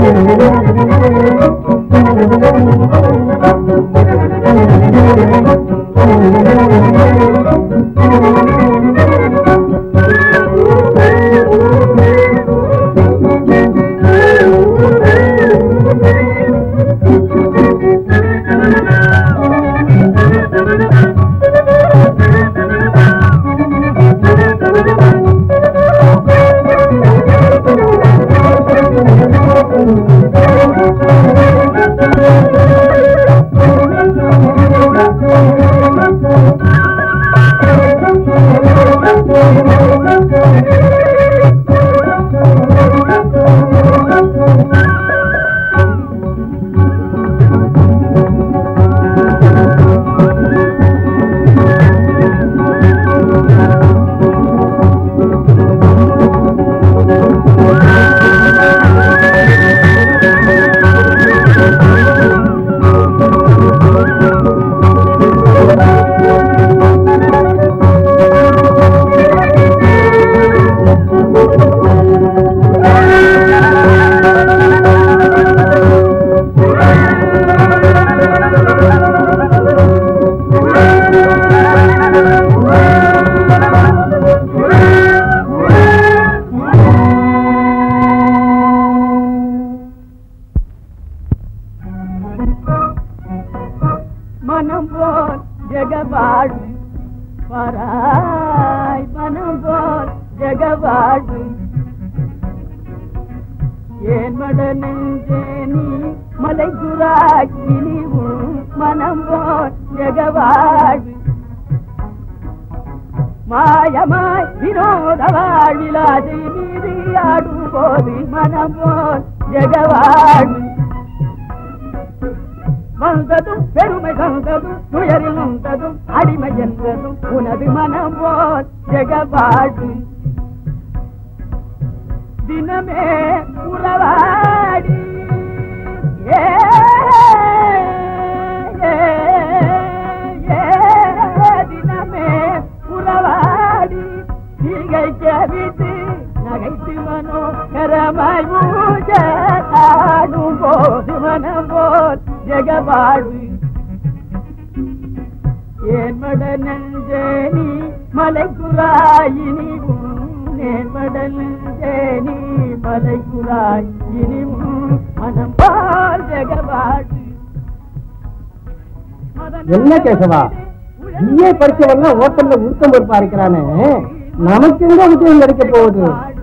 என்ன கேசவா நீயே படிச்சவங்க ஹோட்டல்ல உருத்தம் பொறுப்பா இருக்கிறானே நமக்கு எங்க உதயம் கிடைக்க போகுது?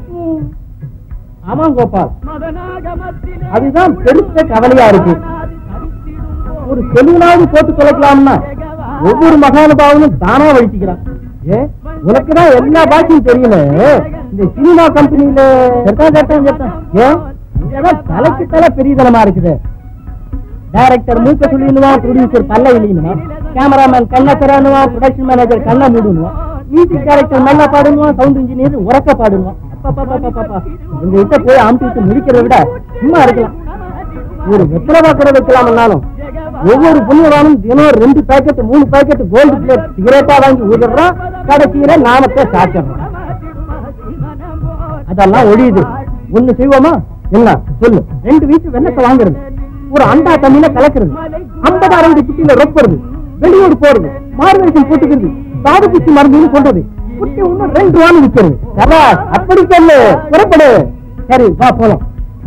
ஆமா கோபால், அதுதான் பெருத்த கவலையா இருக்கு. ஒரு செல்வனாவது போட்டு தொலைக்கலாம்னா ஒவ்வொரு மகானுபாவனும் தானா வழிச்சுக்கிறான். உனக்குதான் எல்லா பாக்கியும் தெரியல. இந்த சினிமா கம்பெனியில தலைக்கு தலை பெரியதனமா இருக்குது. டைரக்டர் மூக்க சொல்லிடுவான், ப்ரொடியூசர் பல்ல இல்லைன்னுவான், கேமராமேன் கண்ண தரானுவான், ப்ரொடக்ஷன் மேனேஜர் கண்ண மூடுவான், மியூசிக் டைரக்டர் நல்லா பாடுவான், சவுண்ட் இன்ஜினியர் உறக்க பாடுவான். உங்க கிட்ட போய் அமுட்டி முடிக்கிறத விட சும்மா இருக்கலாம். ஒரு வெத்தலை கூட வைக்கலாம்னாலும் ஒவ்வொரு புண்ணியவானும் தினம் 2 பாக்கெட் 3 பாக்கெட் கோல்டு பிளேட் சிகரெட்டா வாங்கி ஊதுறான். கடைசியில நாமத்தை சாப்பிடுறோம். அதெல்லாம் ஒழியுது. ஒண்ணு செய்வோமா? என்ன சொல்லு. 2 வீட்டு வெள்ளத்தை வாங்குறது, ஒரு அண்டா தண்ணியில கலக்கிறது, 50 குட்டியில ரொப்புறது, வெளியூர் போறது, மார்வேஷம் போட்டுக்கிறது, சாது குச்சி மருந்துன்னு சொல்றது, குட்டி இன்னும் 2 ரூபான்னு விற்கிறது. அப்படி சொல்லு, புறப்படு. சரி வா போலாம்.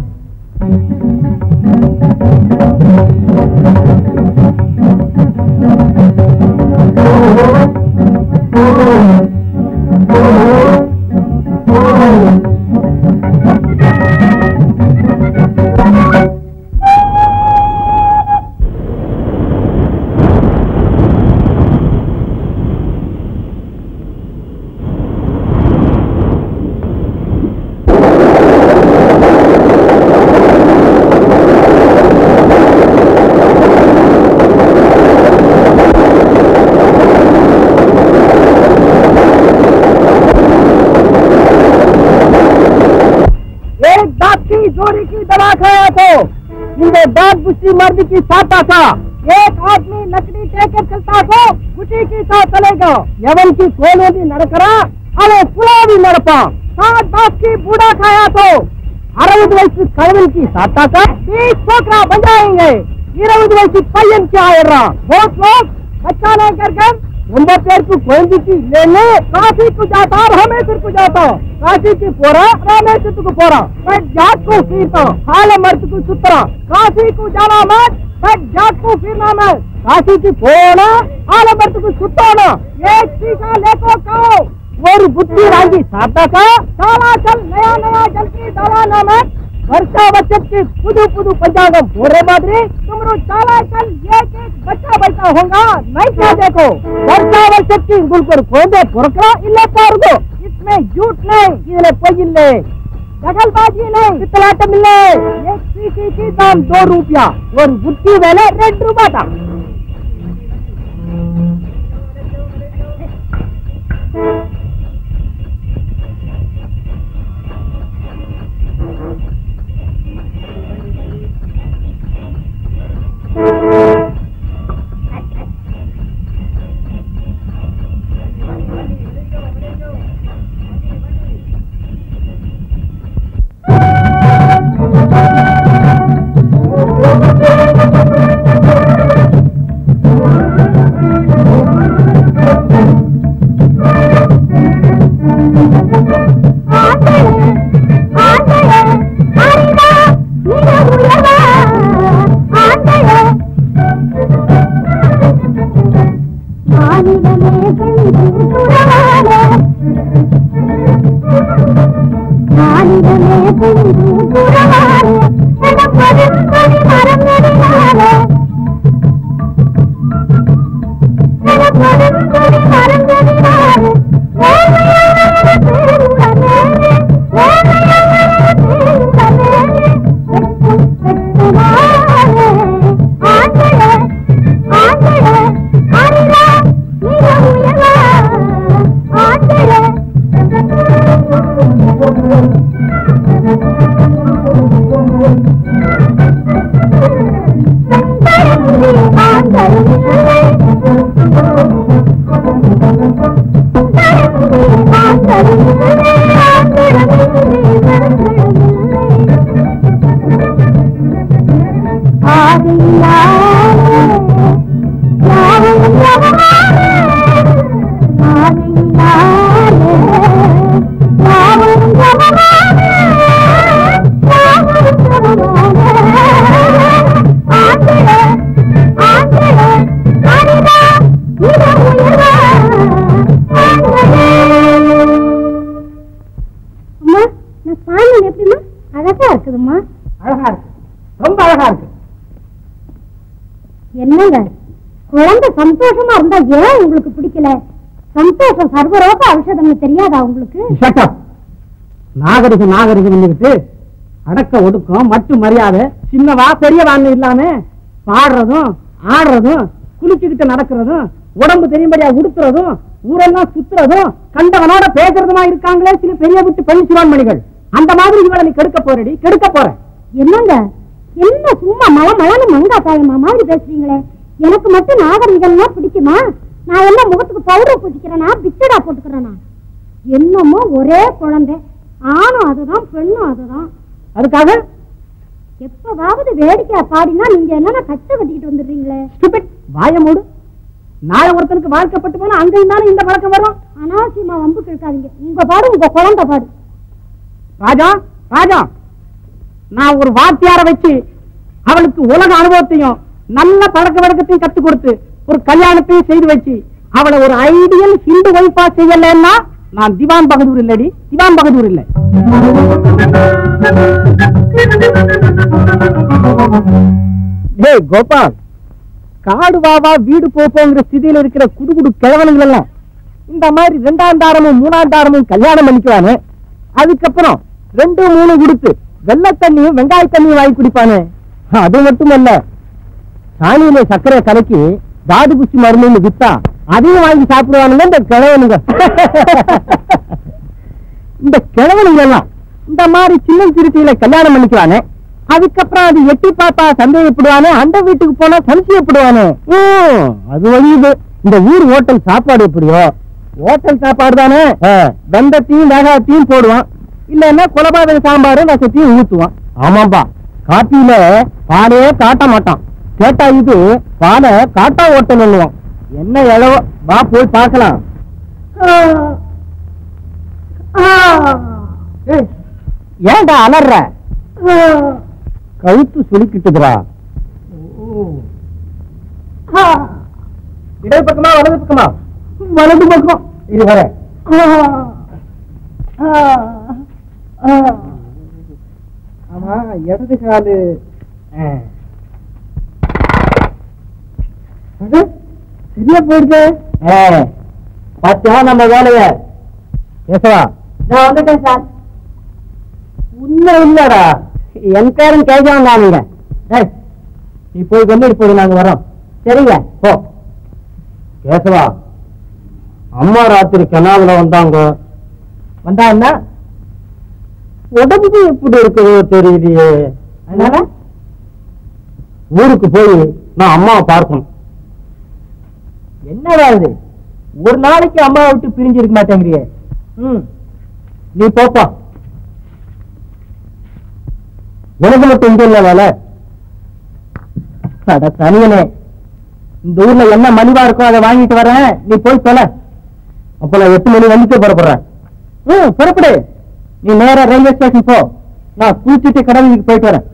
चोरी की दवा खाया तो मुझे दांत गुस्सी मर्द की साता था। एक आदमी लकड़ी टेकर चलता तो गुटी की साथ चलेगा। यवन की कोने भी नड़करा अरे पुला भी नड़पा। 7 बाप की बूढ़ा खाया तो 60 வயசு கழவனுக்கு சாத்தாக்கா 20 छोकरा बन जाएंगे 20 வயசு பையன் क्या ஆயிடுறான் बहुत लोग बच्चा नहीं करके ரொம்ப பேருக்கு குழந்தைக்கு இல்லைன்னு காசிக்கு जाता ராமேஸ்வரத்துக்கு जाता காசிக்கு போறான் ராமேஸ்வரத்துக்கு போறான் பட் ஜாட்கு फिरता हाल मर्दக்கு சுத்துறான் காசிக்கு जाना मत बट जाटको फिरना मत காசிக்கு போனா हाल मर्दக்கு சுத்தணும் एक शीशा लेको खाओ ஒரு புத்தி வாங்கி சாப்பிட்டாக்கா साला चल नया नया जल की दवा ना मत वर्षा बचत की पुदु पुदु पंचांगम पूरे मादरी तुमरो साला चल एक एक बच्चा बैठा होगा नहीं क्या देखो वर्षा बचत की गुलकर खोदे पुरकरा इल्ले पारदो इसमें झूठ नहीं इसमें कोई नहीं दखलबाजी नहीं पितलाटम नहीं एक शीशी की दाम 2 रुपया और बुट्टी वेले 2 रुपया था சந்தோஷமா இருந்தா ஏன் உங்களுக்கு பிடிக்கல சந்தோஷம் சர்வரோக ஔஷதம்னு தெரியாதா உங்களுக்கு நாகரிகம் நாகரிகம் அடக்க ஒடுக்கம் மட்டும் மரியாதை சின்னவா பெரியவான்னு இல்லாம பாடுறதும் ஆடுறதும் குளிச்சுக்கிட்டு நடக்கிறதும் உடம்பு தெரியும்படியா உடுத்துறதும் ஊரெல்லாம் சுத்துறதும் கண்டவனோட பேசுறதுமா இருக்காங்களே சில பெரிய விட்டு பெண் சிவான்மணிகள் அந்த மாதிரி இவளை நீ கெடுக்க போறடி கெடுக்க போற என்னங்க என்ன சும்மா மழை மழைன்னு மங்கா தாயமா மாதிரி பேசுறீங்களே எனக்கு மட்டும் நாகரிகம்னா பிடிக்குமா நான் எல்லாம் முகத்துக்கு பவுடர் பூசிக்கிறேனா பிச்சடா போட்டுக்கிறேனா என்னமோ ஒரே குழந்தை ஆணும் அதுதான் பெண்ணும் அதுதான் அதுக்காக எப்பவாவது வேடிக்கையா பாடினா நீங்க என்ன கச்சை கட்டிக்கிட்டு வந்துடுறீங்களே வாய மூடு நாளை ஒருத்தனுக்கு வாழ்க்கப்பட்டு போனா அங்க இருந்தாலும் இந்த பழக்கம் வரும் அனாவசியமா வம்பு கேட்காதீங்க உங்க பாடு உங்க குழந்தை பாடு ராஜா ராஜா நான் ஒரு வாத்தியார வச்சு அவளுக்கு உலக அனுபவத்தையும் நல்ல பழக்க வழக்கத்தையும் கத்து கொடுத்து ஒரு கல்யாணத்தையும் செய்து வச்சு அவளை ஒரு ஐடியல் ஹிந்து வைப்பா செய்யலன்னா நான் திவான் பகதூர் இல்லடி திவான் பகதூர் இல்லை கோபால் காடு வாவா வீடு போப்போங்கிற ஸ்திதியில இருக்கிற குடுகுடு கிழவனுங்கள் எல்லாம் இந்த மாதிரி 2ஆம் தாரமும் 3ஆம் தாரமும் கல்யாணம் பண்ணிக்குவானு அதுக்கப்புறம் 2 3 கொடுத்து வெள்ளை தண்ணியும் வெங்காய தண்ணியும் வாங்கி குடிப்பானு அது மட்டுமல்ல சாணியில சர்க்கரை கலக்கி தாது குச்சி மருந்துன்னு வித்தா அதையும் வாங்கி சாப்பிடுவானுங்க இந்த கிழவனுங்க இந்த கிழவனுங்க எல்லாம் இந்த மாதிரி சின்ன சிறுத்தையில கல்யாணம் பண்ணிக்குவானே அதுக்கப்புறம் அது எட்டி பார்த்தா சந்தேகப்படுவானே அந்த வீட்டுக்கு போனா சம்சயப்படுவானே அது வழியுது இந்த ஊர் ஹோட்டல் சாப்பாடு எப்படியோ ஹோட்டல் சாப்பாடு தானே வெந்தத்தையும் வேகாத்தையும் போடுவான் இல்லன்னா கொலபாதக சாம்பாரும் ரசத்தையும் ஊத்துவான். ஆமாம்பா, காப்பியில பாலே காட்ட மாட்டான். கேட்டா இது பாலை காட்டா ஓட்டணும்னுவான். என்ன எழவோ, வா போய் பார்க்கலாம். ஏன்டா அலற? கழுத்து சுலுக்கிட்டுதுரா. இடது பக்கமா வலது பக்கமா? வலது பக்கம். இது வர ஆமா, இடது காலு சரியா போயிடுது. பாத்தியா நம்ம வேலைய? கேசவா, நான் வந்துட்டேன் சார். உண்மை இல்லடா, என் பேரும் கேசவன் தான். நீங்க நீ போய் கொண்டு போய் நாங்க வரோம். சரிங்க, போ. கேசவா, அம்மா ராத்திரி கனாவுல வந்தாங்க. வந்தா என்ன? உடம்பு எப்படி இருக்குதோ தெரியலையே. அதனால ஊருக்கு போய் நான் அம்மாவை பார்க்கணும். என்னடா இது, ஒரு நாளைக்கு அம்மாவை விட்டு பிரிஞ்சு இருக்க மாட்டேங்கிறியே. நீ போப்பா. உனக்கு மட்டும் இங்க இல்ல வேலை? தனியனே, இந்த ஊர்ல என்ன மலிவா இருக்கோ அதை வாங்கிட்டு வரேன், நீ போய் சொல்ல. அப்ப நான் 8 மணி வந்துட்டு புறப்படுறேன். புறப்படு. நீ நேரா ரயில்வே ஸ்டேஷன் போ. நான் குளிச்சுட்டு கடலுக்கு போயிட்டு வரேன்.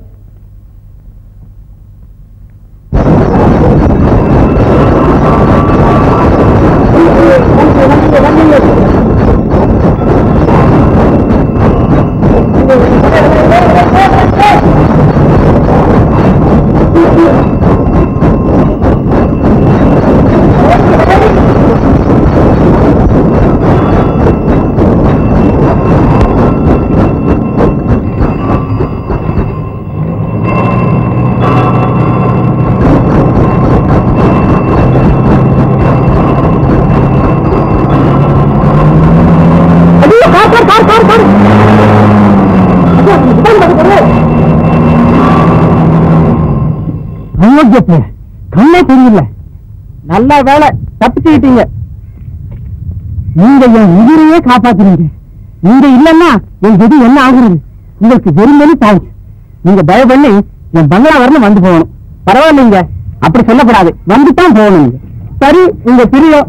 கண்ணே தெரியல. நல்ல வேலை, தப்பிச்சுக்கிட்டீங்க. நீங்க என் உயிரையே காப்பாத்துறீங்க. நீங்க இல்லன்னா என் கதி என்ன ஆகுறது? உங்களுக்கு வெறுமனே தாழ்ச்சி. நீங்க தயவு பண்ணி என் பங்களா வரணும் வந்து போகணும். பரவாயில்லைங்க, அப்படி சொல்லப்படாது, வந்துதான் போகணும். சரி, உங்க பிரியம்.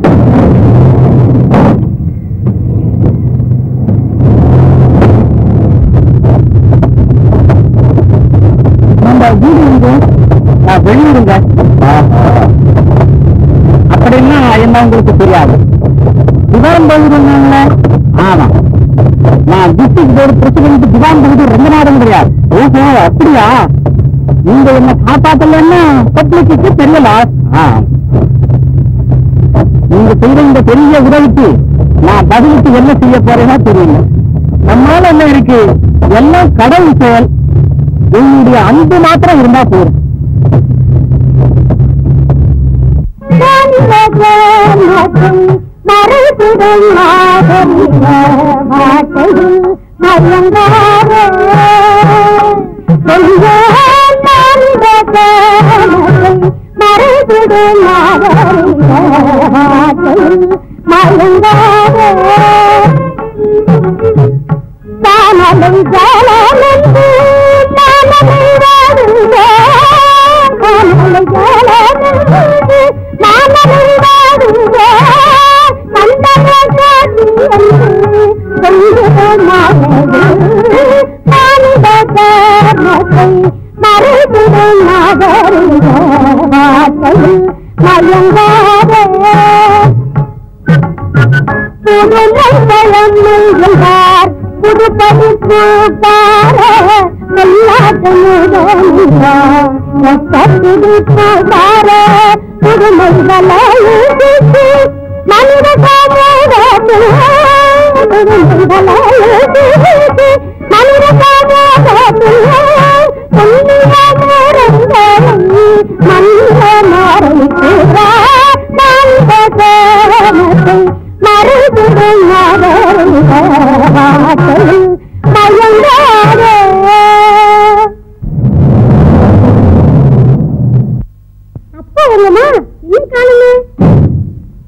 நம்ம வீடு இருந்து நான் வெளியூருங்க. அப்படின்னா என்ன உங்களுக்கு தெரியாது? திவான் பகுதியில். ஆமா, நான் டிஸ்ட்ரிக்ட் போர்டு பிரசிடென்ட் திவான் பகுதி ரொம்ப நாடும் கிடையாது. ஓஹோ, அப்படியா? நீங்க என்ன காப்பாத்தலன்னா பப்ளிக்கு பெரிய லாஸ். நீங்க செய்த இந்த பெரிய உதவிக்கு நான் பதிலுக்கு என்ன செய்ய போறேன்னா தெரியல. நம்மளால என்ன இருக்கு? எல்லாம் கடவுள் செயல். உங்களுடைய அன்பு மாத்திரம் இருந்தா போதும்.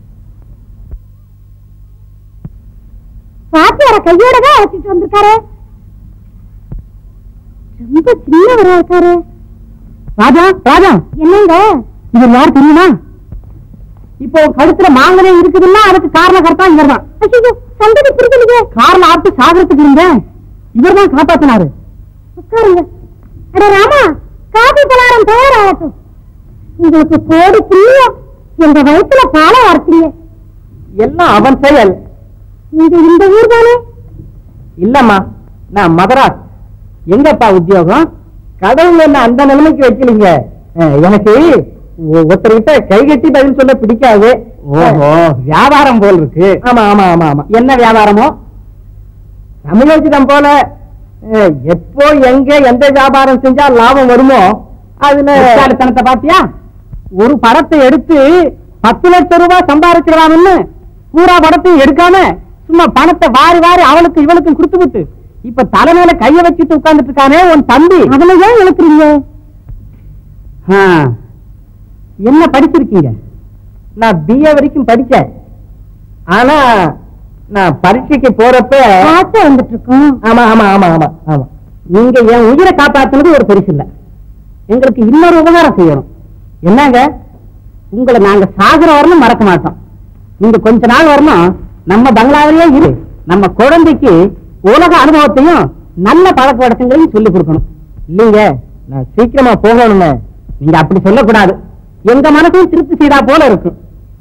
கையோட தான் வச்சுட்டு வந்திருக்காரு. ரொம்ப சின்னவரா இருக்காரு. ராஜா ராஜா, என்னங்க இவர் யார் தெரியுமா? இப்போ கழுத்துல மாங்கனே இருக்குதுன்னா அதுக்கு காரணம் கரெக்டா இவர் தான். ஐயோ, சந்ததி புரிதலுங்க. காரணம் ஆட்டு சாகரத்துக்கு இருந்த இவர் தான் காப்பாத்தினாரு. உட்காருங்க. அட ராமா, காபி பலாரம் தயாராகட்டும். உங்களுக்கு கோடி புண்ணியம், எங்க வயிற்றுல பால வார்த்தீங்க. எல்லாம் அவன் செயல். நீங்க இந்த ஊர் தானே? இல்லம்மா, நான் மதராஸ். எங்கப்பா உத்தியோகம்? கடவுள் என்ன அந்த நிலைமைக்கு வைக்கலீங்க. எனக்கு ஒருத்தர்கிட்ட கை கட்டி பதில் சொல்ல பிடிக்காது. ஓஹோ, வியாபாரம் போல் இருக்கு. ஆமா ஆமா ஆமா ஆமா. என்ன வியாபாரமோ? தமிழகம் போல எப்போ எங்க எந்த வியாபாரம் செஞ்சா லாபம் வருமோ அதுல தனத்தை பாத்தியா? ஒரு படத்தை எடுத்து 10 லட்சம் ரூபாய் சம்பாதிச்சிடலாம்னு பூரா படத்தையும் எடுக்காம சும்மா பணத்தை வாரி வாரி அவளுக்கு இவளுக்கும் கொடுத்து விட்டு இப்ப தலைமையில கைய வச்சுட்டு உட்கார்ந்துட்டு இருக்கானே உன் தம்பி. அதுல ஏன் இழுக்கிறீங்க? என்ன படிச்சிருக்கீங்க? நான் BA வரைக்கும் படிச்சேன். ஆனா நான் பரீட்சைக்கு போறப்ப வந்துட்டு இருக்கோம். ஆமா ஆமா ஆமா ஆமா ஆமா. நீங்க என் உயிரை காப்பாத்துனது ஒரு பெருசு இல்ல. எங்களுக்கு இன்னொரு உபகாரம் செய்யணும். என்னங்க, உங்களை நாங்க சாகுற வரணும் மறக்க மாட்டோம். நீங்க கொஞ்ச நாள் வரணும் நம்ம பங்களாவிலேயே இரு. நம்ம குழந்தைக்கு உலக அனுபவத்தையும் நல்ல பழக்க வழக்கங்களையும் சொல்லிக் கொடுக்கணும். இல்லீங்க, நான் சீக்கிரமா போகணும்னு நீங்க அப்படி சொல்லக்கூடாது. எங்க மனசையும் திருப்தி செய்தா போல இருக்கும்.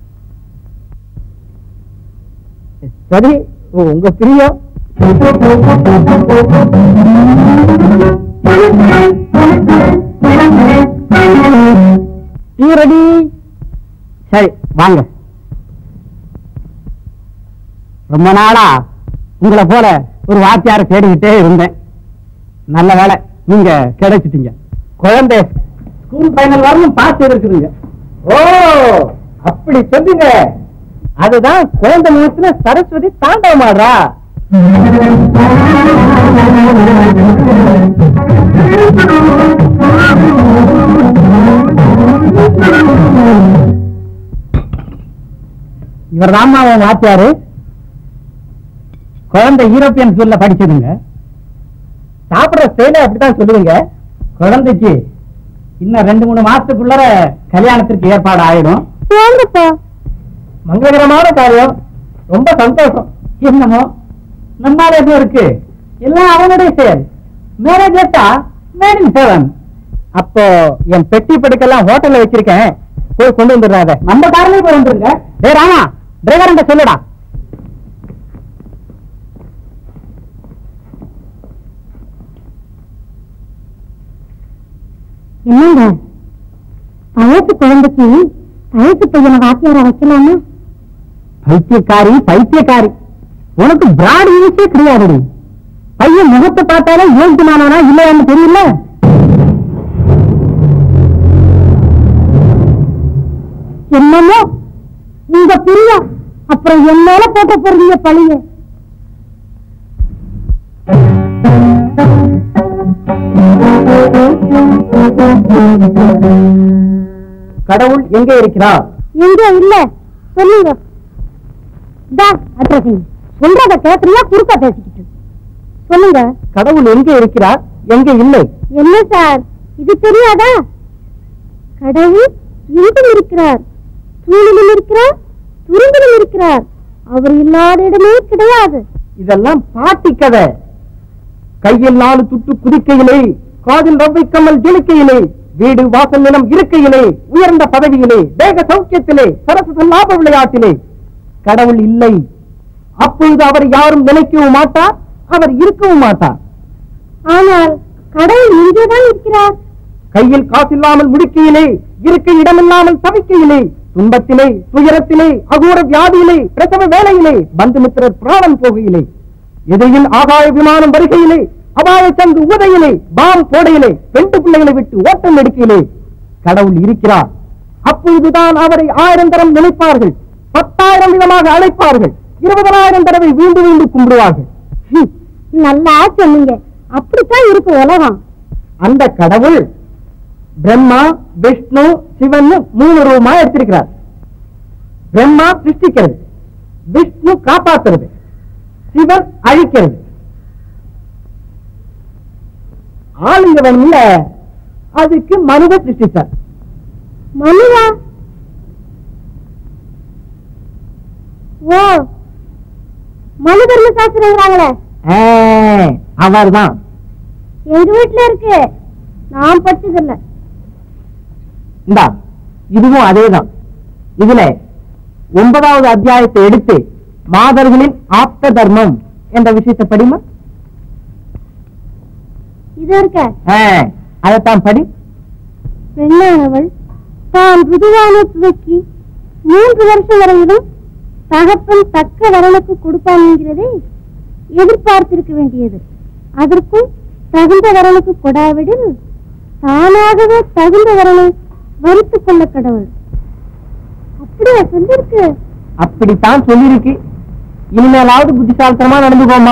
சரி, உங்க பிரியம். ரெடி? சரி வாங்க. ரொம்ப நாளா உங்களை போல ஒரு வாத்தியார தேடிக்கிட்டே இருந்தேன். நல்ல வேலை, நீங்க கிடைச்சிட்டீங்க. குழந்தை ஸ்கூல் ஃபைனல் வரணும் பாஸ் இருக்குதுங்க. ஓ, அப்படி சொல்லுங்க. அதுதான் குழந்தை முகத்துல சரஸ்வதி தாண்டவமாடுறா. இவர் ராமாவன் வாத்தியாரு. குழந்தை யூரோப்பியன் ஸ்கூல்ல படிச்சதுங்க. சாப்பிடுற ஸ்டைல அப்படித்தான் சொல்லுவீங்க. குழந்தைக்கு இன்னும் 2-3 மாசத்துக்குள்ள கல்யாணத்திற்கு ஏற்பாடு ஆயிடும். மங்களகரமான காரியம். ரொம்ப சந்தோஷம். என்னமோ நம்மால எதுவும் இருக்கு, எல்லாம் அவனுடைய செயல். Marriage made in heaven. அப்போ என் பெட்டி படுக்கெல்லாம் ஹோட்டல்ல வச்சிருக்கேன், போய் கொண்டு வந்துடுறாங்க. நம்ம காரணமே போய் வந்துருங்க. டே ராமா, டிரைவர் சொல்லுடா. என்னங்க, வயசு குழந்தைக்கு வயசு பையனை வாத்தியாரா வைக்கலாமா? பைத்தியக்காரி பைத்தியக்காரி, உனக்கு பிராட் யூஸே கிடையாது. பையன் முகத்தை பார்த்தாலே யோகியமானவனா இல்லையான்னு தெரியல. என்னமோ உங்க பிரியா, அப்புறம் என்னால போட்ட போறீங்க பழிய. கடவுள் எங்கே இருக்கிறார்? எங்க இல்ல சொல்லுங்க. சொல்றத கேட்கறியா குறுக்கா பேசிக்கிட்டு சொல்லுங்க. கடவுள் எங்கே இருக்கிறார், எங்கே இல்லை? என்ன சார் இது தெரியாதா? கடவுள் எங்கும் இருக்கிறார், தூணிலும் இருக்கிறார், துரும்பிலும் இருக்கிறார். அவர் இல்லாத இடமே கிடையாது. இதெல்லாம் பாட்டி கதை. கையில் 4 துட்டு குதிக்கையிலே, காதில் ரவ்வை கம்மல் ஜொலிக்கையிலே, வீடு வாசல் நிலம் இருக்கையிலே, உயர்ந்த பதவியிலே, தேக சௌக்கியத்திலே, சரச லாப விளையாட்டிலே கடவுள் இல்லை. அப்பொழுது அவர் யாரும் நினைக்கவும் மாட்டார், அவர் இருக்கவும் மாட்டார். ஆனால் கடவுள் இங்கேதான் இருக்கிறார். கையில் காசில்லாமல் முடிக்கையிலே, இருக்க இடமில்லாமல் தவிக்கையிலே, துன்பத்திலே, துயரத்திலே, அகோர வியாதியிலே, பிரசவ வேலையிலே, பந்துமித்திரர் பிராணம் போகையிலே, எதையில் ஆகாய விமானம் வருகையிலே, அபாய சங்கு உதையிலே, பாம் போடையிலே, பெண்டு பிள்ளைகளை விட்டு ஓட்டம் எடுக்கையிலே கடவுள் இருக்கிறார். அப்பொழுதுதான் அவரை 1000 தரம் நினைப்பார்கள், 10,000 விதமாக அழைப்பார்கள், 20,000 தடவை வீண்டு வீண்டு கும்பிடுவார்கள். நல்லா சொன்னீங்க. அப்படித்தான் இருக்கு உலகம். அந்த கடவுள் பிரம்மா, விஷ்ணு, சிவன் 3 ரூபமா எடுத்திருக்கிறார். பிரம்மா சிருஷ்டிக்கிறது, விஷ்ணு காப்பாற்றுறது, சிவன் அழிக்கிறது. ஆளுங்க வேணும்ல, அதுக்கு மனுவை சிருஷ்டிச்சார். மனுவா? ஓ, மனு தர்ம சாஸ்திரங்கிறாங்களே, அவர் தான். எங்க வீட்டுல இருக்கு, நான் படிச்சதில்ல. இந்தா இதுவும் அதேதான். இதுல 9வது அத்தியாயத்தை எடுத்து மாதர்களின் ஆப்த தர்மம் என்ற விஷயத்தை படிமா. இது இருக்க அதைத்தான் படி. பெண்ணானவள் தான் ருதுவான துவக்கி 3 வருஷம் வரையிலும் தகப்பன் தக்க வரனுக்கு கொடுப்பான் என்கிறதை எதிர்பார்த்திருக்க வேண்டியது. அதற்கும் தகுந்த வரனுக்கு கொடாவிடில் தானாகவே தகுந்த வரனை வருத்துக் கொள்ள கடவுள். அப்படியா சொல்லிருக்கு? அப்படித்தான் சொல்லிருக்கு. இனிமேலாவது புத்திசாலித்தனமா நடந்துக்கோமா.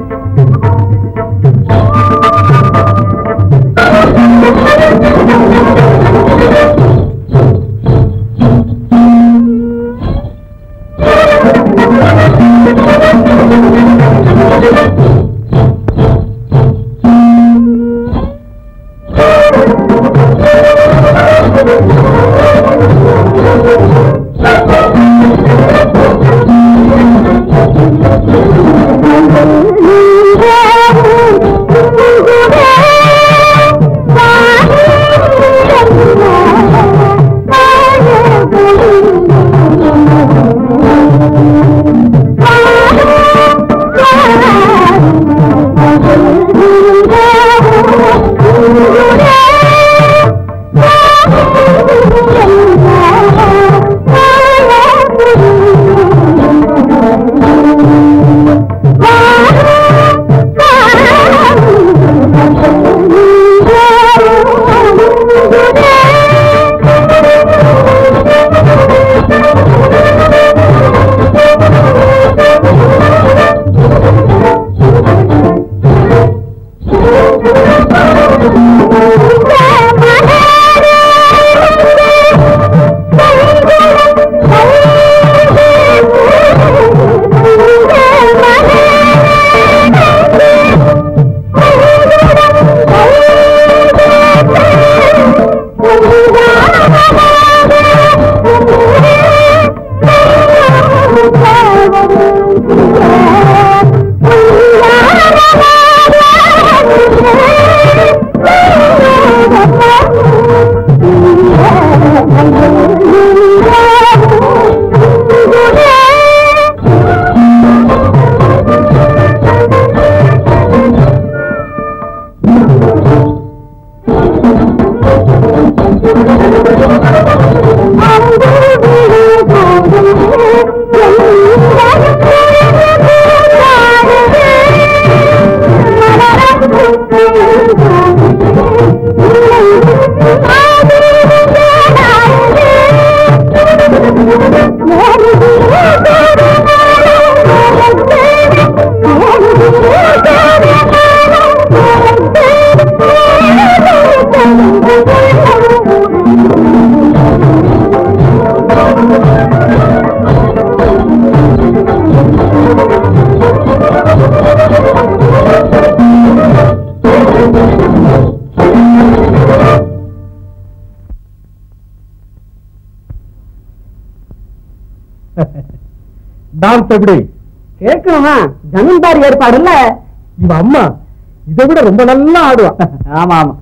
டான்ஸ் எப்படி கேட்கணுமா? ஜமீன்தார் ஏற்பாடு இல்ல. இவ அம்மா இதை விட ரொம்ப நல்லா ஆடுவா. ஆமா ஆமா.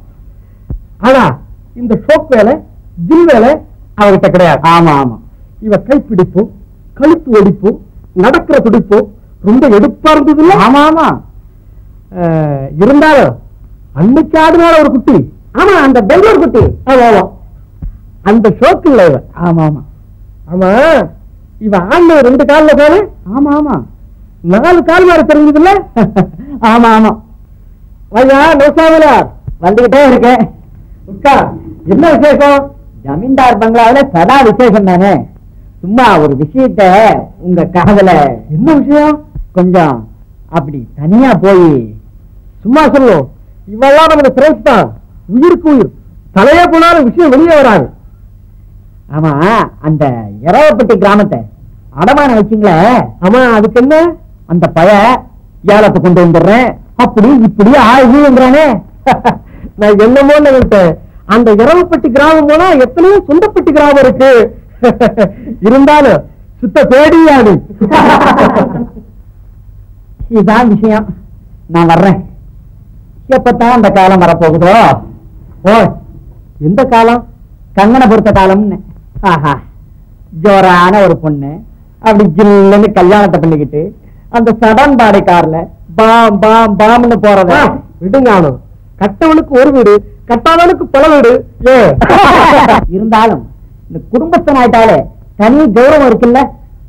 ஆனா இந்த ஷோக் வேலை ஜில் வேலை அவகிட்ட கிடையாது. ஆமா ஆமா. இவ கைப்பிடிப்பு, கழுத்து ஒடிப்பு, நடக்கிற துடிப்பு ரொம்ப எடுப்பா இருந்தது இல்ல? ஆமா ஆமா. இருந்தாலும் அன்னைக்கு ஆடுனால ஒரு குட்டி. ஆமா, அந்த பெங்களூர் குட்டி. ஆமா, அந்த ஷோக்கு இல்ல இவ. ஆமா ஆமா. ஆமா, இவ ஆண்டு 2 கால்ல போல. ஆமா ஆமா. 4 கால் மாதிரி தெரிஞ்சது இல்ல? ஆமா ஆமா. ஐயா நோசாவில வந்துகிட்டே இருக்கேன். உட்கா, என்ன விசேஷம்? ஜமீன்தார் பங்களாவில சதா விசேஷம் தானே. சும்மா ஒரு விஷயத்த உங்க காதல. என்ன விஷயம்? கொஞ்சம் அப்படி தனியா போய். சும்மா சொல்லும். இவெல்லாம் நமக்கு ஃப்ரெண்ட்ஸ் தான், உயிருக்கு உயிர். தலையே போனாலும் விஷயம் வெளியே வராது. ஆமா, அந்த இரவப்பட்டி கிராமத்தை அடமானம் வச்சிங்களே. ஆமா, அதுக்கு என்ன? அந்த பய ஏலத்தை கொண்டு வந்துடுறேன் அப்படி இப்படி ஆகுங்கிறானே. நான் என்னமோ நினைத்தேன். அந்த இரவப்பட்டி கிராமம் போனா எத்தனையோ சொந்தப்பட்டி கிராமம் இருக்கு. இருந்தாலும் சுத்த பேடியாடு. இதுதான் விஷயம். நான் வர்றேன். எப்பத்தான் அந்த காலம் வரப்போகுதோ? ஓ, எந்த காலம்? கங்கனை பொறுத்த காலம்னு. ஆஹா, ஜோரான ஒரு பொண்ணு அப்படி ஜில்லுன்னு கல்யாணத்தை பண்ணிக்கிட்டு அந்த சடன் பாடை கார்ல பாம் பாம் பாம்னு போறத விடுங்கானும். கட்டவனுக்கு ஒரு வீடு, கட்டாதவனுக்கு பல வீடு. இருந்தாலும் இந்த குடும்பஸ்தன் ஆயிட்டாலே தனி கௌரவம் இருக்குல்ல.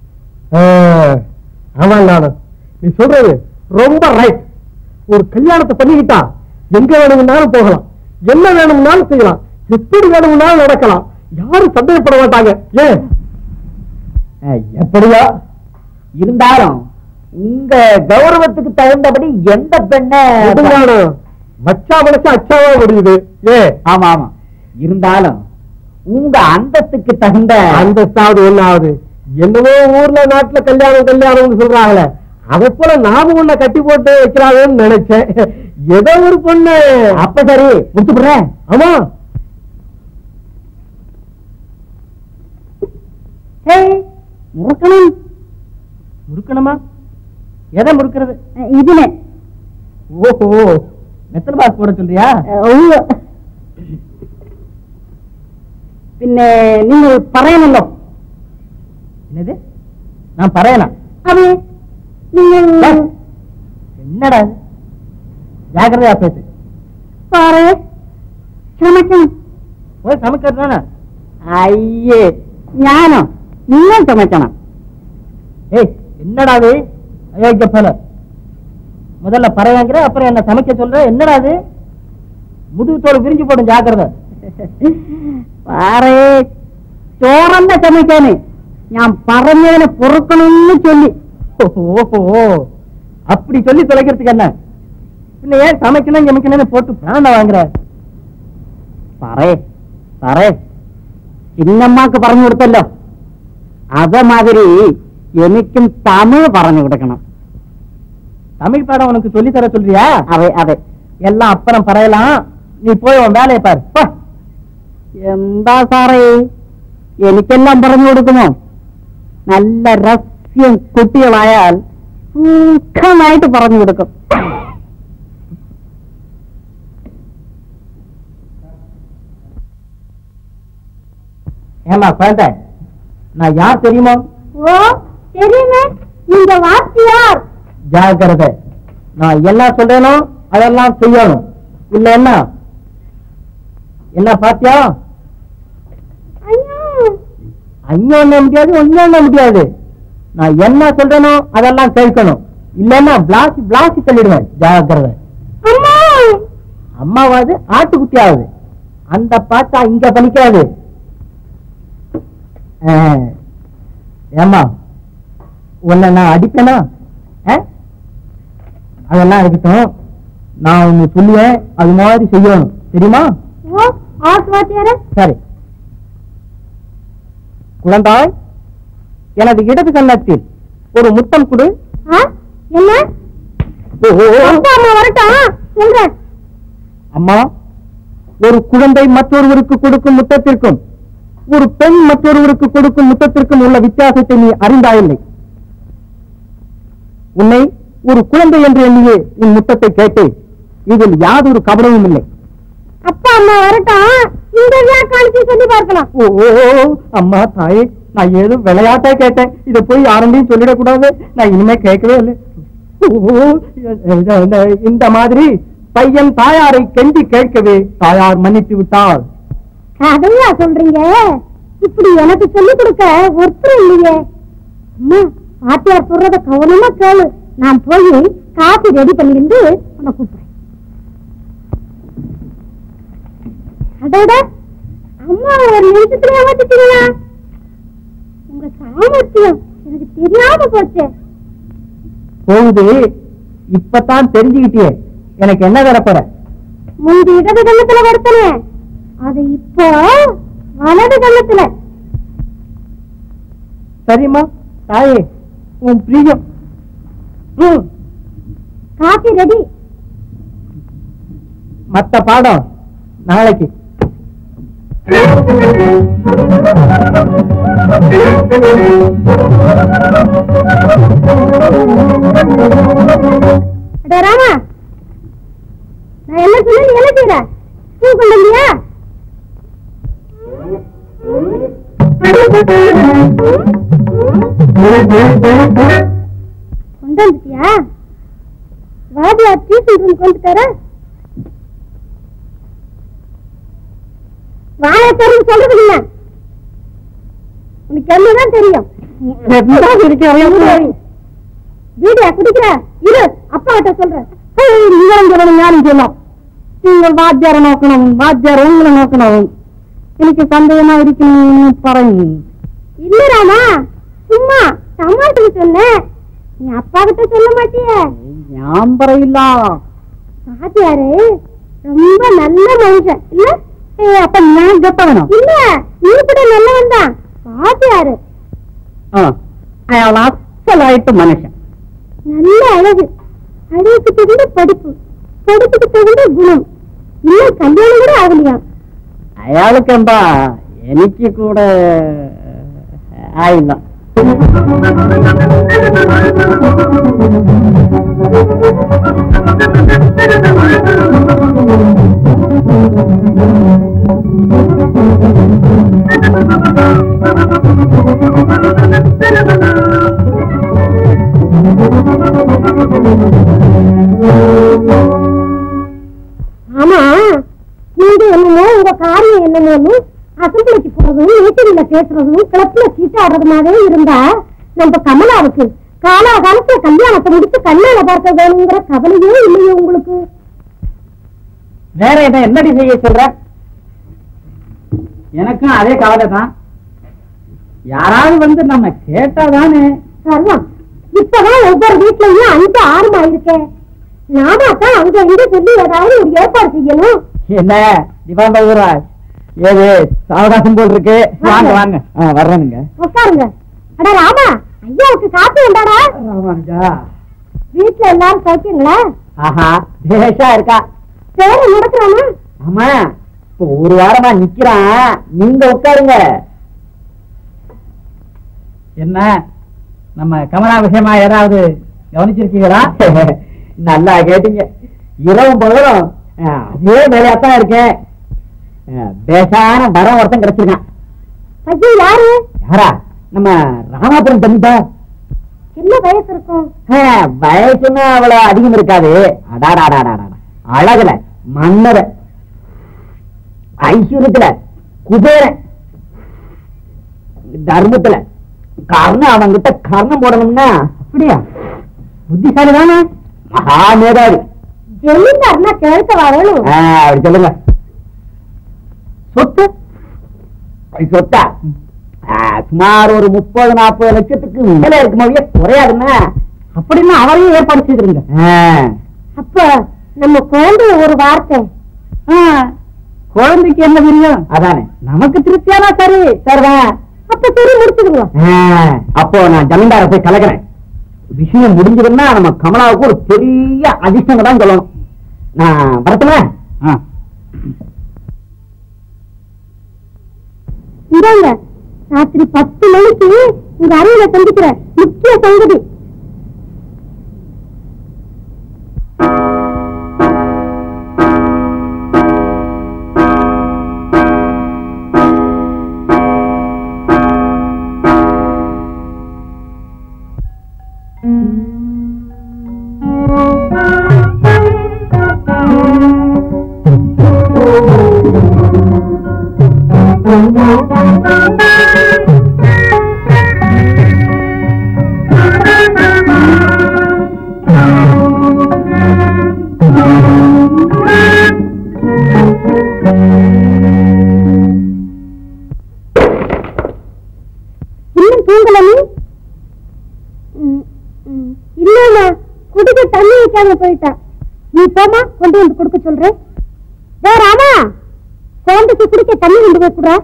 ஆமா நானும், நீ சொல்றது ரொம்ப ரைட். ஒரு கல்யாணத்தை பண்ணிக்கிட்டா எங்க வேணும்னாலும் போகலாம், என்ன வேணும்னாலும் செய்யலாம், எப்படி வேணும்னாலும் நடக்கலாம். யாரும் சந்தேகப்பட மாட்டாங்க. ஏன் எப்படியோ இருந்தாலும் உங்க கௌரவத்துக்கு தகுந்தபடி எந்த பெண்ணை வச்சா வளச்சா அச்சாவா முடியுது. ஆமா ஆமா, இருந்தாலும் உங்க அந்தஸ்துக்கு தகுந்த அந்தஸ்தாவது ஒண்ணாவது. என்னவோ ஊர்ல நாட்டுல கல்யாணம்னு சொல்றாங்களே, அதை போல நாம உன்னை கட்டி போட்டு வைக்கிறாங்கன்னு நினைச்சேன். ஏதோ ஒரு பொண்ணு. அப்ப சரி, முடிச்சுடுறேன். ஆமா, முறுக்கணும். முறுக்கணுமா? எதை முறுக்கிறது? இதுல ஓஹோ, மெத்தல் பாஸ் போட சொல்றியா? பின்ன நீங்க பறையனല്ലോ. என்னது? நான் பறையனா? அது நீங்க என்னடா ஜாக்கிரதையா பேசு. பாரு சமைக்கணும். போய் சமைக்கிறதானே? ஐயே ஞானம், நீங்களும் சமைக்கணும். ஏய், என்னடா அது அயோக்கிய போல. முதல்ல பறையாங்கிற, அப்புறம் என்ன சமைக்க சொல்ற. என்னடா அது? முதுகு தோல் விரிஞ்சு போடும், ஜாக்கிரதை. பாரு ചോറന്നെ சமைக்கானு நான் പറഞ്ഞതിനെ பொறுக்கணும்னு சொல்லி. ஓஹோ, அப்படி சொல்லி தொலைக்கிறதுக்கு என்ன? பின்ன ஏன் சமைக்கணும் போட்டு பிராண வாங்குற? പറേ പറേ ചിന്നമ്മക്ക് പറഞ്ഞു കൊടുത്തല്ലോ, അതേമാതിരി എനിക്കും തമിഴ് പറഞ്ഞു കൊടുക്കണം. தமிழ் பாடம் உனக்கு சொல்லி தர சொல்றியா? അതെ അതെ, எல்லாம் அப்புறம் பறையலாம். நீ போய் உன் வேலையை பாரு. എന്താ സാറേ എനിക്കെല്ലാം പറഞ്ഞു കൊടുക്കുമോ? നല്ല രഹസ്യം കുട്ടികളായാൽ സുഖമായിട്ട് പറഞ്ഞു കൊടുക്കും. ஏமா குழந்தை, நான் யார் தெரியுமா? ஓ தெரியுமே, நீங்க வாத்தியார். ஜாக்கிரதை, நான் என்ன சொல்றேனோ அதெல்லாம் செய்யணும். இல்ல என்ன பாத்தியா? ஐயோ என்ன முடியாது, ஒன்னும் என்ன முடியாது. நான் என்ன சொல்றேனோ அதெல்லாம் கேட்கணும். இல்லன்னா பிளாசி பிளாசி சொல்லிடுவேன். ஜாக்கிரதை. அம்மாவாது ஆட்டுக்குட்டியாவது அந்த பாத்தா இங்க பலிக்காது. ஏமா, உன்னை நான் அடிப்பேனா? அதெல்லாம் இருக்கட்டும், நான் ஒண்ணு சொல்லுவேன், அது மாதிரி செய்யணும். தெரியுமா? சரி. குழந்தாய், எனது இடது கன்னத்தில் ஒரு முத்தம் கொடு. அம்மா, ஒரு குழந்தை மற்றொருவருக்கு கொடுக்கும் முத்தத்திற்கும் ஒரு பெண் மற்றொருவருக்கு கொடுக்கும் முத்தத்திற்கும் உள்ள வித்தியாசத்தை நீ அறிந்தாயில்லை. உன்னை ஒரு குழந்தை என்று எண்ணியே உன் முத்தத்தை கேட்டு இதில் யாதொரு கபடமும் இல்லை. அப்பா அம்மா வரட்டும், இந்த காணிச்சு சொல்லி பார்க்கலாம். ஓ அம்மா தாயே, நான் ஏதும் விளையாட்டா கேட்டேன். இதை போய் யாரையும் சொல்லிடக்கூடாது. நான் இனிமே கேட்கவே இல்லை. இந்த மாதிரி பையன் தாயாரை கெஞ்சி கேட்கவே தாயார் மன்னித்து விட்டாள். கதையா சொல்றீங்க? இப்படி எனக்கு சொல்லி கொடுக்க ஒருத்தர் இல்லையே. அம்மா, பாட்டியார் சொல்றத கவனமா கேளு. நான் போய் காபி ரெடி பண்ணிருந்து உன்னை கூப்பிடுறேன். அதோட அம்மா ஒரு நிமிஷத்துல ஏமாத்திட்டீங்களா? உங்க சாமர்த்தியம் எனக்கு தெரியாம போச்சு. போகுது, இப்பதான் தெரிஞ்சுக்கிட்டே. எனக்கு என்ன தரப்போற? முந்தி இடது கண்ணத்துல வருத்தனே, அது இப்போ வலது கண்ணத்துல. சரிம்மா தாயே, உன் பிரியம். Coffee ready. மத்த பாடம் நாளைக்கு. ராமா, நான் என்ன சொன்ன நீ என்ன செய்யற? பூ கொண்டு வந்தியா? கொண்டு வந்துட்டியா? வாதியா டியூஷன் ரூம் கொண்டு தர வாழ தெரியும் சொல்றது இல்ல. உனக்கு என்னதான் தெரியும்? வீடியா குடிக்கிற இரு, அப்பா கிட்ட சொல்றேன். ஞானம் சொல்லலாம். நீங்கள் வாத்தியார நோக்கணும், வாத்தியார் உங்களை நோக்கணும். எனக்கு சந்தேகமா இருக்கணும்னு பாருங்க. இல்ல ராமா, சும்மா தமாட்டுக்கு சொன்ன. நீ அப்பா கிட்ட சொல்ல மாட்டிய? ஞாபகம் இல்ல. வாத்தியாரு ரொம்ப நல்ல மனுஷன் இல்ல? அப்ப நான் கெட்ட வேணும் இல்ல, நீ கூட நல்லவன் தான். வாத்தியாரு அசலாயிட்டு மனுஷன். நல்ல அழகு, அழகுக்கு தகுந்த படிப்பு, படிப்புக்கு தகுந்த குணம். இன்னும் கல்யாணம் கூட ஆகலையா? அயாளுக்கு என்பா எனக்கு கூட ஆயில்ல. ஆமா, நீங்க என்னமோ உங்க காரியம் என்னமோன்னு அசம்பிளிக்கு போறதும், மீட்டிங்ல பேசுறதும், கிளப்ல சீட்டாடுறதுமாவே இருந்தா நம்ம கமலாவுக்கு காலாகாலத்துல கல்யாணத்தை முடிச்சு கல்யாண பார்க்க வேணுங்கிற கவலையே இல்லையோ உங்களுக்கு? வேற என்னடி செய்ய சொல்ற? எனக்கும் அதே கவலை தான். யாராவது வந்து நம்ம கேட்டாதானே. சர்வம், இப்பதான் ஒவ்வொரு வீட்லயும் 5-6 ஆயிருக்கேன். நாம தான் அங்க இங்க சொல்லி ஏதாவது ஒரு ஏற்பாடு செய்யணும். என்ன திவான் பகவராஜ், ஏது சாவகாசம் போல் இருக்கு. வாங்க வாங்க. வர்றேனுங்க. உட்காருங்க. அட ராமா, ஐயாவுக்கு காப்பி உண்டாடா? ராமானுஜா, வீட்டுல எல்லாரும் சௌக்கியங்களா? ஆஹா பேஷா இருக்கா. பேர நடக்கிறானா? ஆமா, இப்போ ஒரு வாரமா நிக்கிறான். நீங்க உட்காருங்க. என்ன நம்ம கமலா விஷயமா ஏதாவது கவனிச்சிருக்கீங்களா? நல்லா கேட்டீங்க. இரவும் பகலும் அதே வேலையாத்தான் இருக்கேன். பேசான வரம் ஒருத்தன் கிடைச்சிருக்கான். ஐயோ, யாரு? யாரா? நம்ம ராமாபுரம் தம்பிதா. என்ன வயசு இருக்கும்? வயசுன்னு அவ்வளவு அதிகம் இருக்காது. அடாடாடாடா, அழகுல மன்னர, ஐஸ்வர்யத்துல குபேரன், தர்மத்துல கர்ணம். அவங்கிட்ட கர்ணம் போடணும்னா அப்படியா? புத்திசாலி தானே, மகா மேதாவி. ஜெமீன்தார்னா கேட்கவா வேணும்? அப்படி சொல்லுங்க. சொத்து சொத்தா சுமார் ஒரு 30-40 லட்சத்துக்கு மேல இருக்கும்போதே குறையாதுன்னா. அப்படின்னா அவரையும் ஏற்பாடு செய்திருங்க. அப்ப நம்ம குழந்தைய ஒரு வார்த்தை. குழந்தைக்கு என்ன தெரியும்? அதானே நமக்கு திருப்தியானா சரி சரிதான். அப்ப சரி, முடிச்சுடுங்க. அப்போ நான் ஜமீன்தார போய் கலக்கிறேன். விஷயம் முடிஞ்சதுன்னா நம்ம கமலாவுக்கு ஒரு பெரிய அதிர்ஷ்டம் தான் சொல்லணும். நான் வரட்டுமா? இதாங்க, ராத்திரி 10 மணிக்கு உங்க அறையில சந்திக்கிற முக்கிய சங்கதி. இன்னும் தூங்கல நீ? இல்ல, குடிக்க தண்ணி வைக்காம போயிட்டா. நீ போமா, கொண்டு வந்து கொடுக்க சொல்றேன். ராமா, குழந்தைக்கு குடிக்க தண்ணி கொண்டு போய் கூடா.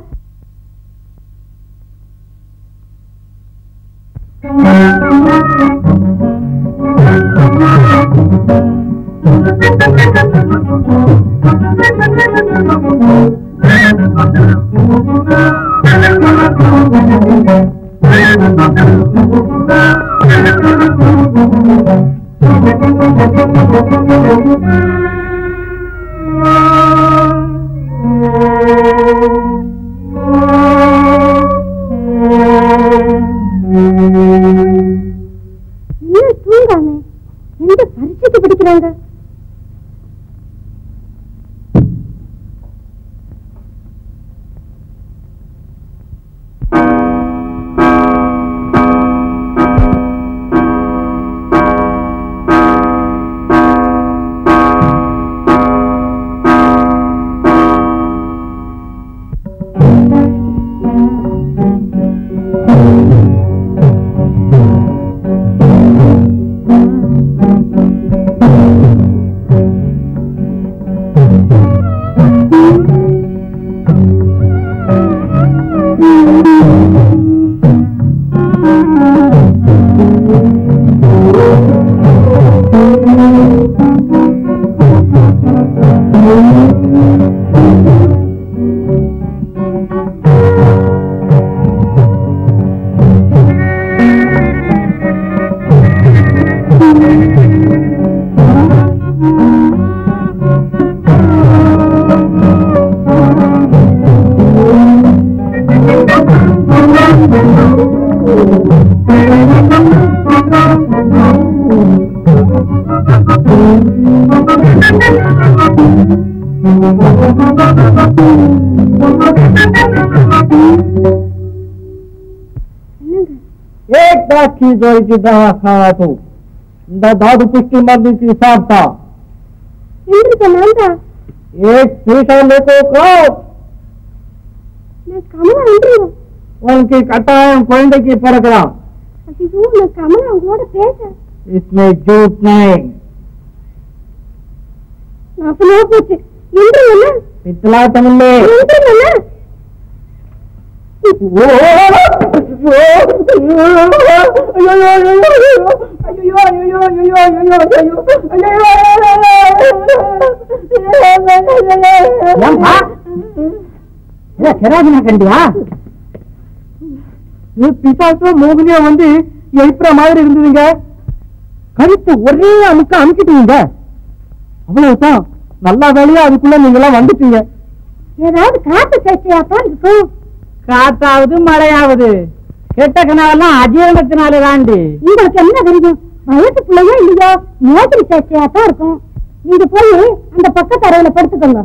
बाकी जोई की दवा खावा तू दादू पुष्टि मर्दी की हिसाब था எந்திரிக்க நான் தான் एक पीछा लेको खाओ நான் கமலா எந்திரியும் उनकी कटायम कुंडे की परकराम ஐயோ நான் கமலா உங்களோட பேச इसमें झूठ नहीं நான் சொல்ல போச்சு எந்திரிங்க पिछला तमिले எந்திரிங்க கண்டியா பிசாசும் மோகினியா வந்து எழுப்புற மாதிரி இருந்ததுங்க கழுத்து ஒரே அமுக்க அமுக்கிட்டீங்க அவ்வளவுதான் நல்லா வேலையா அதுக்குள்ள நீங்க எல்லாம் வந்துட்டீங்க ஏதாவது காத்து சேச்சையாத்தான் இருக்கும் காத்தாவது மழையாவது கெட்ட கனாவெல்லாம் அஜீரணத்தினாலே தாண்டி உங்களுக்கு என்ன தெரியும் வயசு பிள்ளையோ இல்லையோ மோதிரி சேச்சையாத்தான் இருக்கும் நீங்க போய் அந்த பக்கத்து அறையில படுத்துக்கோங்க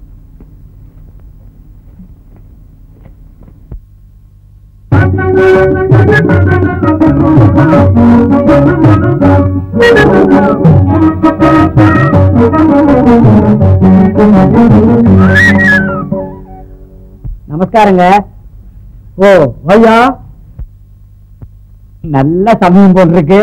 நமஸ்காரங்க ஓ ஐயா நல்ல சமயம் போட்டிருக்கு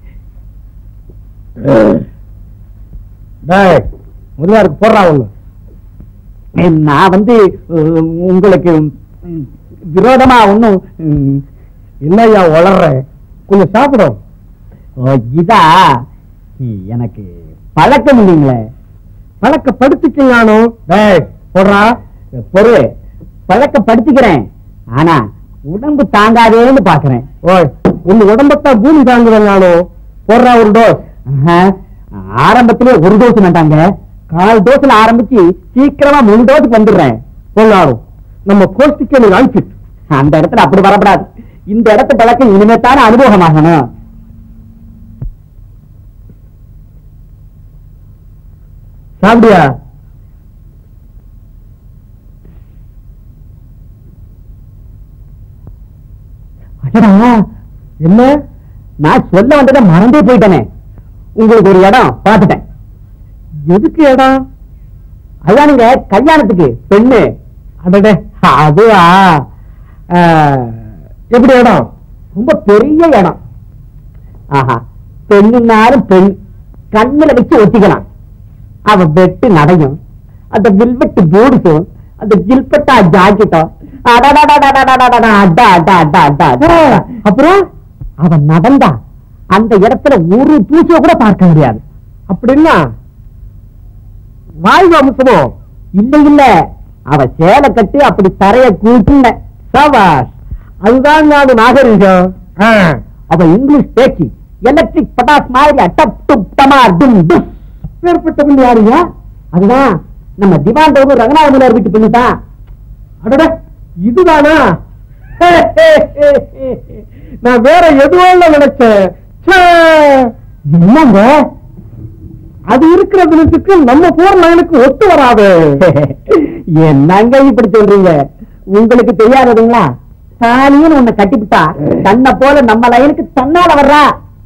முதலாருக்கு போடுறா ஒண்ணு நான் வந்து உங்களுக்கு விரோதமா ஒண்ணும் இல்லையா வளர்றேன் கொஞ்சம் சாப்பிடும் இதா எனக்கு பழக்கம் இல்லைங்களே பழக்கப்படுத்திக்கலானோ போடுறா பொருள் பழக்கப்படுத்திக்கிறேன் ஆனா உடம்பு தாங்காதேன்னு பாக்குறேன் உங்க உடம்பத்தான் பூமி தாங்குறதுனாலோ போடுறா ஒரு டோஸ் ஆரம்பத்திலே ஒரு டோஸ் வேண்டாங்க 4 டோஸ்ல ஆரம்பிச்சு சீக்கிரமா 3 டோஸுக்கு வந்துடுறேன் போடலாம் நம்ம கோஷ்டிக்கு அனுப்பிட்டு அந்த இடத்துல அப்படி வரப்படாது இந்த இடத்து பழக்கம் இனிமேத்தான அனுபவமாகணும் சாப்பிடியா என்ன நான் சொல்ல வந்ததை மறந்தே போயிட்டேனே உங்களுக்கு ஒரு இடம் பார்த்துட்டேன் எதுக்கு இடம் அதானுங்க கல்யாணத்துக்கு பெண்ணு அதே அதுவா எப்படி இடம் ரொம்ப பெரிய இடம் ஆஹா பெண்ணுனாலும் பெண் கண்ணுல வச்சு ஒத்திக்கலாம் அவ வெட்டு நடையும் அந்த வில்வெட்டு போடுக்கும் அந்த ஜில்பட்டா ஜாக்கெட்டும் அப்புறம் அவன் நடந்தா அந்த இடத்துல ஒரு தூசிய கூட பார்க்க முடியாது அப்படின்னா வாயு அம்சமோ இல்ல இல்ல அவ சேலை கட்டி அப்படி தரைய கூட்டுன சவாஷ் அதுதான் நான் நாகரிகம் அவ இங்கிலீஷ் பேச்சு எலக்ட்ரிக் பட்டாஸ் மாதிரி டப் டுப் டமார் டும் டுஸ் அப்பேற்பட்ட யாருங்க அதுதான் நம்ம திவான் ரங்கநாதன் வீட்டு பண்ணிட்டான் அடட இதுதானா நான் வேற எதுவும் நினைச்சேன் என்னங்க அது இருக்கிற தினத்துக்கு நம்ம போற லைனுக்கு ஒத்து வராது என்னங்க இப்படி சொல்றீங்க உங்களுக்கு தெரியாததுங்களா சாலின்னு உன்னை கட்டிவிட்டா தன்னை போல நம்ம லைனுக்கு தன்னால வர்றா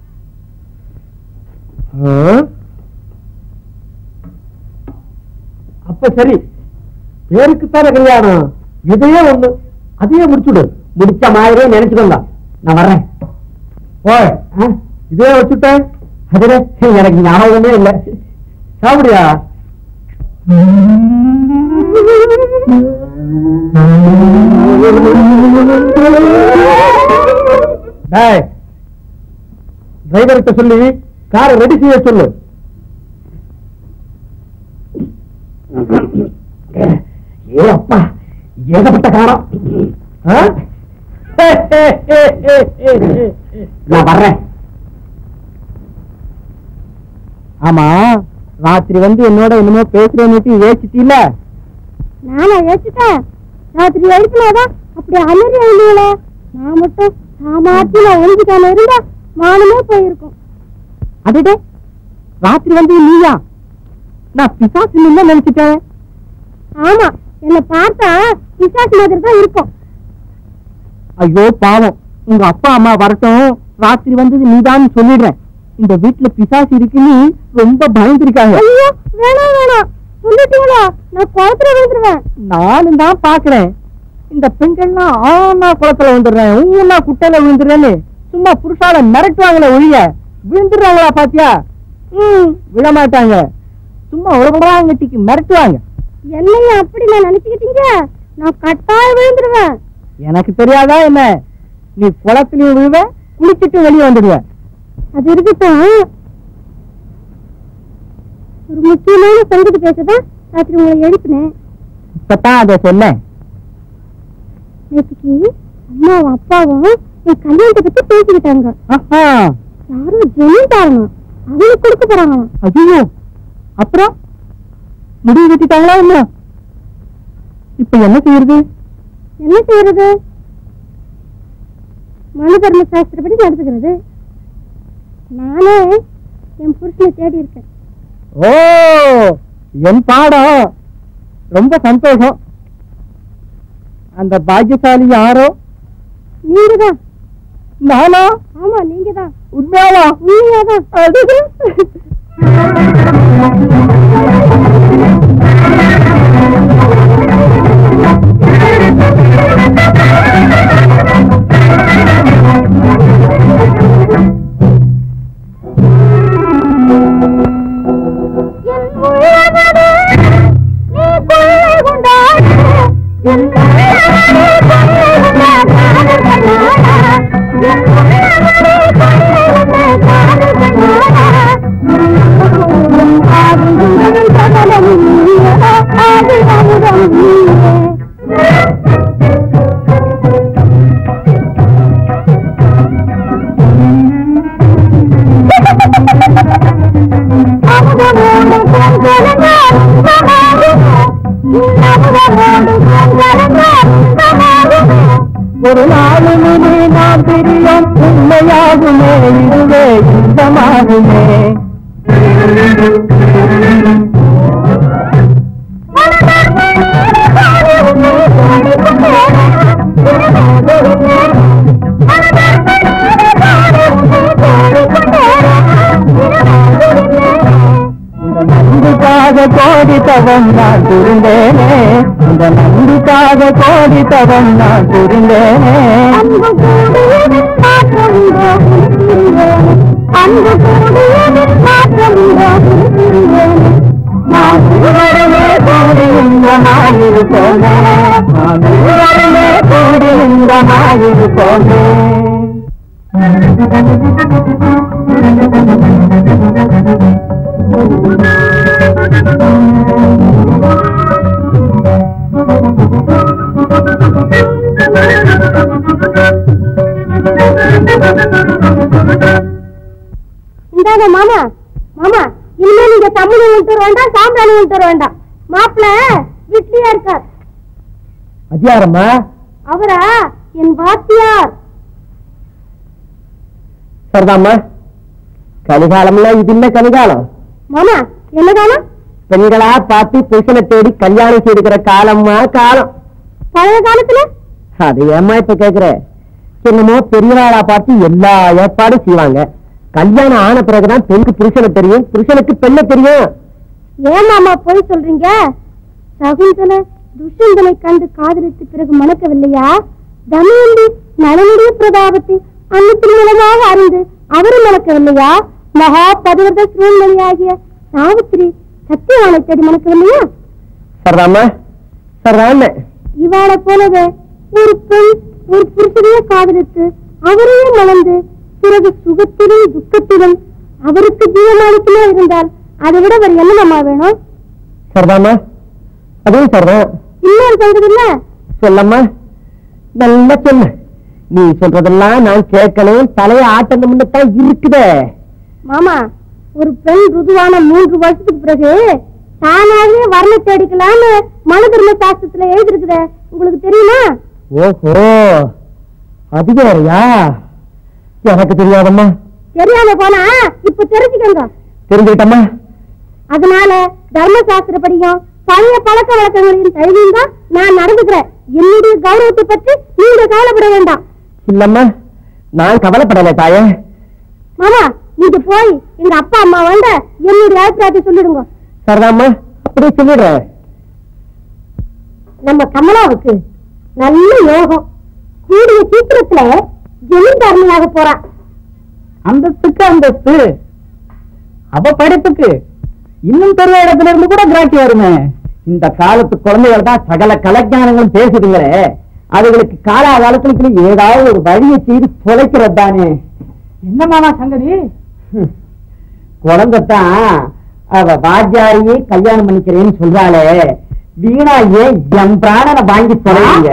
அப்ப சரி பேருக்குத்தான கல்யாணம் இதையே ஒண்ணு அதையே முடிச்சுடு முடிச்ச மாதிரியே நினைச்சுக்கோங்க நான் வர்றேன் ஓய் இதே வச்சுட்டேன் அதுல எனக்கு ஞாபகமே இல்லை சாப்பிடியா டிரைவர்கிட்ட சொல்லி காரை ரெடி செய்ய சொல்லு ஏ அப்பா ஏகப்பட்ட காரம் நான் வர்றேன் ஆமா ராத்திரி வந்து என்னோட என்னமோ பேசுறேன்னு யோசிச்சிட்டீல நானா யோசிச்சிட்டேன் ராத்திரி எழுப்பினாதான் அப்படி அலறி எழுதுல நான் மட்டும் சாமாத்தில ஒழிஞ்சுக்காம இருந்தா மானமே போயிருக்கும் அதுடே ராத்திரி வந்து நீயா நான் பிசாசு இல்ல நினைச்சிட்டேன் ஆமா என்ன பார்த்தா பிசாசு மாதிரி தான் இருக்கும் ஐயோ பாவம் உங்க அப்பா அம்மா வரட்டும் ராத்திரி வந்தது நீதான் சொல்லிடுறேன். இந்த வீட்டுல பிசாசு இருக்குன்னு ரொம்ப பயந்துருக்காங்க. ஐயோ வேணாம் வேணாம் சொல்லிட்டீங்களா, நான் குளத்துல விழுந்துருவேன். நானும் தான் பாக்குறேன். இந்த பெண்கள்லாம் ஆனா குளத்துல விழுந்துடுறேன், ஊனா குட்டையில விழுந்துடுறேன்னு சும்மா புருஷால மிரட்டுவாங்களே ஒழிய விழுந்துடுறாங்களா பாத்தியா? விழமாட்டாங்க, சும்மா உடம்புறாங்கட்டிக்கு மிரட்டுவாங்க. என்னையும் அப்படி நான் நினைச்சுக்கிட்டீங்க, நான் கட்டாயம் விழுந்துருவேன். எனக்கு தெரியாதா என்ன? நீ குளத்திலையும் விழுவ, குளிச்சுட்டு வெளியே வந்துடுவ. அது இருக்கட்டும், ஒரு முக்கியமான சங்கதி பேசதான் ராத்திரி உங்களை எழுப்பினேன். இப்பதான் அதை சொன்ன. நேற்றுக்கு அம்மாவும் அப்பாவும் என் கல்யாணத்தை பத்தி பேசிக்கிட்டாங்க. யாரும் ஜெயிட்டாரணும், அவங்களுக்கு கொடுக்க போறாங்க. ஐயோ, அப்புறம் முடிவு கட்டிட்டாங்களா என்ன? இப்ப என்ன செய்யறது? என்ன செய்யறது? மனு தர்ம சாஸ்திரப்படி நடத்துக்கிறது. நானே என் புருஷனை தேடி இருக்கேன். ஓ, என் பாடம். ரொம்ப சந்தோஷம். அந்த பாக்கியசாலி யாரோ? நீங்கதான். நானா? ஆமா, நீங்கதான். உண்மையாவா? உண்மையாதான். ஒரு நாளுமே நாம் பிரியும் உண்மையாகுமே, இதுவே இன்பமாகுமே. நன்றுக்காக கோடி தவம் நான் புரிந்தேனே, இந்த நன்றுக்காக கோடி தவம் நான் புரிந்தேனே. கூடி இன்பமாயிருப்போமே, கூடி இன்பமாயிருப்போமே. இந்தாங்க மாமா. மாமா, இனிமே நீங்க தமிழ் விட்டு வேண்டாம், சாம்பிராணி விட்டு வேண்டாம். மாப்பிள்ள வீட்லயே இருக்கார். அதிகாரம்மா? அவரா? என் வாத்தியார். சரிதாம்மா, கலிகாலம்ல இது இல்ல கலிகாலம். மாமா, என்ன காலம்? பெண்களா பார்த்து புருஷனை தேடி கல்யாணம் செய்துக்கிற காலம்மா காலம். பழைய காலத்துல? அது ஏம்மா இப்ப கேக்குற? என்னமோ பெரியவாளா பார்த்து எல்லா ஏற்பாடும் செய்வாங்க. கல்யாணம் ஆன பிறகுதான் பெண்ணுக்கு புருஷனை தெரியும், புருஷனுக்கு பெண்ணை தெரியும். ஏன் மாமா போய் சொல்றீங்க? சகுந்தலை துஷ்யந்தனை கண்டு காதலித்து பிறகு மணக்கவில்லையா? தமயந்தி நலனுடைய பிரதாபத்தை அன்னத்தின் மூலமாக அறிந்து அவரும் மணக்கவில்லையா? மகா பதிவர்த சூழ்நிலையாகிய சாவித்திரி சத்தியவானை தேடி மணக்கவில்லையா? சரிதாம்மா, சரிதான். இவாளை போலவே ஒரு பெண் ஒரு புருஷனையே காதலித்து அவரையே மணந்து பிறகு சுகத்திலும் துக்கத்திலும் அவருக்கு ஜீவமானத்திலே இருந்தால் அதை விட வேறு என்னமா வேணும்? சரிதாம்மா, அதுவும் சரிதான். இன்னொரு சொல்றது இல்ல? சொல்லம்மா, நல்லா சொல்ல. நீ சொல்றதெல்லாம் நான் கேட்கணும், தலைய ஆட்டணும்னு தான் இருக்குதே. மாமா, ஒரு பெண் ருதுவான 3 வருஷத்துக்கு பிறகு தானாகவே வர்ண தேடிக்கலான்னு மனு தர்ம சாஸ்திரத்துல எழுதிருக்குதே, உங்களுக்கு தெரியுமா? ஓஹோ, அது வேறையா? எனக்கு தெரியாதம்மா. தெரியாம போனா இப்ப தெரிஞ்சுக்கங்க. தெரிஞ்சுக்கிட்டம்மா. அதனால தர்மசாஸ்திரப்படியும் பழைய பழக்க வழக்கங்களையும் தழுவியும் தான் நான் நடந்துக்கிறேன். என்னுடைய கௌரவத்தை பற்றி நீங்க கவலைப்பட வேண்டாம். இல்லம்மா, நான் கவலைப்படல தாயே. மாமா நீங்க போய் எங்க அப்பா அம்மா வந்து என்னுடைய அபிப்பிராயத்தை சொல்லிடுங்க. சரிதாம்மா, அப்படியே சொல்லிடுறேன். நம்ம கமலாவுக்கு நல்ல யோகம், கூடிய சீக்கிரத்துல ஜமீன்தாரணியாக போறா. அந்தஸ்துக்கு அந்தஸ்து, அவ படிப்புக்கு இன்னும் பெரிய இடத்துல இருந்து கூட கிராக்கி வருமே. இந்த காலத்து குழந்தைகள் தான் சகல கலைஞானங்களும் பேசுதுங்களே, அதுகளுக்கு காலாகாலத்துல ஏதாவது ஒரு வழியை செய்து தொலைக்கிறது தானே. என்னமாமா சங்கதி? குழந்தைத்தான் அவ வாத்தியாரியே கல்யாணம் பண்ணிக்கிறேன்னு சொல்றாளே, வீணா ஏன் என் பிராணனை வாங்கி தொலைங்க.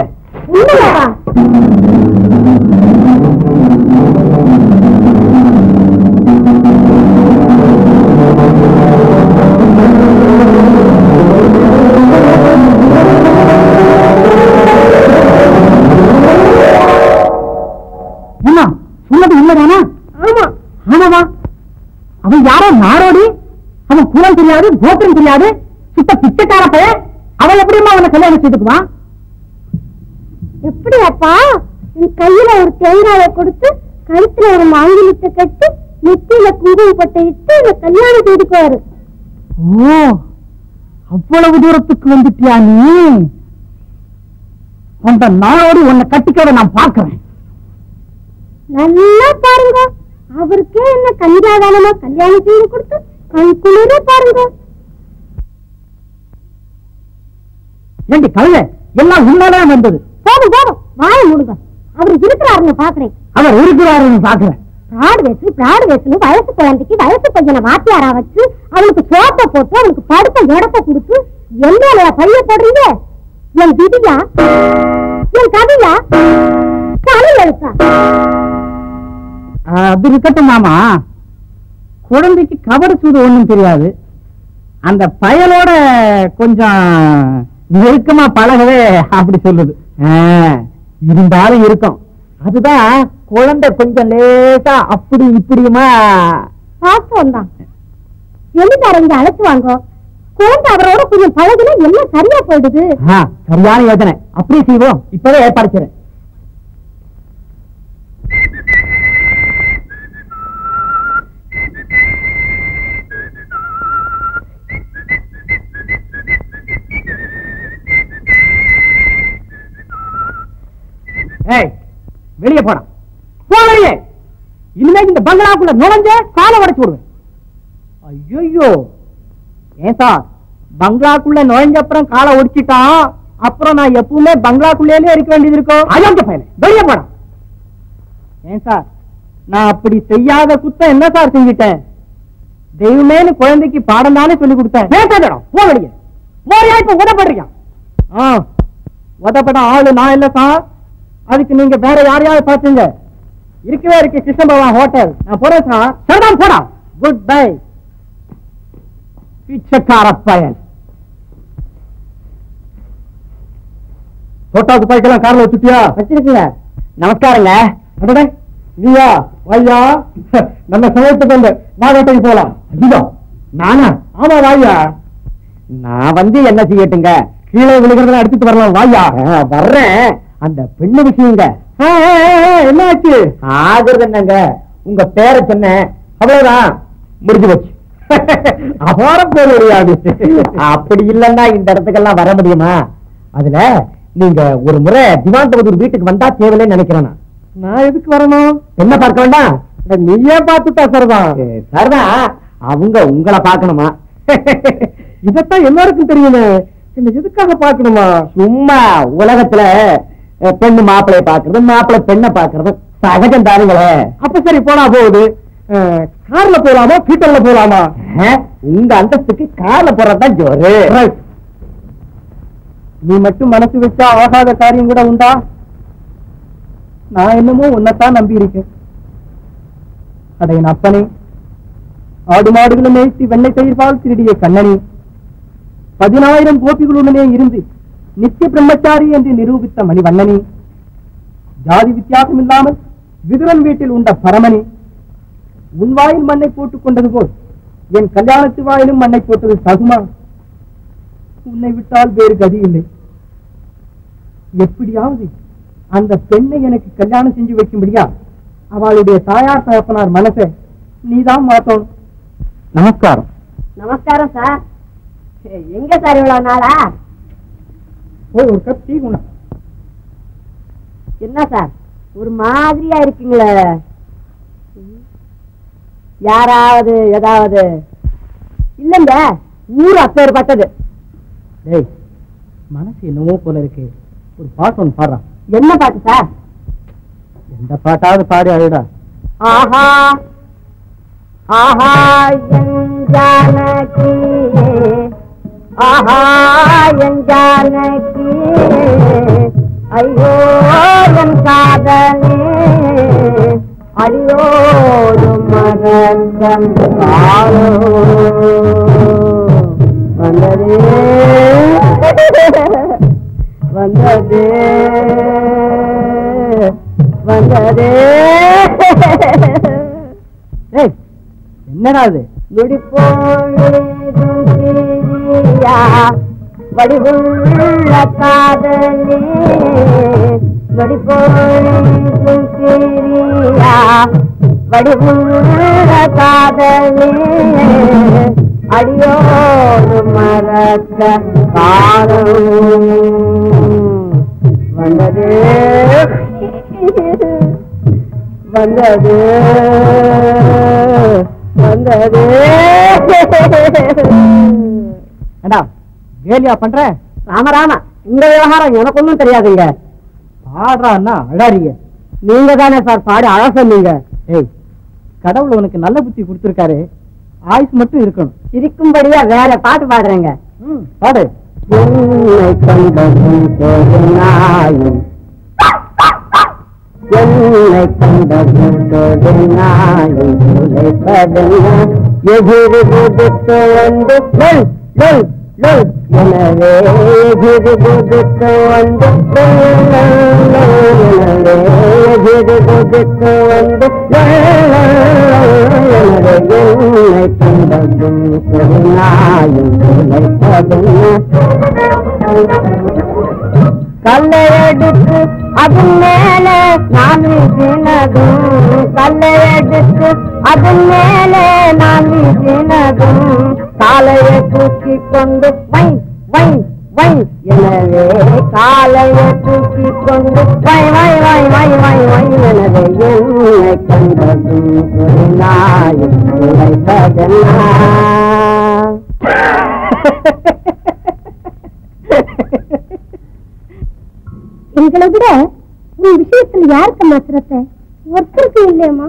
சொன்னது இல்லதானா? ஆமா. ஆமாவா? அவன் யாரோ நாரோடி, அவன் குலம் தெரியாது, கோத்திரம் தெரியாது, சுத்த பிச்சைக்கார பையன். அவன் எப்படிமா அவனை கல்யாணம் செய்துக்குவான்? எப்படி அப்பா? என் கையில ஒரு தேங்காயை கொடுத்து கழுத்துல ஒரு மாங்கிலத்தை கட்டி நெத்தியில குங்குமப்பட்டை இட்டு இந்த கல்யாணம் செய்துக்குவாரு. ஓ, அவ்வளவு தூரத்துக்கு வந்துட்டியா நீ? அந்த நாரோடி உன்னை கட்டிக்கத நான் பார்க்கிறேன். நல்லா பாருங்க, அவருக்கே என்ன கஞ்சாதானமா கல்யாணம் செய்து கொடுத்து கண்குளிர பாருங்க. ஏண்டி கழுதை, எல்லாம் உண்மைதான் வந்தது. போதும் போதும், வாய மூடுங்க. அவர் இருக்கிறாருன்னு பாக்குறேன். அவர் இருக்கிறாருன்னு பாக்குறேன். பிராடு வேசுன்னு வயசு குழந்தைக்கு வயசு பையனை வாத்தியாரா வச்சு அவனுக்கு சோப்பை போட்டு அவனுக்கு படுத்த இடத்தை கொடுத்து என்ன பைய போடுறீங்க? என் விதியா, என் கதையா, கலை எழுத்தா? அது இருக்கட்டும் மாமா, குழந்தைக்கு கவர் சூடு ஒண்ணும் தெரியாது. அந்த பயலோட கொஞ்சம் நெருக்கமா பழகவே அப்படி சொல்லுது. இருந்தாலும் இருக்கும். அதுதான் குழந்தை கொஞ்சம் லேசா அப்படி இப்படியுமா பாப்போம் தான். எதுக்கார இங்க அழைச்சு வாங்க, குழந்தை அவரோட கொஞ்சம் பழகுனா எல்லாம் சரியா போயிடுது. சரியான யோசனை, அப்படியே செய்வோம். இப்பவே ஏற்பாடுக்கிறேன். வெளியே போறான், வெளியே. இனிமே இந்த பங்களாக்குள்ள நுழைஞ்ச காலை உடைச்சு விடுவேன். ஐயோ, ஏன் சார், பங்களாக்குள்ள நுழைஞ்ச அப்புறம் காலை ஒடிச்சிட்டான், அப்புறம் நான் எப்பவுமே பங்களாக்குள்ளே இருக்க வேண்டியது இருக்கும். அயோக்கிய பையன், வெளியே போறான். ஏன் சார், நான் அப்படி செய்யாத குத்தம் என்ன சார் செஞ்சிட்டேன்? தெய்வமேனு குழந்தைக்கு பாடம் தானே சொல்லி கொடுத்தேன். போ வெளியே. போறியா? இப்ப உதப்படுறியா? உதப்பட ஆளு நான் இல்ல சார், அதுக்கு நீங்க வேற யாரையாவது பாத்துங்க. இருக்கவே இருக்கு கிருஷ்ண பகவான் ஹோட்டல். நான் போறேன் சார். சரிதான், போடா. குட் பை பிச்சைக்கார பயல். போட்டாவுக்கு பைக்கெல்லாம் கார்ல வச்சுட்டியா? வச்சிருக்கீங்க. நமஸ்காரங்க. அடடே, நீயா? வாயா, நல்ல சமயத்துக்கு வந்து மாதத்தைக்கு போலாம். ஐயோ, நானா? ஆமா வாயா. நான் வந்து என்ன செய்யட்டுங்க? கீழே விழுகிறத எடுத்துட்டு வரலாம். வாயா. வர்றேன். அந்த பெண்ணு விஷயங்க என்ன ஆச்சு? ஆகுறது என்னங்க, உங்க பேரை சொன்னேன், அவ்வளவுதான், முடிஞ்சு போச்சு. அபாரம் பேர் முடியாது. அப்படி இல்லன்னா இந்த இடத்துக்கெல்லாம் வர முடியுமா? அதுல நீங்க ஒரு முறை திவான்பகதூர் வீட்டுக்கு வந்தா தேவையில்லைன்னு நினைக்கிறேன். நான் எதுக்கு வரணும்? என்ன பார்க்க வேண்டாம், நீயே பார்த்துட்டா சரிதான். சரிதான், அவங்க உங்களை பார்க்கணுமா? இதத்தான் எல்லாருக்கும் தெரியுமே, எதுக்காக பார்க்கணுமா? சும்மா உலகத்துல பெண்ணு மாப்பிளைய பாக்குறது, மாப்பிள்ளை பெண்ணை பாக்குறது சகஜம் தானுங்களே. அப்ப சரி, போனா போகுது. கார்ல போலாமா, பீட்டர்ல போலாமா? உங்க அந்தஸ்துக்கு கார்ல போறதுதான் ஜோரு. நீ மட்டும் மனசு வச்சா ஆகாத காரியம் கூட உண்டா? நான் என்னமோ உன்னைத்தான் நம்பி இருக்கேன். அதை என் அப்பனே, ஆடு மாடுகளை மேய்த்து வெண்ணெய் தயிர்பால் திருடிய கண்ணனே, 10,000 கோபிகளுடனே இருந்து நித்திய பிரம்மச்சாரி என்று நிரூபித்த மணிவண்ணனே, ஜாதி வித்தியாசம் இல்லாமல் விதுரன் வீட்டில் உண்ட பரமனே, உன் வாயில் மண்ணை போட்டுக் கொண்டது போல் என் கல்யாணத்து வாயிலும் மண்ணை போட்டது தகுமா? உன்னை விட்டால் வேறு கதி இல்லை. எப்படியாவது அந்த பெண்ணை எனக்கு கல்யாணம் செஞ்சு வைக்கும்படியா அவளுடைய தாயார் தகப்பனார் மனசை நீதான் மாத்தணும். நமஸ்காரம். நமஸ்காரம் சார். எங்க சார் இவ்வளவு நாளா? போய் ஒரு கப் டீ கொண்டு. என்ன சார் ஒரு மாதிரியா இருக்கீங்களே? யாராவது ஏதாவது? இல்லங்க, ஊர் அப்பேர் பட்டது. டேய், மனசு என்னவோ போல இருக்கு. ஒரு பாட்டு ஒன்று பாடுறான். என்ன பாட்டு சார்? எந்த பாட்டாவது பாடி அழுடா. ஆஹா ஆஹா என் ஜானகி, ஆஹா என் ஜானகி, ஐயோ என் காதலே, அடியோடு மரத்தம் காலோ வந்ததே வந்ததே வந்ததே. என்னடா அது? நொடிப்போயா வடிவுள்ள காதலே, நொடிப்போயா வடிவுள்ள காதலே, அடியோடு மறக்க காலம் வந்ததே வந்ததே வந்ததே. ஏண்டா கேலியா பண்ற? ராமராமா, இந்த விவகாரம் எனக்கு ஒன்றும் தெரியாதுங்க. பாடுறான்னா அழாதீங்க. நீங்க தானே சார் பாடி அழ சொன்னீங்க. ஏய், கடவுள் உனக்கு நல்ல புத்தி கொடுத்திருக்காரு, ஆயுஸ் மட்டும் இருக்கணும். இருக்கும்படியா வேற பாட்டு பாடுறேங்க. பாடு. என்னை கண்டதும் தொழுநாயும், என்னை கண்டதும் தொழுநாயும் உழைப்பதென்ன, எதிரி புதுத்து வந்து லொல் லொல் லொல், எனவே எதிரி புதுத்து வந்து எனவே எதிரி புதுத்து வந்து என்னை கண்டதும் தொழுநாயும் உழைப்பதென்ன, கல்லையெடுத்து அதன் மேலே நான் வீசினதும், கல்லையெடுத்து அதன் மேலே நான் வீசினதும், காலையை தூக்கி கொண்டு வை வை வை, எனவே காலையை தூக்கி கொண்டு வை வை வை வை வை வை, எனவே என்னை கண்டதும் ஒரு நாயும் உழைப்பதென்ன. எங்களை விட உன் விஷயத்தில் யாருக்கு மாத்திரத்தை ஒருத்தருக்கு இல்லையம்மா.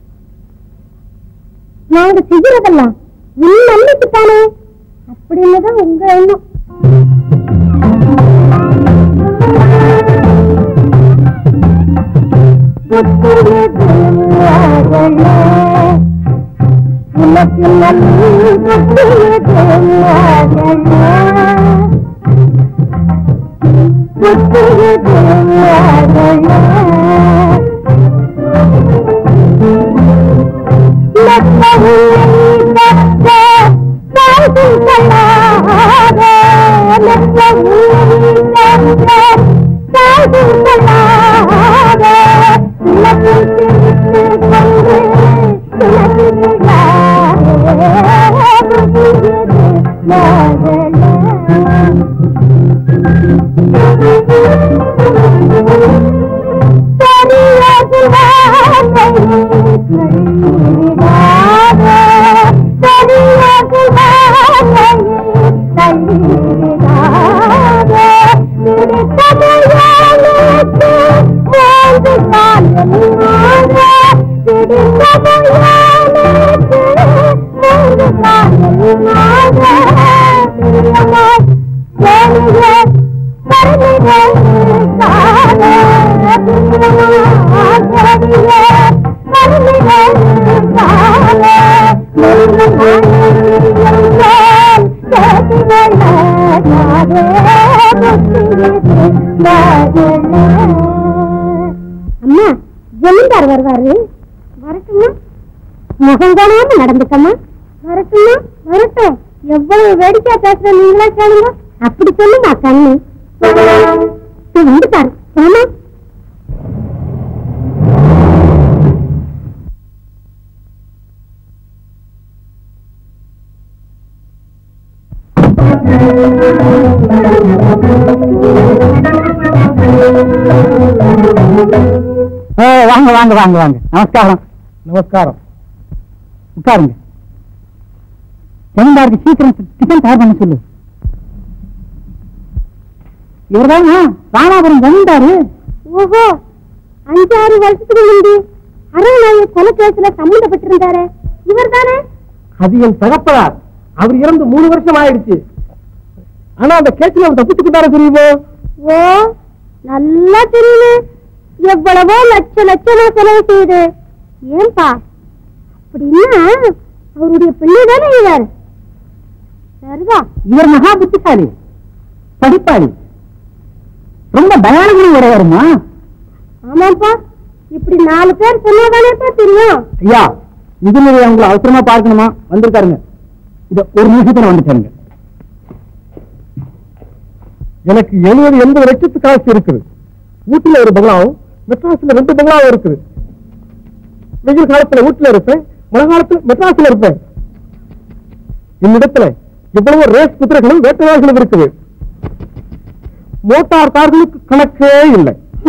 நாங்க செய்யறதெல்லாம் உன் நன்மைக்கு தானே அப்படின்னுதான் உங்க எண்ணம். உனக்கு அம்மா ஜமீன்தார் வருவாரு, வரட்டுமா? முகங்கானாம நடந்துக்கம்மா. வரட்டுமா? வரட்டும். எவ்வளவு வேடிக்கையா பேசுற நீங்களா கேளுங்க. அப்படி சொல்லுமா கண்ணு. வந்துட்டாரு. வாங்க வாங்க வாங்க வாங்க. நமஸ்காரம். நமஸ்காரம். உட்காருங்க. ஜமீன்தாருக்கு சீக்கிரம் டிஃபன் தயார் பண்ண சொல்லு. இவர்தான் ராமாபுரம் ஜமீன்தாரு. ஓஹோ, 5-6 வருஷத்துக்கு முன்பு அருணாய கொலை கேஸ்ல சம்பந்தப்பட்டிருந்தாரு, இவர் தானே? அது என் தகப்பனார். அவர் இறந்து 3 வருஷம் ஆயிடுச்சு. ஆனா அந்த கேஸ்ல அவர் தப்பிச்சுக்கிட்டார தெரியுமோ? ஓ, நல்லா தெரியுது. எவ்வளவோ லட்சமா செலவு செய்யுது. ஏன்பா அப்படின்னா அவருடைய பிள்ளை தானே இவர்? சரிதான். இவர் மகா புத்திசாலி, படிப்பாளி, ரொம்ப பயானகுணம் வருமா? ஆமாப்பா, இப்படி 4 பேர் சொன்னாதானேப்பா தெரியும். ஐயா, இதுல உங்களை அவசரமா பார்க்கணுமா? வந்திருக்காருங்க. இத ஒரு நிமிஷத்துல வந்துட்டாருங்க. எனக்கு 70-80 லட்சத்து காசு இருக்குது. ஊட்டில ஒரு பங்களாவும் மெட்ராஸ்ல 2 பங்களாவும் இருக்குது. வெயில் காலத்துல ஊட்டில இருப்பேன், மழை காலத்துல மெட்ராஸ்ல இருப்பேன். என்னிடத்துல எவ்வளவோ ரேஸ் குதிரைகளும் வேட்டையாடுகளும் இருக்குது. மோட்டார் கார்களுக்கு கணக்கே இல்லை.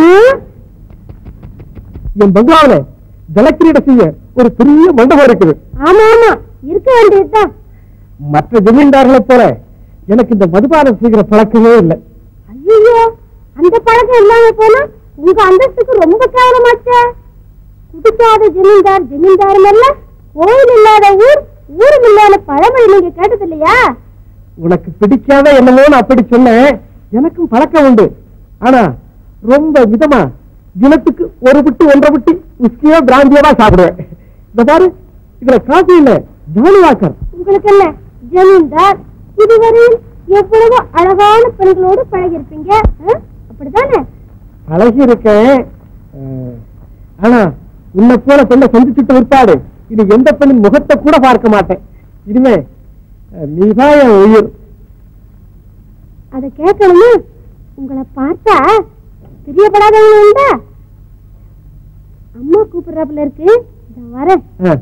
என் பங்களாவில ஜலக்கிரீட செய்ய ஒரு பெரிய மண்டபம் இருக்குது. ஆமா ஆமா, இருக்க வேண்டியதுதான். மற்ற ஜமீன்தார்களை போல எனக்கு இந்த மதுபானம் செய்கிற பழக்கமே இல்லை. ஐயோ, அந்த பழக்கம் இல்லாம போனா உங்க அந்தஸ்துக்கு ரொம்ப கேவலமாச்சே. குடிக்காத ஜமீன்தார் ஜமீன்தாரும் இல்ல, கோயில் இல்லாத ஊர் ஊரும் இல்லாத பழமொழி நீங்க கேட்டது இல்லையா? உனக்கு பிடிக்காத என்னமோன்னு அப்படி சொன்னேன். எனக்கும் பழக்கம் உண்டு. ஆனா ரொம்ப விதமா தினத்துக்கு 1 புட்டி 1.5 புட்டி உஸ்கியோ பிராந்தியவா சாப்பிடுவேன். இந்த பாரு, இதுல காசு இல்ல, ஜானி வாக்கர். உங்களுக்கு என்ன ஜமீன்தார், இதுவரையில் எவ்வளவு அழகான பெண்களோடு பழகி இருப்பீங்க, அப்படித்தானே? பழகி இருக்கேன். ஆனா உன்னை போல பெண்ணை சந்திச்சுட்டு விற்பாடு இது எந்த பெண்ணின் முகத்தை கூட பார்க்க மாட்டேன். இனிமே நீதான் என் உயிர். அதை கேட்கணுமா? உங்களை பார்த்தா தெரியப்படாதவங்க உண்டா? அம்மா கூப்பிடுறாப்புல இருக்கு, வரேன்.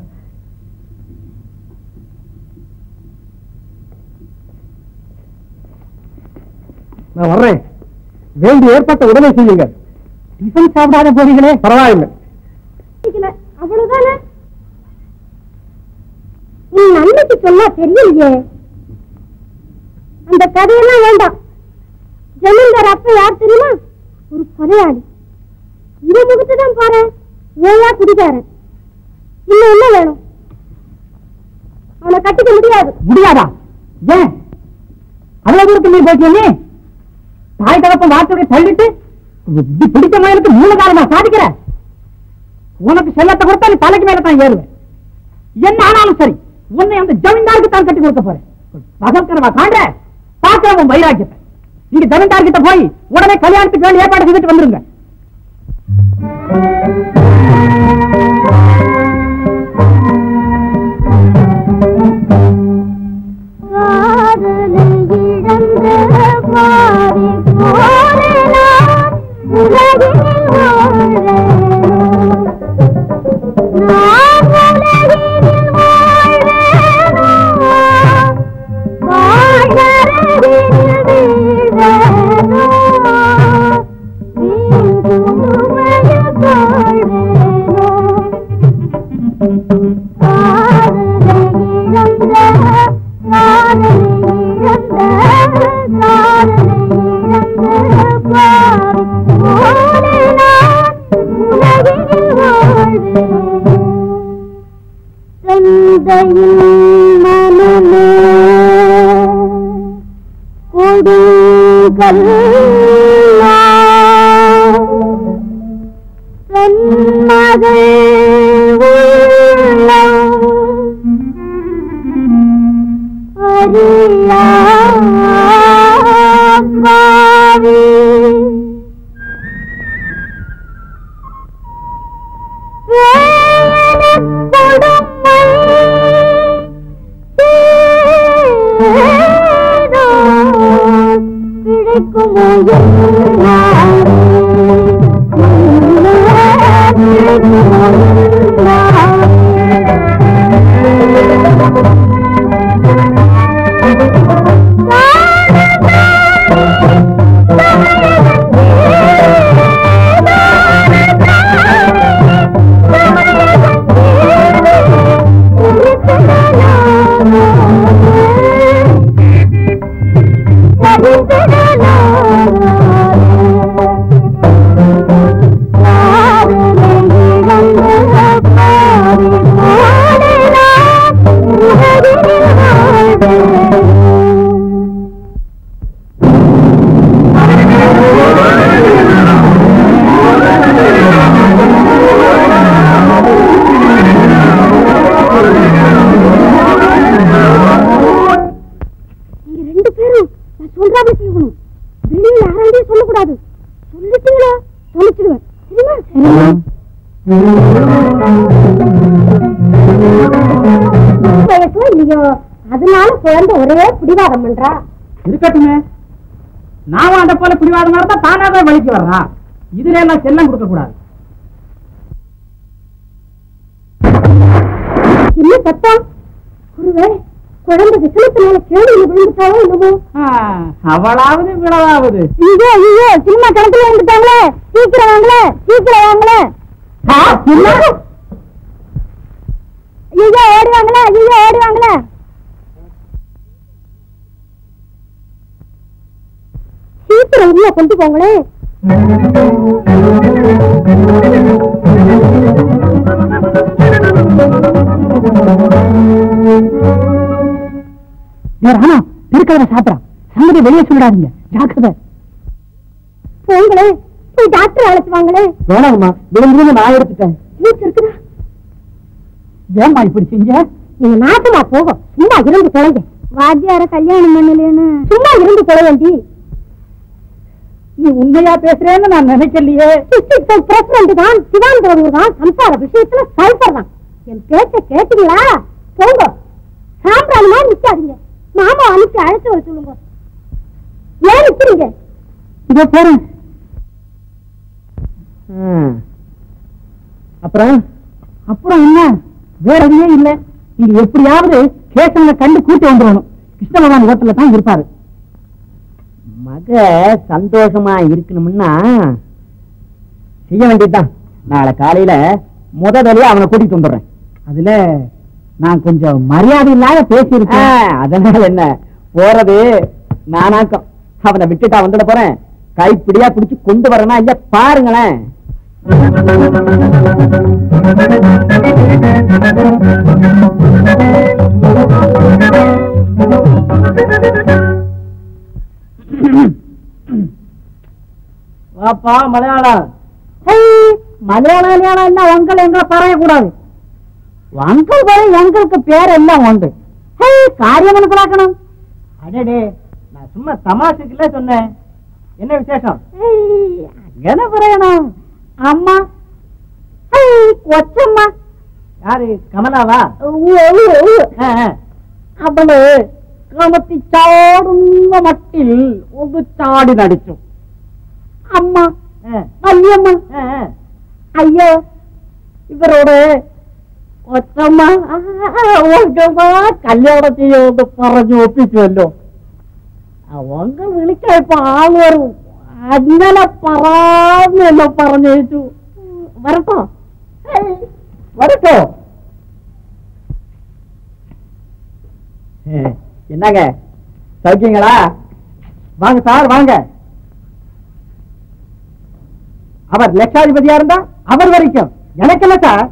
நான் வர்றேன். வேண்டிய ஏற்பாட்டை உடனே செய்யுங்க. டிஃபன் சாப்பிடாத போறீங்களே? பரவாயில்லை. அவ்வளவுதானே? உன் அன்னைக்கு சொன்னா தெரியலையே. அந்த கதையெல்லாம் வேண்டாம். ஜமீன்தார் அப்ப யார் தெரியுமா? ஒரு கொலையாளி. இதை முகத்துதான் பாரு, ஏயா குடிக்காரன். இன்னும் என்ன வேணும்? அவனை கட்டிக்க முடியாது. முடியாதா? ஏன் அவ்வளவு தூரத்து நீ போச்சு? தாய் தகப்ப வார்த்தையை தள்ளிட்டு பிடிச்ச மயிலுக்கு 3 காலமா சாதிக்கிற. உனக்கு செல்லத்தை கொடுத்தா நீ தலைக்கு மேலதான் ஏறுவேன். என்ன ஆனாலும் சரி, உன்னை அந்த ஜமீன்தாருக்கு தான் கட்டி கொடுக்க போறேன். பகல்கரவா காண்ற பாக்கிறவன் வைராக்கியத்தை. நீங்க ஜமீன்தார் கிட்ட போய் உடனே கல்யாணத்துக்கு வேண்டிய ஏற்பாடு செய்துட்டு வந்துருங்க. வயசுல இல்லையோ, அதனால குழந்தை ஒரே பிடிவாதம் பண்றா. இருக்கட்டுமே, நானும் அந்த போல பிடிவாதம் நடந்தா தானாவே வலிக்கு வர்றா. இதுல எல்லாம் செல்லம் கொடுக்க கூடாது. என்ன சத்தம்? ஒருவேளை குழந்தை விசனத்தினால கேள்வி விழுந்துட்டாவோ என்னமோ. அவளாவது விழாவது. ஐயோ ஐயோ, சினிமா கணக்குல வந்துட்டாங்களே, சீக்கிரம் வாங்களே, சீக்கிரம் வாங்களே. ஐயோ ஓடுவாங்களே, ஐயோ ஓடுவாங்களே. சீக்கிரம் உள்ள கொண்டு போங்களே. இருக்கிறத சாப்பிடா, சங்கதி வெளியே சொல்லிடாதீங்க, ஜாக்கிரதை. போங்களே, போய் டாக்டர் அழைச்சு வாங்களே. வேணாங்கம்மா, விழுந்து நான் எடுத்துட்டேன். இருக்குதா? ஏம்மா இப்படி செஞ்ச? நீங்க நாசமா போகும், சும்மா இருந்து தொலைங்க. வாத்தியார கல்யாணம் பண்ணலன்னு சும்மா இருந்து தொலைவேண்டி. நீ உண்மையா பேசுறேன்னு நான் நினைக்கலையே. பிரசிடண்ட் தான், சிவானந்தவர் தான், சம்சார விஷயத்துல சல்பர் தான். என் பேச்ச கேட்டீங்களா? போங்க, சாம்பிராணமா நிக்காதீங்க. மாமா அனுப்பி அழைச்சு வர சொல்லுங்க. ஏன் நிக்கிறீங்க? இதோ போறேன். அப்புறம் அப்புறம் என்ன, வேற எதுவே இல்ல. நீங்க எப்படியாவது கேசவனை கண்டு கூட்டி வந்துடணும். கிருஷ்ண பகவான் ஹோட்டல்ல தான் இருப்பாரு. மக சந்தோஷமா இருக்கணும்னா செய்ய வேண்டியதுதான். நாளை காலையில முதலில் அவனை கூட்டிட்டு வந்துடுறேன். அதுல நான் கொஞ்சம் மரியாதை இல்லாத பேசியிருக்கேன். அதனால என்ன, போறது நானாக்கம். அவனை விட்டுட்டா வந்துட போறேன். கைப்பிடியா பிடிச்சு கொண்டு வரனா ஐயா பாருங்களேன். வாப்பா மலையாளம். மலையாளம் என்ன உங்கள் எங்களை பறையக்கூடாது. அங்கல் வரை எங்களுக்கு பேர் எல்லாம் உண்டு. காரியம் பார்க்கணும். அடடே, நான் சும்மா தமாஷுக்குள்ள சொன்னேன். என்ன விசேஷம்? என்ன பறையணும்? அம்மா கொச்சம்மா. யாரு? கமலாவா? அவளு கமத்தி சாடுங்க மட்டில் ஒரு சாடி நடிச்சோம். அம்மா ஐயம்மா. ஐயோ, ഇവരോട് ഒറ്റമ്മ കല്യാണം ചെയ്യുമെന്ന് പറഞ്ഞു ഒപ്പിച്ചുവല്ലോ. അവങ്ക വിളിക്കപ്പോ ആള് വരും. അങ്ങനെ പറയാന്നല്ലോ പറഞ്ഞു. വരട്ടോ വരട്ടോ. என்னங்க சௌக்கியங்களா? வாங்க சார் வாங்க. அவர் லட்சாதிபதியா இருந்தா அவர் வரைக்கும் எனக்கு என்ன சார்?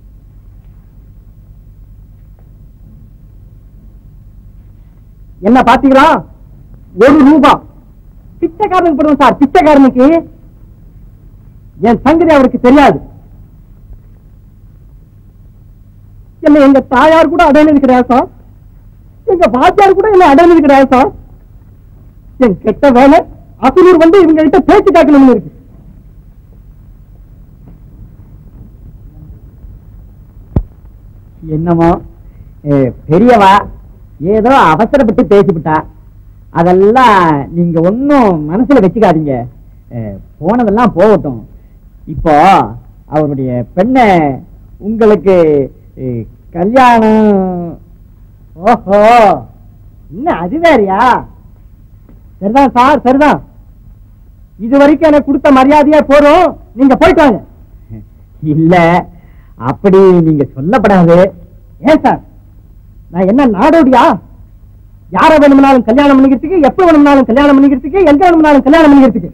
என்ன பாத்தீங்களா? ₹1 பிச்சைக்காரனுக்கு போடுவோம் சார். பிச்சைக்காரனுக்கு என் சங்கதி அவருக்கு தெரியாது. என்ன எங்க தாயார் கூட அடையினது கிடையாது சார். எங்க வாத்தியார் கூட என்ன அடையினது கிடையாது சார். என் கெட்ட வேலை அசலூர் வந்து இவங்க கிட்ட பேச்சு காக்கணும்னு இருக்கு. என்னமோ பெரியவா ஏதோ அவசரப்பட்டு பேசிவிட்டா. அதெல்லாம் நீங்க ஒன்னும் மனசுல வச்சுக்காதீங்க. போனதெல்லாம் போகட்டும். இப்போ அவருடைய பெண்ணை உங்களுக்கு கல்யாணம். ஓஹோ, இன்னும் அது வேறையா? சரிதான் சார், சரிதான். இது வரைக்கும் எனக்கு கொடுத்த மரியாதையா போறோம். நீங்க போயிட்டு வாங்க. இல்ல, அப்படி நீங்க சொல்லப்படாது. ஏன் சார், நான் என்ன நாடோடியா? யார வேணும்னாலும் கல்யாணம் பண்ணிக்கிறதுக்கு, எப்ப வேணும்னாலும் கல்யாணம் பண்ணிக்கிறதுக்கு, எங்க வேணும்னாலும் கல்யாணம் பண்ணிக்கிறதுக்கு.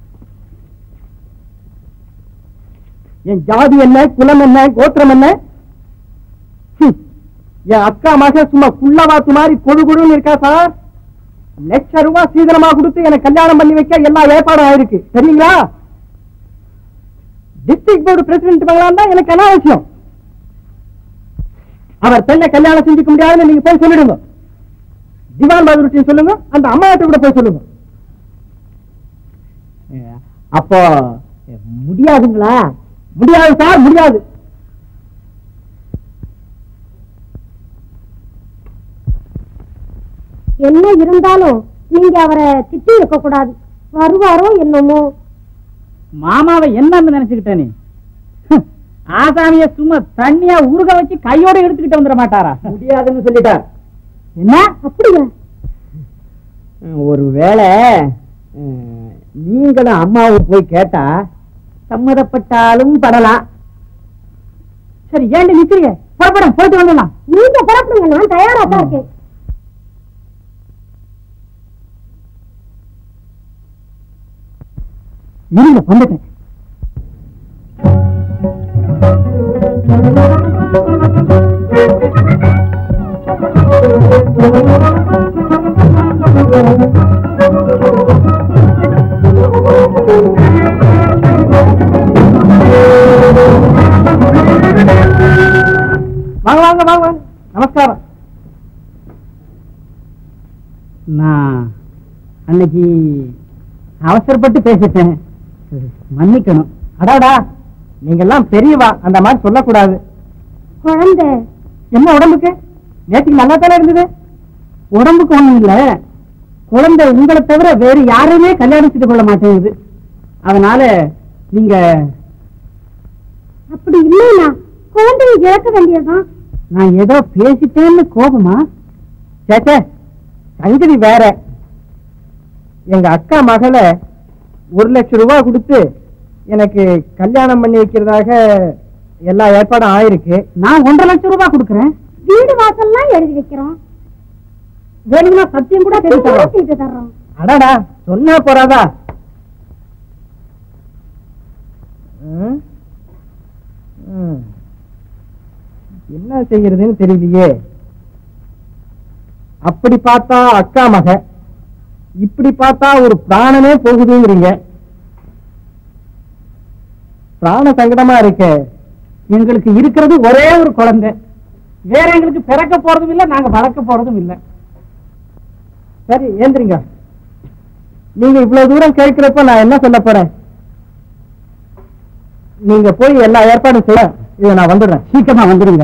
என் ஜாதி என்ன, குலம் என்ன, கோத்திரம் என்ன? என் அக்கா மக சும்மா குள்ளவாத்து மாதிரி கொடு கொடுன்னு இருக்கா சார். ₹1,00,000 சீதனமா கொடுத்து எனக்கு கல்யாணம் பண்ணி வைக்க எல்லா ஏற்பாடும் ஆயிருக்கு. சரிங்களா? டிஸ்ட்ரிக்ட் போர்டு பிரசிடென்ட் பண்ணலாம் தான் எனக்கு அனாவசியம். அவர் பெண்ணை கல்யாணம் செஞ்சுக்க முடியாதுன்னு நீங்க போய் சொல்லிடுங்க. திவான் பகதூர் சொல்லுங்க, அந்த அம்மாட்ட கூட போய் சொல்லுங்க. அப்போ முடியாதுங்களா? முடியாது சார், முடியாது. என்ன இருந்தாலும் நீங்க அவரை திட்டி இருக்க கூடாது. வருவாரோ என்னமோ. மாமாவை என்னன்னு நினைச்சுக்கிட்ட நீ? ஆசாமிய சும்மா தண்ணியா உருக வச்சு கையோட எடுத்துக்கிட்டு வந்துட மாட்டாரா? முடியாதுன்னு சொல்லிட்டார். என்ன அப்படியா? ஒருவேளை நீங்களும் அம்மாவும் போய் கேட்டா சம்மதப்பட்டாலும் படலாம். சரி, ஏண்டி நிக்கிறீங்க? புறப்படும், போயிட்டு வந்துடலாம். நீங்க புறப்படுங்க, நான் தயாரா தான் இருக்கேன். இருங்க, வந்துட்டேன். வாங்க வாங்க வாங்க, நமஸ்காரம். நான் அன்னைக்கு அவசரப்பட்டு பேசிட்டேன், மன்னிக்கணும். அடாடா, நீங்கெல்லாம் பெரியவா, அந்த மாதிரி சொல்லக்கூடாது. குழந்தை என்ன உடம்புக்கு? நேற்றுக்கு நல்லா தானே இருந்தது. உடம்புக்கு ஒண்ணும் இல்ல, குழந்தை உங்களை தவிர வேறு யாரையுமே கல்யாணம் செய்து கொள்ள மாட்டேங்குது. அதனால நீங்க அப்படி இல்லையா? குழந்தையை இழக்க வேண்டியதுதான். நான் ஏதோ பேசிட்டேன்னு கோபமா? சேச்சே, சங்கதி வேற. எங்க அக்கா மகளை 1 லட்சம் ரூபாய் கொடுத்து எனக்கு கல்யாணம் பண்ணி வைக்கிறதாக எல்லா ஏற்பாடும் ஆயிருக்கு. நான் 1.5 லட்சம் ரூபாய் கொடுக்கறேன். வீடு வாசல்லாம் எழுதி வைக்கிறோம். வேணும்னா சத்தியம் கூட செய்து தர்றோம். அடாடா, சொன்னா போறாதா? என்ன செய்யறதுன்னு தெரியலையே. அப்படி பார்த்தா அக்கா மக, இப்படி பார்த்தா ஒரு பிராணனே போகுதுங்கிறீங்க. பிராண சங்கடமா இருக்கு. எங்களுக்கு இருக்கிறது ஒரே ஒரு குழந்தை, வேற எங்களுக்கு பிறக்க போறதும் இல்லை, நாங்க வளர்க்க போறதும் இல்லை. சரி, ஏந்திரிங்க. நீங்க இவ்வளவு தூரம் கேட்கிறப்ப நான் என்ன சொல்ல போறேன்? நீங்க போய் எல்லா ஏற்பாடும் செய்ய, இதை நான் வந்துடுறேன். சீக்கிரமா வந்துடுங்க.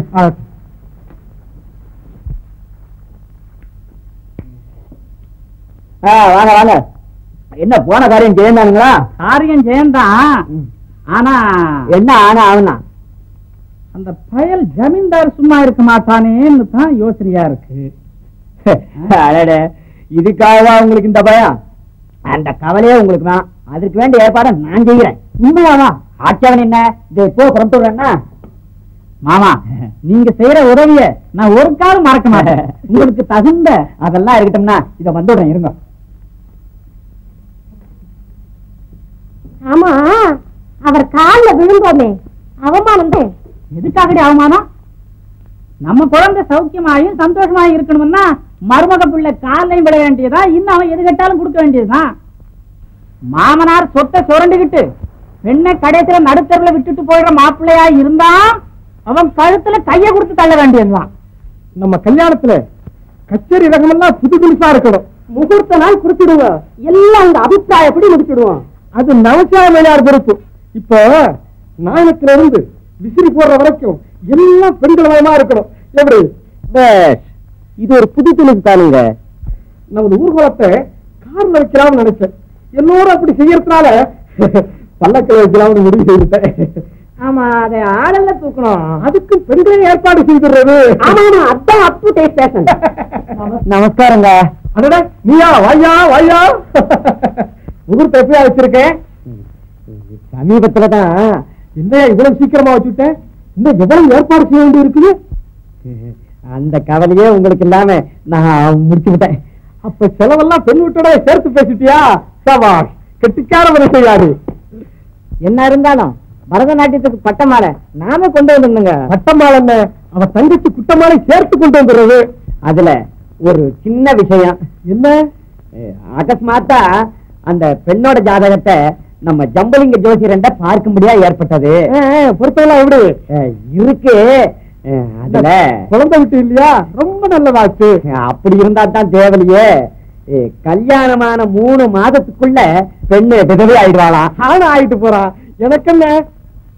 வாங்க வாங்க. என்ன போன காரியம் ஜெயந்தானுங்களா? காரியம் ஜெயந்தான். ஆனா என்ன ஆனா ஆகுனா? அந்த பயல் ஜமீன்தார் சும்மா இருக்க மாட்டானேன்னு தான் யோசனையா இருக்கு. அடடே, இதுக்காகவா உங்களுக்கு இந்த பயம்? அந்த கவலையே உங்களுக்கு தான். அதுக்கு வேண்டிய ஏற்பாட நான் செய்கிறேன். உண்மையாவா? ஆட்சேவன் என்ன இதை போ புறப்பட்டுறேன்னா? மாமா, நீங்க செய்யற உதவிய நான் ஒரு காலம் மறக்க மாட்டேன். உங்களுக்கு தகுந்த அதெல்லாம் இருக்கட்டும்னா இதை வந்துடுறேன், இருங்க. ஆமா, அவர் காலில் விழுந்தோமே, அவமானம் தான். எதுக்காகடி அவமானம்? நம்ம குழந்தை சௌக்கியமாயும் சந்தோஷமாயும் இருக்கணும்னா மருமக பிள்ளை காலையும் விட வேண்டியதா, இன்னும் அவன் எது கேட்டாலும் கொடுக்க வேண்டியதுதான். மாமனார் சொத்தை சுரண்டுகிட்டு பெண்ணை கடையத்துல நடுத்தருல விட்டுட்டு போயிடுற மாப்பிள்ளையா இருந்தா அவன் கழுத்துல கைய கொடுத்து தள்ள வேண்டியதுதான். நம்ம கல்யாணத்துல கச்சேரி ரகமெல்லாம் புது புதுசா இருக்கணும். முகூர்த்த நாள் குறிப்பிடுவோம், எல்லாம் உங்க அபிப்பிராயப்படி முடிச்சிடுவோம். அது நவசாய மேலார் பொறுப்பு. இப்போ நாயனத்துல இருந்து விசிறி போடுற வரைக்கும் எல்லாம் பெண்கள் மயமா இருக்கணும். எப்படி? இது ஒரு புது துணுக்கு தானுங்க. நமது ஊர்வலத்தை கார்ல வைக்கலாம்னு நினைச்சேன். எல்லோரும் அப்படி செய்யறதுனால பல்லக்கில் வைக்கலாம்னு முடிவு செய்துட்டேன். ஆமா, அதை ஆளல்ல தூக்கணும். அதுக்கு பெண்களே ஏற்பாடு செய்துடுறது. ஆமா, அதான் அப்பு டேஸ்ட். நமஸ்காரங்க. அடடா, நீயா? வாயா வாயா. முகூர்த்த எப்பயா வச்சிருக்கேன்? சமீபத்துலதான். என்ன இவ்வளவு சீக்கிரமா வச்சுட்டேன்? இன்னும் எவ்வளவு ஏற்பாடு செய்ய வேண்டி இருக்குது? அந்த கவலையே உங்களுக்கு இல்லாம நான் முடிச்சு விட்டேன். அப்ப செலவெல்லாம் பெண் வீட்டோட சேர்த்து பேசிட்டியா? சபாஷ், கெட்டிக்கார மனுஷையாரு. என்ன இருந்தாலும் பரதநாட்டியத்துக்கு பட்டமாலை நாம கொண்டு வந்துருங்க. பட்டமாலை என்ன, அவ தங்கச்சி குட்டமாலை சேர்த்து கொண்டு வந்துடுறது. அதுல ஒரு சின்ன விஷயம். என்ன? அகஸ்மாத்தா அந்த பெண்ணோட ஜாதகத்தை நம்ம ஜம்பலிங்க ஜோசியரண்ட பார்க்கும்படியா ஏற்பட்டது. பொறுத்தவெல்லாம் எப்படி இருக்கு? அதுல குழந்தை விட்டு இல்லையா? ரொம்ப நல்லதாச்சு. அப்படி இருந்தா தான் தேவலையே. கல்யாணமான 3 மாதத்துக்குள்ள பெண்ணு விதவை ஆயிடுவாளாம். ஆனா ஆயிட்டு போறான். எனக்கு என்ன?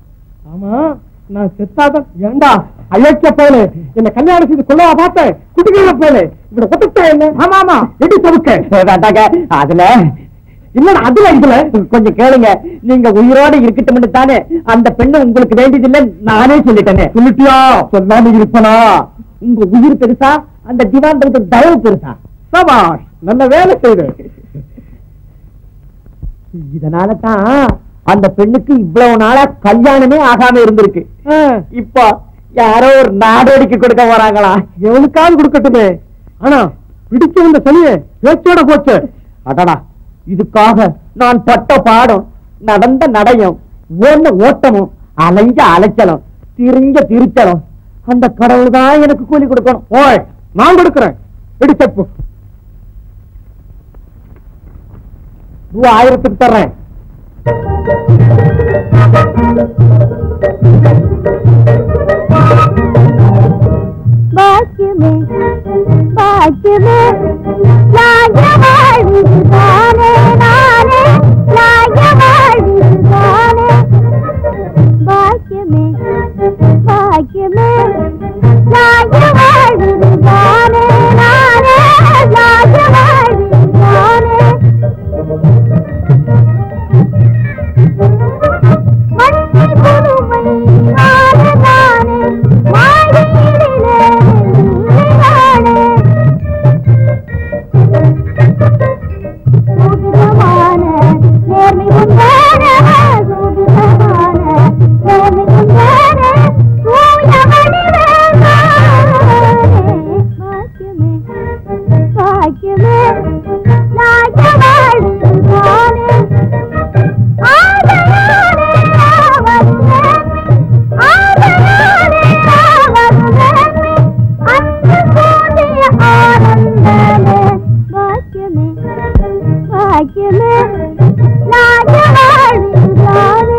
ஆமா நான் செத்தாதான் ஏண்டா அழைச்ச போல என்ன கல்யாணம் செய்து கொள்ளவா பார்த்தேன் குடிக்கிற போல இவட ஒத்துட்டா என்ன ஆமா ஆமா எடி தவுக்க அதுல இல்ல அதுல இதுல கொஞ்சம் கேளுங்க, நீங்க உயிரோட இருக்கட்டும் தானே அந்த பெண்ணு உங்களுக்கு வேண்டியதில்லை நானே சொல்லிட்டேனே. சொல்லிட்டியா? சொல்லாம இருப்பனா? உங்க உயிர் பெருசா அந்த திவான்றது தயவு பெருசா? சபாஷ், நல்ல வேலை செய்து. இதனால தான் அந்த பெண்ணுக்கு இவ்வளவு நாளா கல்யாணமே ஆகாம இருந்திருக்கு. இப்ப யாரோ ஒரு நாடோடிக்கு கொடுக்க போறாங்களா? எவனுக்காவது கொடுக்கட்டுமே. ஆனா பிடிச்ச இந்த சனிய பேச்சோட போச்சு. அடடா, இதுக்காக நான் பட்ட பாடம், நடந்த நடையும், ஓட்ட ஓட்டமும், அலைஞ்ச அலைச்சலும், திரிஞ்ச திருச்சலும், அந்த கடவுள் தான் எனக்கு கூலி கொடுக்கணும். ஓய், நான் கொடுக்கிறேன். எடுத்து 1000 தர்றேன். பாக்கியமே பாக்கியமே வாழ்விதானே நானே வாழ்விதானே பாக்கியமே பாக்கியமே வாழ்விதானே நானே வாழ்விதானே மண்ணை புதுமை நானே நானே மாடியிலே நானே சுகிதமான நேர்மை உண்டான சுகிதமான நேர்மை உண்டான தூய வடிவே பாக்கியமே பாக்கியமே நாய வாழ்விதானே ஆதலானே ஆவதுமே ஆதலானே ஆவதுமே அன்பு கூடிய ஆனந்தமே பாக்கியமே பாக்கியமே நாய வாழ்விதானே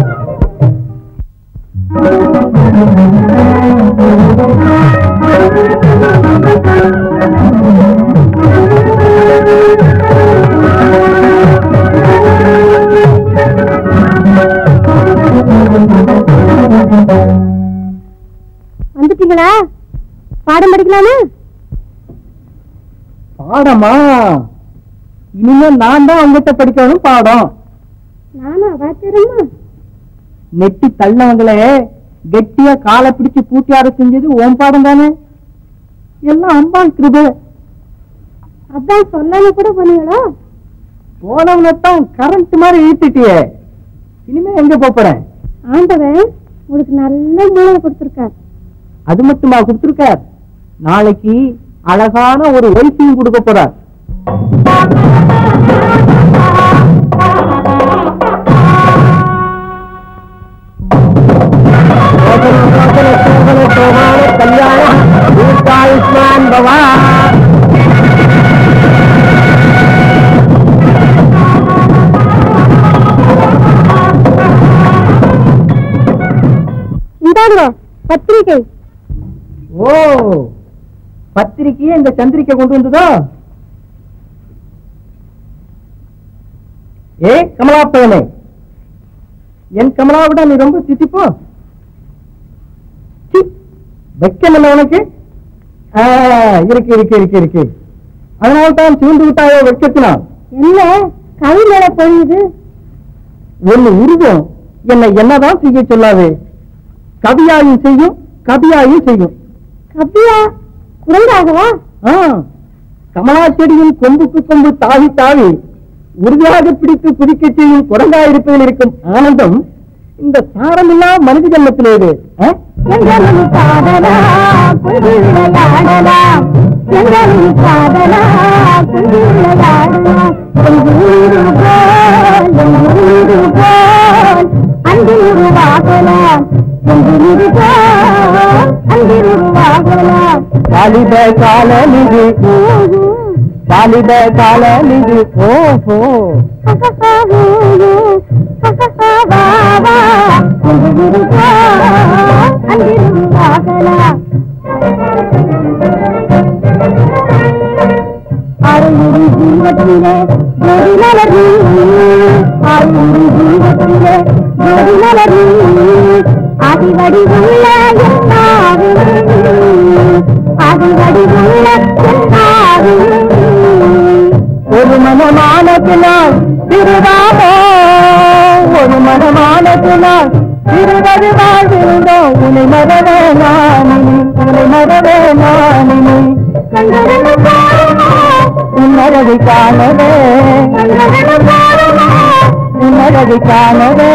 வந்துட்டீங்களா? பாடம் படிக்கலாமா? பாடமா? இனிமே நான் தான் உங்ககிட்ட படிக்கணும் பாடம். நானா வாத்திரமா? நெட்டி தள்ளவங்களே கெட்டியா காலை பிடிச்சு பூட்டியார செஞ்சது ஓம் பாடம் தானே. எல்லாம் அம்பாள் கிருபை. அதான் சொல்லாம கூட பண்ணீங்களா? போனவனத்தான் கரண்ட் மாதிரி இழுத்துட்டியே. இனிமே எங்க போறேன்? ஆண்டவன் உங்களுக்கு நல்ல மூளை கொடுத்திருக்கார். அது மட்டுமா கொடுத்திருக்கார்? நாளைக்கு அழகான ஒரு ஒய்ஃபையும் கொடுக்க போறார். கல்யாணம் தீர்காயுஷ்மான் பவா. இந்தாங்க பத்திரிகை. ஓ, பத்திரிக்கையே இந்த சந்திரிக்கை கொண்டு வந்ததோ? ஏ கமலா பையனே, என் கமலாவிட நீ ரொம்ப திட்டிப்போ. வெக்கமில்ல உனக்கு? இருக்கு இருக்கு இருக்கு இருக்கு. அதனால்தான் சூழ்ந்து விட்டாயோ வெக்கத்தினால். என்ன கை மேல பொழியுது? ஒன்னு உருவம் என்னை என்னதான் செய்ய சொல்லாது. கவியாயும் செய்யும், கவியாயும் செய்யும். கவ்யா குரங்காகவா? கமலா செடியின் கொம்புக்கு கொம்பு தாவி தாவி உறுதியாக பிடித்து குதிக்க செய்யும் குரங்காயிருப்பதில் இருக்கும் ஆனந்தம் இந்த சாரமில்லா மனித ஜன்மத்திலேது. எங்களின் காதலா குந்தி விளையாடலாம், எங்களின் காதலா குந்தி விளையாடலாம். எங்கூரு போல் எங்கூரு போல் அன்பில் உருவாகலாம், எங்கூரு போல் அன்பில் உருவாகலாம். வாலிப காலமிது வாலிப காலமிது. ஓஹோ அருள் ஜீவத்திலே ஜோதி மலர்ந்து, அருள் ஜீவத்திலே ஜோதி மலர் அதிவடி உள்ள அதிவடி உள்ள ஒரு மனமானத்தினால் திருவாமோ ஒரு மனமானத்தினால் திருவது வாழ்ந்தோ உன்னை மறவே நானினி உன்னை மறவே நானினி உன்னரது காணவே உன்னரது காணவே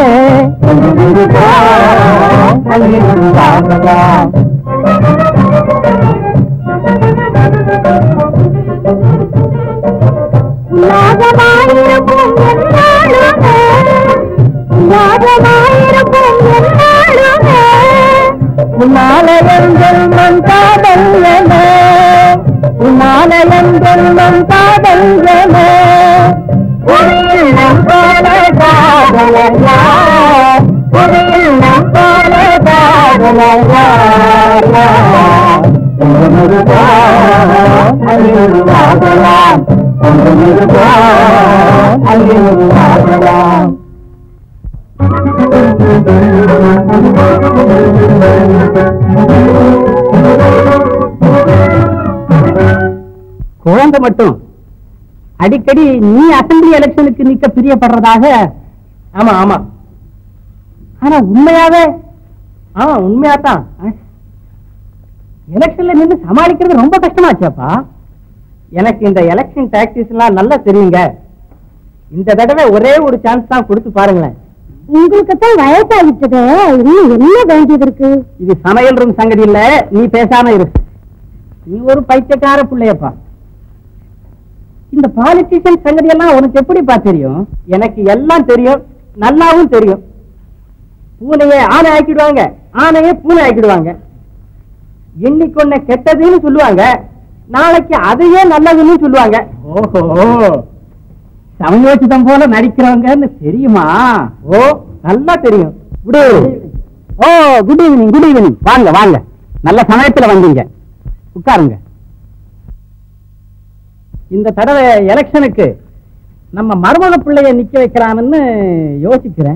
உலகமாயிருக்கும் என்னாலுமே உலகமாயிருக்கும் என்னாலுமே உன்னாலயங்கள் மண் காதல்லமே உன்னாலயங்கள் மண் காதல்லமே உயிரினம் போல காதலையா உயிரினம் போல காதலையா அழிவுவாகலாம் அழிவுவாகலாம் குழந்தை மட்டும் அடிக்கடி நீ அசம்பிளி எலெக்ஷனுக்கு நிக்க பிரியப்படுறதாக. ஆமா ஆமா, ஆனா உண்மையாவே உண்மையாத்தான் எலெக்ஷன்ல நின்று சமாளிக்கிறது ரொம்ப கஷ்டமாச்சாப்பா. எனக்கு இந்த எலெக்ஷன் டாக்டிக்ஸ் எல்லாம் நல்லா தெரியுங்க. இந்த தடவை ஒரே ஒரு சான்ஸ் தான் கொடுத்து பாருங்களேன். உங்களுக்கு தான் வயசாகிட்டது, இன்னும் என்ன வேண்டியது இருக்கு? இது சமையல் ரூம் சங்கதி இல்ல, நீ பேசாம இரு. நீ ஒரு பைத்தியக்கார பிள்ளையப்பா. இந்த பாலிட்டிஷியன் சங்கதி எல்லாம் உனக்கு எப்படிப்பா தெரியும்? எனக்கு எல்லாம் தெரியும், நல்லாவும் தெரியும். பூனையை ஆனை ஆக்கிடுவாங்க, ஆனையை பூனை ஆக்கிடுவாங்க. இன்னைக்கு ஒன்ன கெட்டதுன்னு சொல்லுவாங்க, நாளைக்கு அதையே நல்லதுன்னு சொல்லுவாங்க. ஓஹோ, சமயோசிதம் போல நடிக்கிறவங்கன்னு தெரியுமா? ஓ, நல்லா தெரியும். Good evening. Good evening. வாங்க வாங்க, நல்ல சமயத்துல வந்தீங்க, உட்காருங்க. இந்த தடவை எலெக்ஷனுக்கு நம்ம மருமக பிள்ளைய நிக்க வைக்கலாம்னு யோசிக்கிறேன்.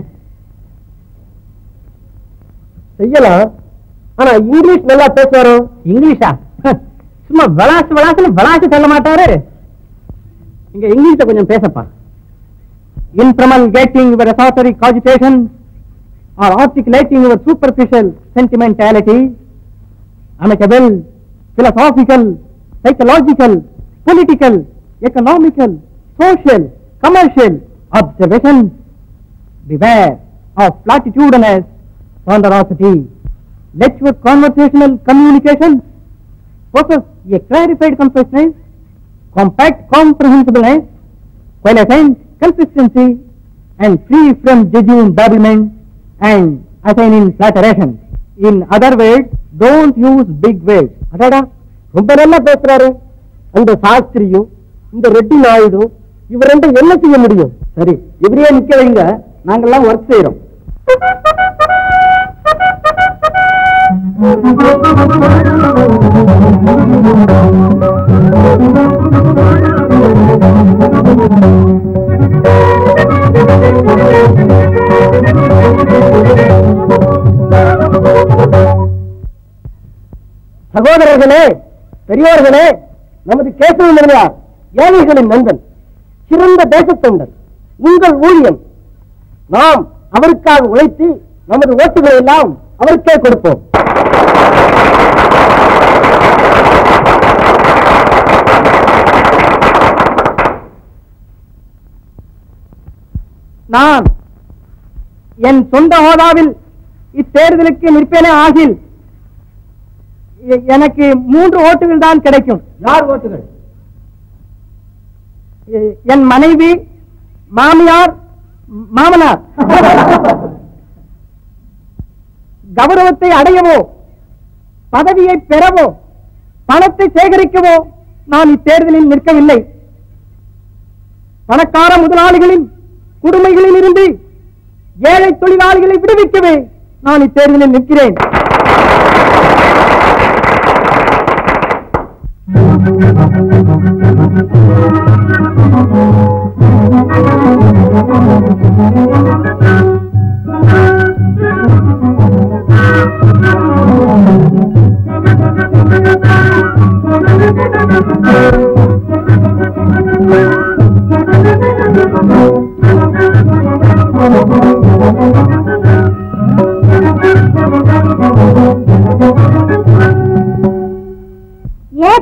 செய்யலாம், ஆனா இங்கிலீஷ் நல்லா பேசுவாரோ? இங்கிலீஷா? சும்மா விளாசு சொல்ல மாட்டாரு. இங்க இங்கிலீஷ கொஞ்சம் பேசப்பா. In promulgating your authority cogitation or articulating your superficial sentimentality, amicable, philosophical, psychological, political, economical, social, commercial observations, beware of platitudinous ponderosity. Let your conversational communication possess a clarified consciousness, compact comprehensibleness, coalescent consistency, and free from jejune babblement and assigning flatteration. In other words, don't use big words. அடடா, ரொம்ப நல்லா பேசுறாரு அந்த சாஸ்திரியும் இந்த ரெட்டி நாயுடு. இவர் ரெண்டு என்ன செய்ய முடியும்? சரி, இவரையே நிக்க வைங்க, நாங்கெல்லாம் ஒர்க் செய்யறோம். சகோதரர்களே, பெரியோர்களே, நமது கேசவ முதலியார் ஏழைகளின் நண்பன், சிறந்த தேசத்தொண்டர், உங்கள் ஊழியம். நாம் அவருக்காக உழைத்து நமது ஓட்டுகளை எல்லாம் அவருக்கே கொடுப்போம். நான் என் சொந்த ஹோதாவில் இத்தேர்தலுக்கு நிற்பேனே ஆகில் எனக்கு 3 ஓட்டுகள் தான் கிடைக்கும். யார் ஓட்டுகள்? என் மனைவி, மாமியார், மாமனார். கௌரவத்தை அடையவோ, பதவியை பெறவோ, பணத்தை சேகரிக்கவோ நான் இத்தேர்தலில் நிற்கவில்லை. பணக்கார முதலாளிகளின் கொடுமைகளில் இருந்து ஏழை தொழிலாளிகளை விடுவிக்கவே நான் இத்தேர்தலில் நிற்கிறேன்.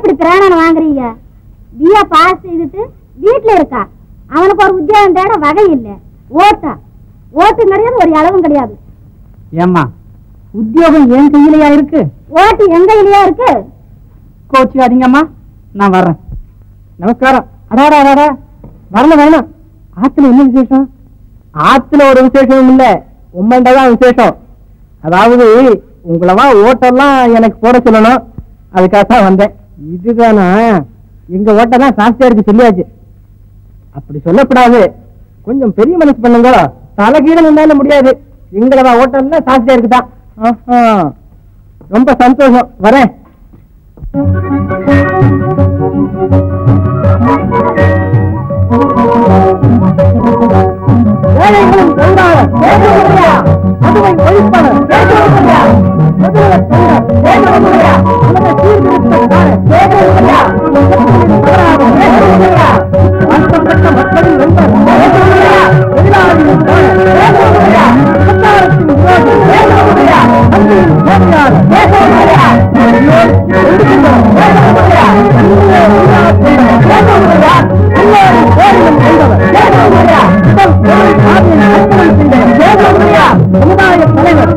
இப்படி பிராணனை வாங்குறீங்க? பிஏ பாஸ் செய்துட்டு வீட்டுல இருக்கா, அவனுக்கு ஒரு உத்தியோகம் தேட வகை இல்லை. ஓட்டு கிடையாது, ஒரு அளவும் கிடையாது. ஏம்மா உத்தியோகம் என் கையிலயா இருக்கு? ஓட்டு எங்க கையிலயா இருக்கு? கோச்சிக்காதீங்கம்மா, நான் வர்றேன். நமஸ்காரம். அடாடா அடாடா, வரல வேணாம். ஆத்துல என்ன விசேஷம்? ஆத்துல ஒரு விசேஷமும் இல்ல, உம்மண்டதான் விசேஷம். அதாவது உங்களவா ஓட்டெல்லாம் எனக்கு போட சொல்லணும், அதுக்காகத்தான் வந்தேன். இதுதானா? எங்க ஓட்டெல்லாம் சாஸ்தியா இருக்கு சொல்லியாச்சு. அப்படி சொல்லக்கூடாது, கொஞ்சம் பெரிய மனசு பண்ணுங்க. தலைகீழ நின்னால முடியாது. எங்களவா ஓட்டல்ல சாஸ்தியா இருக்குதான். ரொம்ப சந்தோஷம், வரேன். ஏழைகளும் தொழிலாளர் அதுவை ஒழிப்பன மக்களின் சமுதாய தலைவர்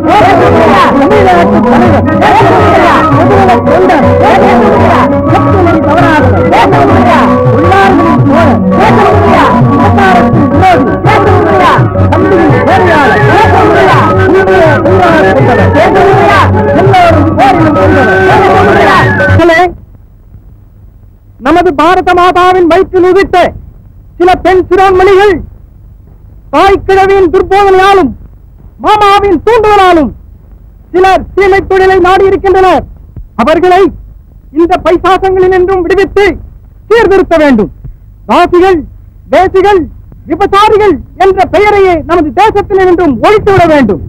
நமது பாரத மாதாவின் வயிற்றில் உதித்த சில பெண் சிரோன்மணிகள் தாய்க்கிழவியின் துர்போதனையாலும் மாமாவின் தூண்டுதலாலும் சிலர் தீமை தொழிலை நாடி இருக்கின்றனர். அவர்களை இந்த பைசாசங்களில் என்றும் விடுவித்து சீர்திருத்த வேண்டும். ராசிகள், தேசிகள், விபசாரிகள் என்ற பெயரையே நமது தேசத்தில் என்றும் ஒழித்துவிட வேண்டும்.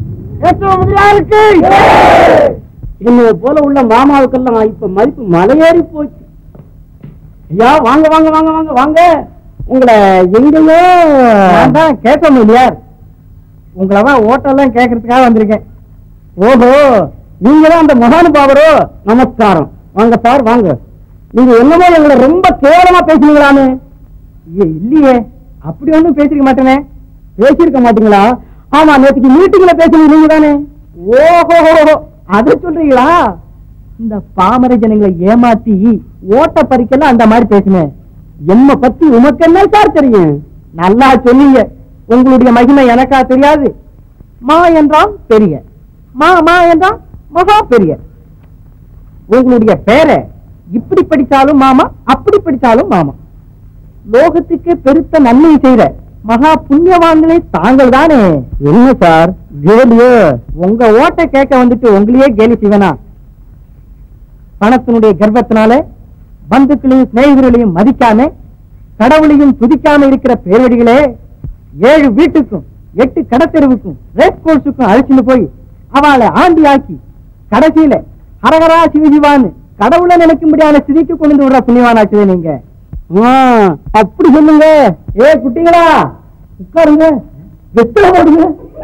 என்னை போல உள்ள மாமாவுக்கெல்லாம் இப்ப மதிப்பு மலையேறி போச்சு. ஐயா வாங்க வாங்க வாங்க வாங்க வாங்க. உங்களை எங்கேயோ தான் கேட்க முடியாது. உங்களதான் ஓட்டெல்லாம் கேட்கறதுக்காக வந்திருக்கேன். ஓஹோ, நீங்க தான் அந்த மகானுபாவரோ? நமஸ்காரம். வாங்க சார் வாங்க. நீங்க என்னமோ எங்களை ரொம்ப கேவலமா பேசுனீங்களான்னு? இல்லையே, அப்படி ஒன்றும் பேசிருக்க மாட்டேனே. பேசியிருக்க மாட்டீங்களா? ஆமா, நேற்றுக்கு மீட்டிங்ல பேசுனீங்க நீங்க தானே. ஓஹோ, அதை சொல்றீங்களா? இந்த பாமர ஜனங்களை ஏமாத்தி ஓட்ட பறிக்கல அந்த மாதிரி பேசினேன். என்ன பத்தி உமக்கு என்ன சார் தெரியும்? நல்லா சொன்னீங்க. உங்களுடைய மகிமை எனக்கா தெரியாது? மா என்றால் பெரிய, மா என்றால் மகா பெரிய. உங்களுடைய பேரை இப்படி படித்தாலும் மாமா, அப்படி படித்தாலும் மாமா. லோகத்துக்கு பெருத்த நன்மை செய்த மகா புண்ணியவான்களே தாங்கள் தானே. என்ன சார் கேலியோ? உங்க ஓட்டை கேட்க வந்துட்டு உங்களையே கேலி செய்வனா? பணத்தினுடைய கர்வத்தினால பந்துக்களையும் சிநேகிதர்களையும் மதிக்காம கடவுளையும் துதிக்காம இருக்கிற பேரடிகளே, 7 வீட்டுக்கும் 8 கடத்தெருவுக்கும் ரேஸ் கோர்ஸுக்கும் அழைச்சிட்டு போய் அவளை ஆண்டி ஆக்கி கடைசியில ஹரஹரா சிவஜிவான்னு கடவுளை நினைக்கும்படியான ஸ்திதிக்கு கொண்டு விடுற புண்ணியவானாச்சுதே நீங்க. அப்படி சொல்லுங்க. ஏ குட்டிங்களா, உட்காருங்க, வெத்தலை போடுங்க.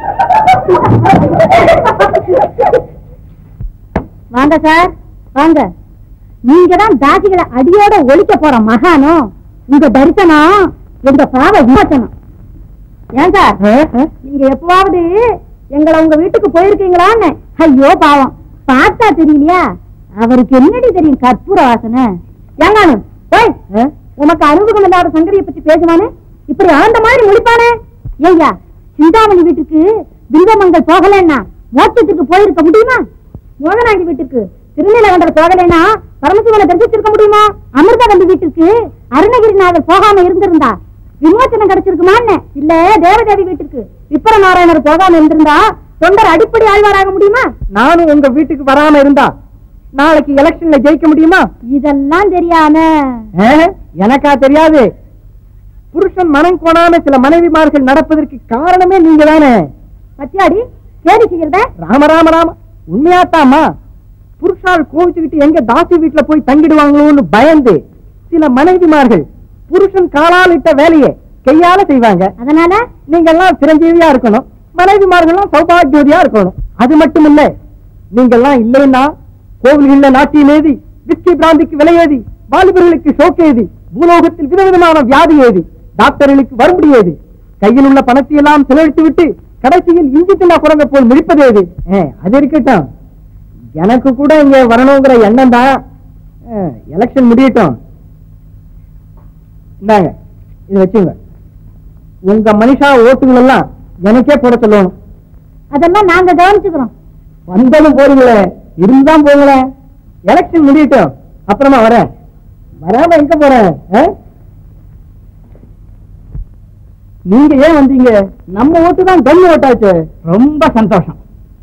வாங்க சார் வாங்க. நீங்க தான் தாசிகளை அடியோட ஒழிக்க போற மகானோ? உங்க தரிசனம் எங்க பாவ விமோசனம். ஏன் சார், நீங்க எப்பவாவது எங்களை உங்க வீட்டுக்கு போயிருக்கீங்களான்னு? ஐயோ பாவம், பார்த்தா தெரியலையா? அவருக்கு என்னடி தெரியும் கற்பூர வாசனை. ஏங்கானு உனக்கு அனுபவம் இல்லாத சங்கரியை பத்தி பேசுவானே, இப்படி ஆண்ட மாதிரி முடிப்பானே. ஐயா, சிந்தாமணி வீட்டுக்கு பில்வமங்கள் போகலன்னா மோட்சத்துக்கு போயிருக்க முடியுமா? மோகனாண்டி வீட்டுக்கு திருநீலகண்டர் போகலைன்னா பரமசிவனை தரிசிச்சிருக்க முடியுமா? அமிர்தவல்லி வீட்டுக்கு அருணகிரிநாதர் போகாம இருந்திருந்தா விமோசனம் கிடைச்சிருக்குமான்னு? இல்ல தேவதேவி வீட்டுக்கு விப்பர நாராயணர் போகாம இருந்திருந்தா தொண்டர் அடிப்படை ஆழ்வாராக முடியுமா? நானும் உங்க வீட்டுக்கு வராம இருந்தா நாளைக்கு எலெக்ஷன்ல ஜெயிக்க முடியுமா? இதெல்லாம் தெரியாம எனக்கா தெரியாது? புருஷன் மனம் கோணாம சில மனைவிமார்கள் நடப்பதற்கு காரணமே நீங்க தானே. பத்தியாடி கேடி செய்யறத? ராம ராம ராம, உண்மையாத்தாமா? புருஷால் கோவிச்சுக்கிட்டு எங்க தாசி வீட்டுல போய் தங்கிடுவாங்களோன்னு பயந்து சில மனைவிமார்கள் புருஷன் காலால் இட்ட வேலையை கையால செய்வாங்க. அதனால நீங்க எல்லாம் சிரஞ்சீவியா இருக்கணும், மனைவிமார்கள்லாம் சௌபாகியோதியா இருக்கணும். அது மட்டும் இல்ல, நீங்க எல்லாம் இல்லைன்னா கோவில்கள்ல நாட்டியம் ஏதி விஸ்கி பிராந்திக்கு விலையேதி வாலிபர்களுக்கு ஷோக் ஏது, பூலோகத்தில் விதவிதமான வியாதி ஏது, டாக்டர்களுக்கு வரும்படி ஏது, கையில் உள்ள பணத்தை எல்லாம் செலவழித்து விட்டு கடைசியில் இஞ்சி தின்னா குரங்க போல் மிழிப்பது ஏது? அது இருக்கட்டும், எனக்கு கூட இங்க வரணுங்கிற எண்ணம் தான். எலெக்ஷன் முடியட்டும். இந்தாங்க, இது வச்சுங்க. உங்க மனுஷா ஓட்டுகள் எல்லாம் எனக்கே போட சொல்லணும். அதெல்லாம் நாங்க கவனிச்சுக்கிறோம். வந்தாலும் போறீங்களே, இருந்தான் போங்களேன். எலெக்ஷன் முடியட்டும், அப்புறமா வரேன். வராம எங்க போறேன்? நீங்க ஏன் வந்தீங்க? நம்ம ஓட்டு தான் கன் ஓட்டாச்சு. ரொம்ப சந்தோஷம்.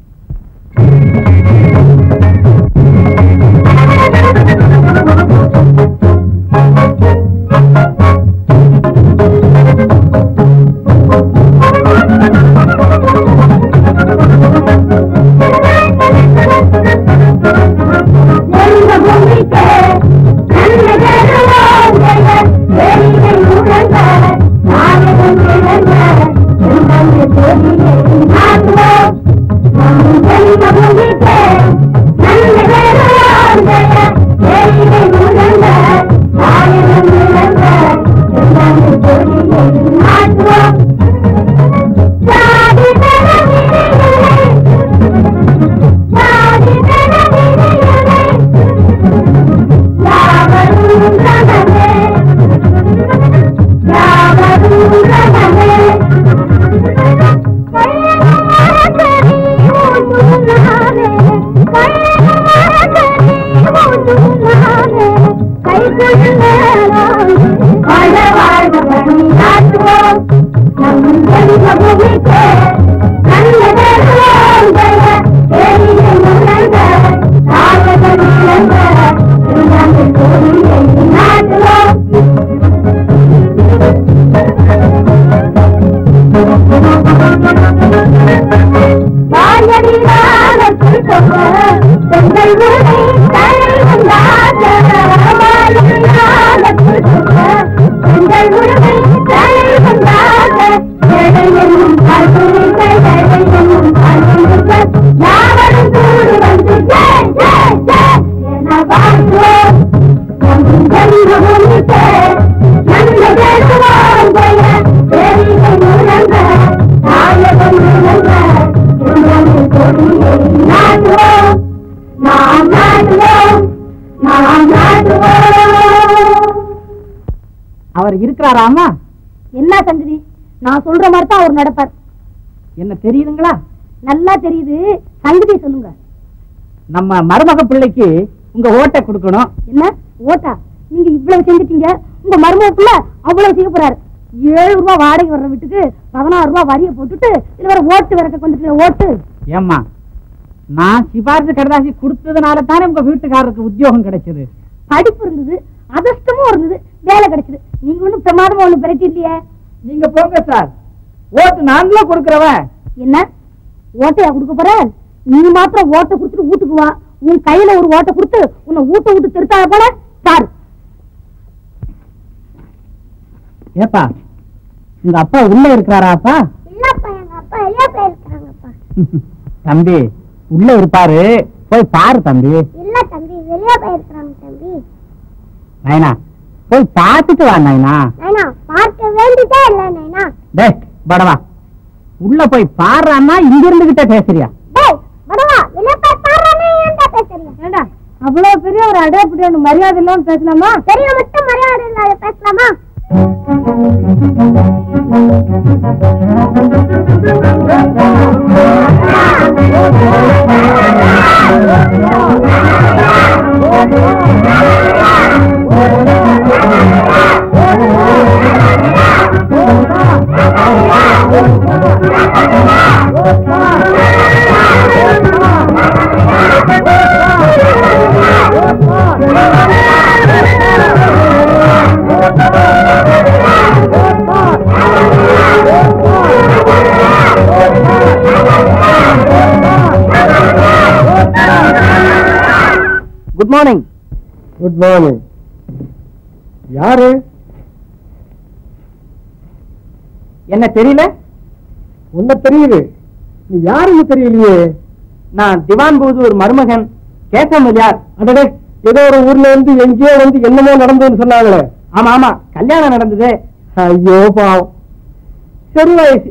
அவர் இருக்கிறாராமா? என்ன சங்கதி, நான் சொல்ற மாதிரி தான் அவர் நடப்பார். என்ன தெரியுதுங்களா? நல்லா தெரியுது. சங்கதி சொல்லுங்க. நம்ம மருமக பிள்ளைக்கு உங்க ஓட்டை கொடுக்கணும். என்ன ஓட்டா? நீங்க இவ்வளவு செஞ்சுட்டீங்க, உங்க மருமக பிள்ளை அவ்வளவு செய்ய போறாரு. 7 ரூபாய் வாடகை வர்ற வீட்டுக்கு 16 ரூபாய் வரிய போட்டுட்டு இது வேற ஓட்டு விறக்க வந்துட்டு ஓட்டு. ஏம்மா, நான் சிபாரிசு கடதாசி கொடுத்ததுனால தானே உங்க வீட்டுக்காரருக்கு உத்தியோகம் கிடைச்சது. படிப்பு இருந்தது, அதிர்ஷ்டமும் இருந்தது, வேலை கிடைச்சது. நீங்க ஒண்ணும் பிரமாதமா ஒண்ணு பிரட்டி இல்லையே. நீங்க போங்க சார், ஓட்டு நான்லாம் கொடுக்கறவன். என்ன ஓட்டையா கொடுக்க போற? நீ மாத்திரம் ஓட்டை கொடுத்துட்டு வீட்டுக்கு வா. உன் கையில ஒரு ஓட்டை கொடுத்து உன்னை ஊட்ட விட்டு திருத்தாத போல சார். ஏப்பா, உங்க அப்பா உள்ள இருக்கிறாராப்பா? இல்லப்பா, எங்க அப்பா வெளியே போயிருக்காங்கப்பா. தம்பி உள்ள இருப்பாரு, போய் பாரு தம்பி. இல்ல தம்பி, வெளியே போயிருக்காங்க தம்பி. நைனா போய் பார்த்துட்டு வா நைனா. நைனா பார்க்க வேண்டியதே இல்ல நைனா. டேய் படவா, உள்ள போய் பாடுறான்னா இங்க இருந்துகிட்ட பேசுறியா? டேய் படவா, வெளியே போய் பாடுறானே ஏன்டா பேசுறீங்க? ஏண்டா அவ்வளவு பெரிய ஒரு அடையாளப்படி மரியாதை இல்லாம பேசலாமா? பெரிய மட்டும் மரியாதை இல்லாத பேசலாமா? Good morning. Good morning. யாரு? என்ன தெரியல? உன்ன தெரியுது, நீ யாருன்னு தெரியலையே. நான் திவான் போது ஒரு மருமகன் கேசவன். யார்? அடடே, ஏதோ ஒரு ஊர்ல இருந்து எங்கேயோ வந்து என்னமோ நடந்ததுன்னு சொன்னாங்களே. ஆமா ஆமா, கல்யாணம் நடந்தது. ஐயோ பாவம். சரி வயசு.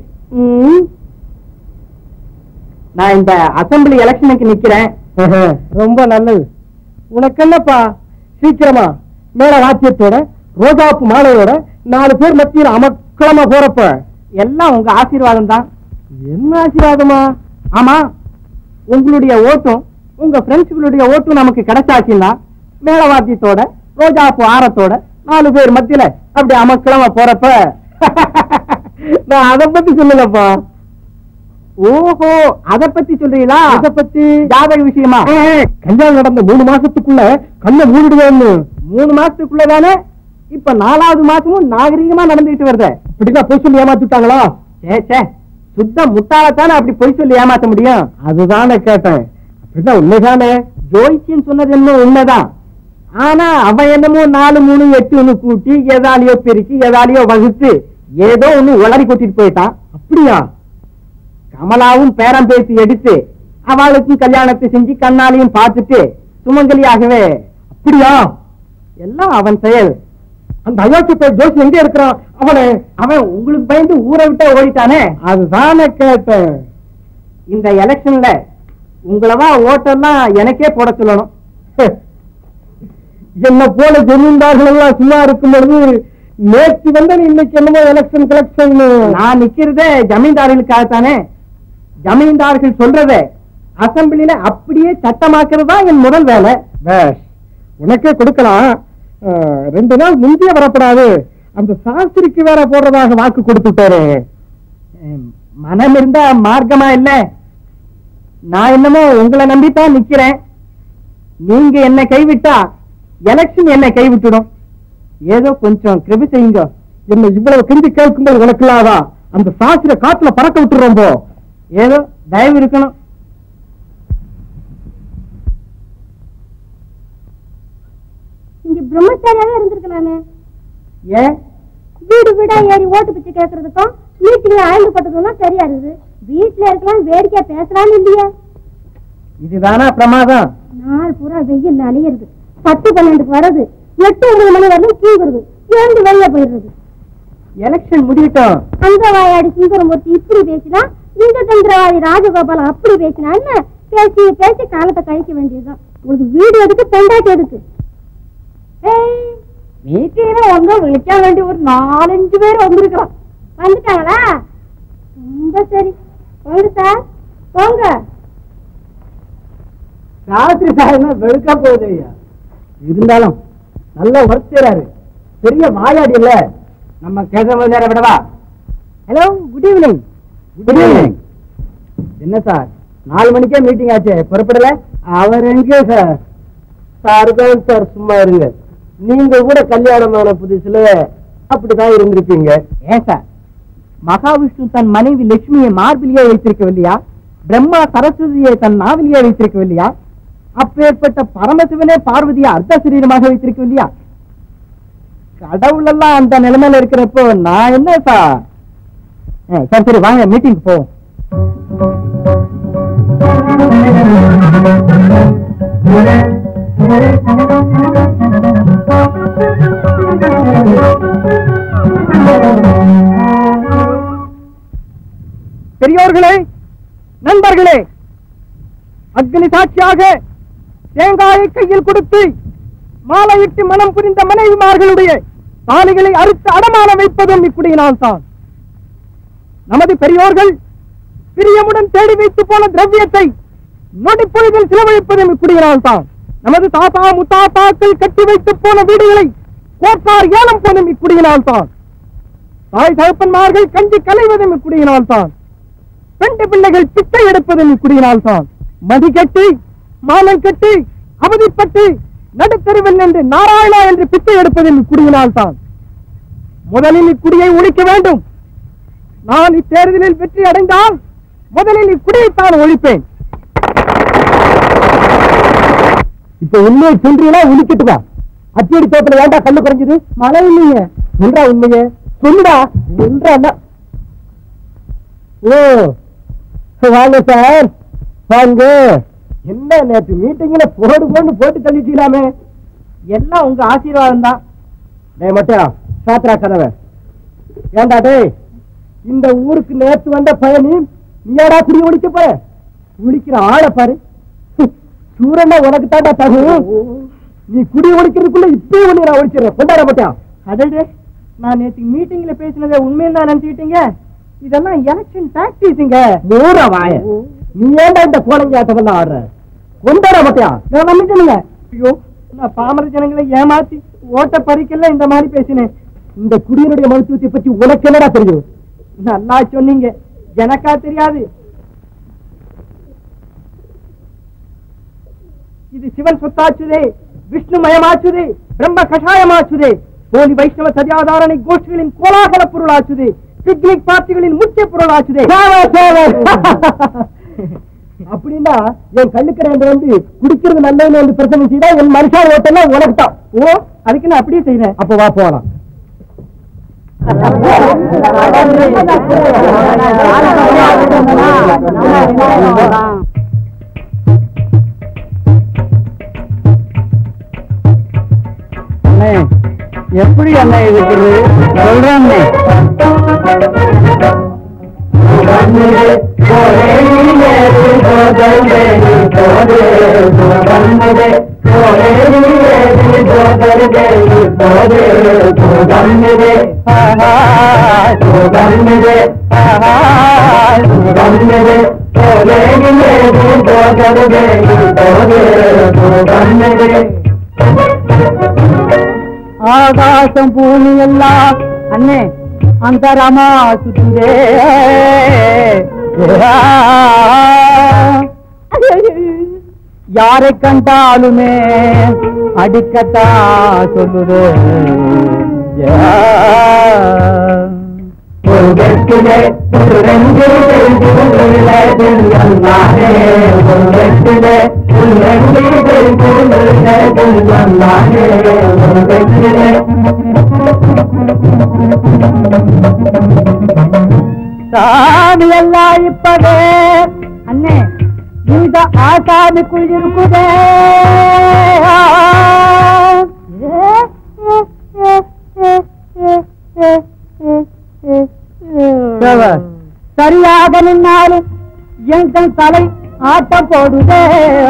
நான் இந்த அசம்பிளி எலெக்ஷனுக்கு நிக்கிறேன். ரொம்ப நல்லது. உனக்கு என்னப்பா, சீக்கிரமா மேல வாத்தியத்தோட ரோஜாப்பு மாலையோட 4 பேர் மத்தியில் அமக்களமா போறப்ப எல்லாம் உங்க ஆசீர்வாதம் தான். என்ன ஆசீர்வாதமா? ஆமா, உங்களுடைய ஓட்டும் உங்க ஃப்ரெண்ட்ஸுகளுடைய ஓட்டும் நமக்கு கிடைச்சாச்சுன்னா மேலவாத்தியத்தோட ரோஜாப்பு ஆரத்தோட 4 பேர் மத்தியில அப்படி அமக்களமா போறப்ப நான் அதை பத்தி சொல்லலப்பா. ஓஹோ, அத பத்தி சொல்றீங்களா? அத பத்தி ஜாதக விஷயமா? கல்யாணம் நடந்த 3 மாசத்துக்குள்ள கண்ணை மூடிடுவேன்னு. 3 மாசத்துக்குள்ளதானே? இப்ப 4வது மாசமும் நாகரீகமா நடந்துகிட்டு வருது. இப்படிதான் பொய் சொல்லி ஏமாத்திட்டாங்களா? சே, சுத்த முட்டாளத்தானே அப்படி பொய் சொல்லி ஏமாத்த முடியும்? அதுதானே கேட்டேன். அப்படிதான் உண்மைதானே? ஜோயிச்சின்னு சொன்னது என்ன உண்மைதான். ஆனா அவன் என்னமோ 4 3 8 கூட்டி எதாலியோ பெருக்கி எதாலியோ வகுத்து ஏதோ ஒண்ணு உளறி கொட்டிட்டு போயிட்டான். அப்படியா? கமலாவும் பேரம் பேசி எடுத்து அவளுக்கும் கல்யாணத்தை செஞ்சு கண்ணாலையும் பார்த்துட்டு சுமங்கலியாகவே. அப்படியா? எல்லாம் அவன் செயல். அந்த அயோத்தி பேர் ஜோசி எங்க இருக்கிறான்? அவன் உங்களுக்கு பயந்து ஊரை விட்டு ஓடிட்டானே. அதுதானே கேட்டேன். இந்த எலெக்ஷன்ல உங்களவா ஓட்டெல்லாம் எனக்கே போட சொல்லணும். என்ன போல ஜமீன்தார்கள் எல்லாம் சும்மா இருக்கும் பொழுது நேற்று வந்த இன்னைக்கு என்னமோ எலெக்ஷன் கலெக்ஷன். நான் நிக்கிறதே ஜமீன்தார்களுக்காகத்தானே. ஜமீன்தார்கள் சொல்றத அசம்பிளில அப்படியே சட்டமாக்குறது தான் என் முதல் வேலை. உனக்கே கொடுக்கலாம். 2 நாள் முந்தைய வரப்படாது. அந்த சாஸ்திரிக்கு வேற போடுறதாக வாக்கு கொடுத்துட்டாரு. மனம் இருந்தா மார்க்கமா இல்ல. நான் என்னமோ உங்களை நம்பித்தான் நிக்கிறேன். நீங்க என்ன கைவிட்டா எலெக்ஷன் என்ன கைவிட்டுடும். ஏதோ கொஞ்சம் கிருபை செய்யுங்க. என்ன இவ்வளவு கெஞ்சி கேட்கும்போது உனக்கு இல்லாதா? அந்த சாஸ்திர காத்துல பறக்க விட்டுறோம். ஏதோ தயவு இருக்கணும். இங்க பிரம்மச்சாரியாவே இருந்திருக்கலாமே. ஏன் வீடு வீடா ஏறி ஓட்டு பிச்சை கேட்கறதுக்கும் மீட்டிங்ல ஆழ்ந்து பட்டதும் சரியா இருக்குது. வீட்டுல இருக்கலாம், வேடிக்கையா பேசலான்னு இல்லையா? இதுதானா பிரமாதம்? நாள் பூரா வெயில் அலையிறது. 10 12க்கு வர்றது, 8 9 மணி வரலும் தூங்குறது, எழுந்து வெளியே போயிடுறது. எலெக்ஷன் முடியட்டும். அந்த வாயாடி சுந்தரமூர்த்தி இப்படி பேசினா, இந்த தந்திரவாதி ராஜகோபாலம் அப்படி பேசினான்னு பேசி பேசி காலத்தை கழிக்க வேண்டியதுதான். உங்களுக்கு வீடு எதுக்கு, பெண்டாட்டி எதுக்கு? மீட்டிங்ல வந்து விழிக்க வேண்டிய ஒரு 4-5 பேர் வந்திருக்கலாம். வந்துட்டாங்களா? ரொம்ப சரி, போங்க சார், போங்க. சாஸ்திரி சார் வெளுக்கா போகுது ஐயா. இருந்தாலும் நல்ல ஒர்க் செய்றாரு. பெரிய வாயாடி இல்ல. நம்ம கேசவ நேர விடவா? Hello, good evening. Good evening. என்ன சார், 4 மணிக்கே மீட்டிங் ஆச்சு, புறப்படல? அவர் எங்க சார்? சார் தான் சார், சும்மா இருங்க. நீங்க கூட கல்யாணமான புதுசுல அப்படிதான் இருந்திருப்பீங்க. ஏன் சார், மகாவிஷ்ணு தன் மனைவி லட்சுமியை மார்பிலேயே வைத்திருக்கவில்லையா? பிரம்மா சரஸ்வதியை தன் நாவிலேயே வைத்திருக்கவில்லையா? அப்பேற்பட்ட பரமசிவனே பார்வதியை அர்த்த சரீரமாக வைத்திருக்கவில்லையா? கடவுள் எல்லாம் அந்த நிலைமையில இருக்கிறப்போ நான் என்ன சார்? சரி சரி, வாங்க மீட்டிங் போ. பெரியோர்களே, நண்பர்களே, அக்னி சாட்சியாக தேங்காயை கையில் கொடுத்து மாலையிட்டு மனம் புரிந்த மனைவிமார்களுடைய தாலிகளை அறுத்து அடமான வைப்பதும் இக்குடியினால் தான். நமது பெரியோர்கள் பிரியமுடன் தேடி வைத்து போன திரவியத்தை நொடிப்பொழுதில் செலவழிப்பதும் இக்குடியினால் தான். நமது தாத்தா முத்தாத்தாக்கள் கட்டி வைத்து போன வீடுகளை கோட்டார் ஏலம் போதும் இக்குடியினால் தான். தாய் தகப்பன்மார்கள் கஞ்சி கலைவதும் இக்குடியினால் தான். பெண்டு பிள்ளைகள் பிச்சை எடுப்பதும் இக்குடியினால் தான். மதி கட்டி மானம் கட்டி அவதிப்பட்டு நடுத்தருவில் என்று நாராயணா என்று பிச்சை எடுப்பதும் இக்குடியினால் தான். முதலில் இக்குடியை ஒழிக்க வேண்டும். நான் இத்தேர்தலில் வெற்றி அடைந்தால் முதலில் இக்குடியைத்தான் ஒழிப்பேன். இப்ப உண்மையை சொல்றீங்களா? ஒழிக்கட்டுதா? அச்சடி தோட்டத்துல வேண்டா கண்ணு குறைஞ்சது? மழை இல்லைங்க. சொல்றா உண்மைய சொல்லுடா. ஒன்றா? ஓ, வாங்க சார், வாங்க. என்ன நேற்று மீட்டிங்ல போட்டு தள்ளிட்டீங்களாமே. எல்லாம் உங்க ஆசீர்வாதம் தான். டேய் மட்டியா, சாத்ரா கதவை. ஏண்டா டேய், இந்த ஊருக்கு நேற்று வந்த பயணி நீயாடா குடி ஒழிக்க போற? குளிக்கிற ஆளை பாரு. சூரனா உனக்கு தாண்டா தகும். நீ குடி ஒழிக்கிறதுக்குள்ள இப்பயே ஒண்ணு நான் ஒழிச்சிடறேன். கொண்டாட மட்டியா. அடே, நான் நேற்று மீட்டிங்ல பேசினதை உண்மைன்னு தான் நினைச்சுக்கிட்டீங்க. இதெல்லாம் எலெக்ஷன் டாக்டிக்ஸுங்க. மூற வாய. நீ ஏண்டா இந்த கோலங்கி ஆட்டமெல்லாம் ஆடுற? கொண்டாட மட்டியா. நான் வந்துட்டேனுங்க. ஐயோ, நான் பாமர ஜனங்களை ஏமாத்தி ஓட்ட பறிக்கல இந்த மாதிரி பேசினேன். இந்த குடியினுடைய மருத்துவத்தை பற்றி உனக்கு என்னடா தெரியும்? நல்லா சொன்னீங்க, எனக்கா தெரியாது. இது சிவன் சொத்தாச்சுதே, விஷ்ணு மயமாச்சுதே, பிரம்ம கஷாயமாச்சுதே, போலி வைஷ்ணவ சதியாதாரணை கோஷ்டிகளின் கோலாகல பொருளாச்சுதே, பிக்னிக் பார்ட்டிகளின் முக்கிய பொருளாச்சுதே. அப்படின்னா என் கள்ளுக்கரை வந்து குடிக்கிறது நல்லதுன்னு வந்து பிரச்சனை செய்தா என் மனுஷால் ஓட்டெல்லாம் உனக்கு தான். ஓ, அதுக்கு நான் அப்படியே செய்யறேன். அப்ப வா போகலாம். எப்படி என்ன இருக்குது சொல்றேன். ஆகாசம் பூமி எல்லாம் அண்ணே அந்தரமா சுத்துதே. யாரை கண்டாலுமே அடிக்கத்தா சொல்லுது. சாமி எல்லாம் இப்பதே அண்ணே இந்த ஆசாமிக்குள் இருக்குதே. சரியாக நின்னாலும் எங்கள் தலை ஆட்டம் போடுதே.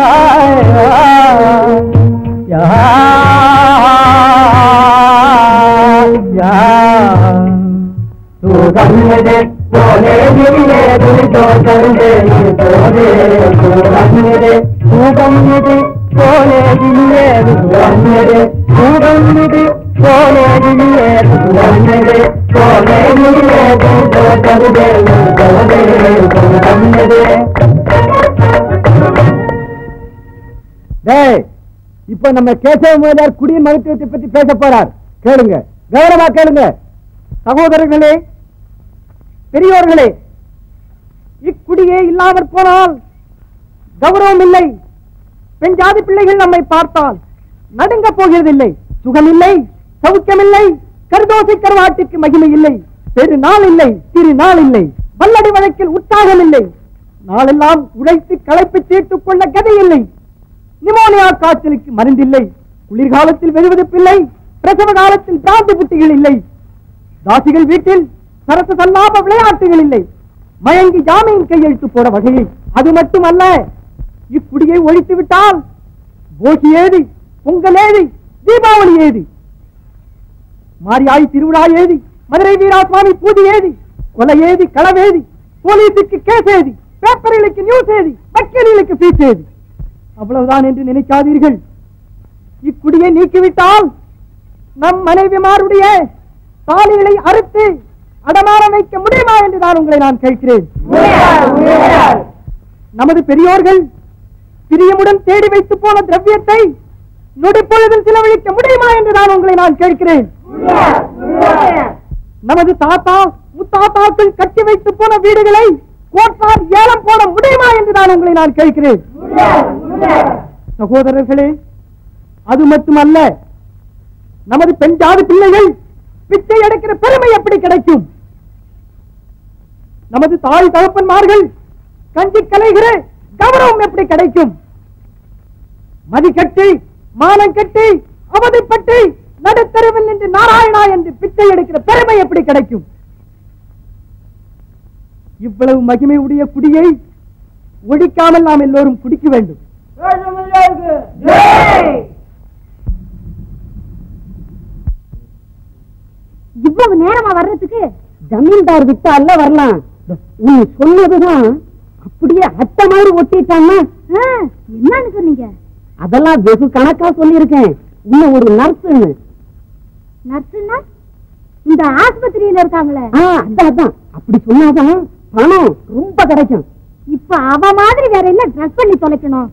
இப்ப நம்ம கேசவ முதலியார் குடியின் மருத்துவத்தை பற்றி பேச போறார். கேளுங்க, கவனமா கேளுங்க. சகோதரர்களே, பெரியோர்களே, இக்குடியே இல்லாமற் போனால் கௌரவம் இல்லை. பெண் ஜாதி பிள்ளைகள் நம்மை பார்த்தால் நடுங்க போகிறதில்லை. சுகமில்லை, சௌக்கியமில்லை, கருதோசை கருவாட்டுக்கு மகிமை இல்லை, பெருநாள் இல்லை, திருநாள் இல்லை, வல்லடி வழக்கில் உற்சாகம் இல்லை, நாளெல்லாம் உழைத்து களைப்பு தீர்த்துக் கொள்ள கதை இல்லை, நிமோனியா காய்ச்சலுக்கு மருந்தில்லை, குளிர்காலத்தில் வெறுவெதுப்பில்லை, பிரசவ காலத்தில் பிராந்தி புட்டிகள் இல்லை, தாசிகள் வீட்டில் சரச சல்லாப விளையாட்டுகள் இல்லை, மயங்கி ஜாமீன் கையெழுத்து போட வகையை. அது மட்டுமல்ல, இக்குடியை ஒழித்து விட்டால் போகி ஏது, பொங்கல் ஏது, தீபாவளி ஏது, மாரியாய் திருவிழா ஏது, மதுரை வீராசுவாமி பூஜை ஏது, கொலை ஏது, களவேதி, போலீஸுக்கு கேஸ் ஏது, பேப்பர்களுக்கு நியூஸ் ஏது, வக்கீலுக்கு ஃபீஸ் ஏது. அவ்வளவுதான் என்று நினைக்காதீர்கள். இக்குடியை நீக்கிவிட்டால் நம் மனைவிமாருடைய தாலிகளை அறுத்து அடமாற வைக்க முடியுமா என்று உங்களை நான் கேட்கிறேன். நமது பெரியோர்கள் பிரியமுடன் தேடி வைத்து போன திரவியத்தை நொடிப்பொழுதில் செலவழிக்க முடியுமா என்று உங்களை நான் கேட்கிறேன். நமது தாத்தா முத்தாத்தாக்கள் கட்டி வைத்து போன வீடுகளை கோட்டார் ஏலம் போட முடியுமா என்று உங்களை நான் கேட்கிறேன். சகோதரர்களே, அது மட்டுமல்ல, நமது பெண் ஜாதி பிள்ளைகள் பிச்சை எடுக்கிற பெருமை எப்படி கிடைக்கும்? நமது தாய் தகப்பன்மார்கள் கஞ்சி கலைகிற கௌரவம் எப்படி கிடைக்கும்? மதி கட்டி மானம் கட்டி அவதிப்பட்டு நடுத்தருவில் நின்று நாராயணா என்று பிச்சை எடுக்கிற பெருமை எப்படி கிடைக்கும்? இவ்வளவு மகிமை உடைய குடியை ஒழிக்காமல் நாம் எல்லோரும் குடிக்க வேண்டும். இவ்வளவு நேரமா வர்றதுக்கு ஜமீன்தார் விட்டா அல்ல வரலாம். நீ சொன்னதுதான் அப்படியே அட்டை மாதிரி ஒட்டிட்டான்னா என்னன்னு சொன்னீங்க? அதெல்லாம் வெகு கணக்கா சொல்லியிருக்கேன். இன்னும் ஒரு நர்ஸ். நர்ஸ்னா இந்த ஆஸ்பத்திரியில இருக்காங்களே? அதான் அப்படி சொன்னாதான் பணம் ரொம்ப கிடைக்கும். இப்ப அவ மாதிரி வேற என்ன ட்ரெஸ் பண்ணி தொலைக்கணும்?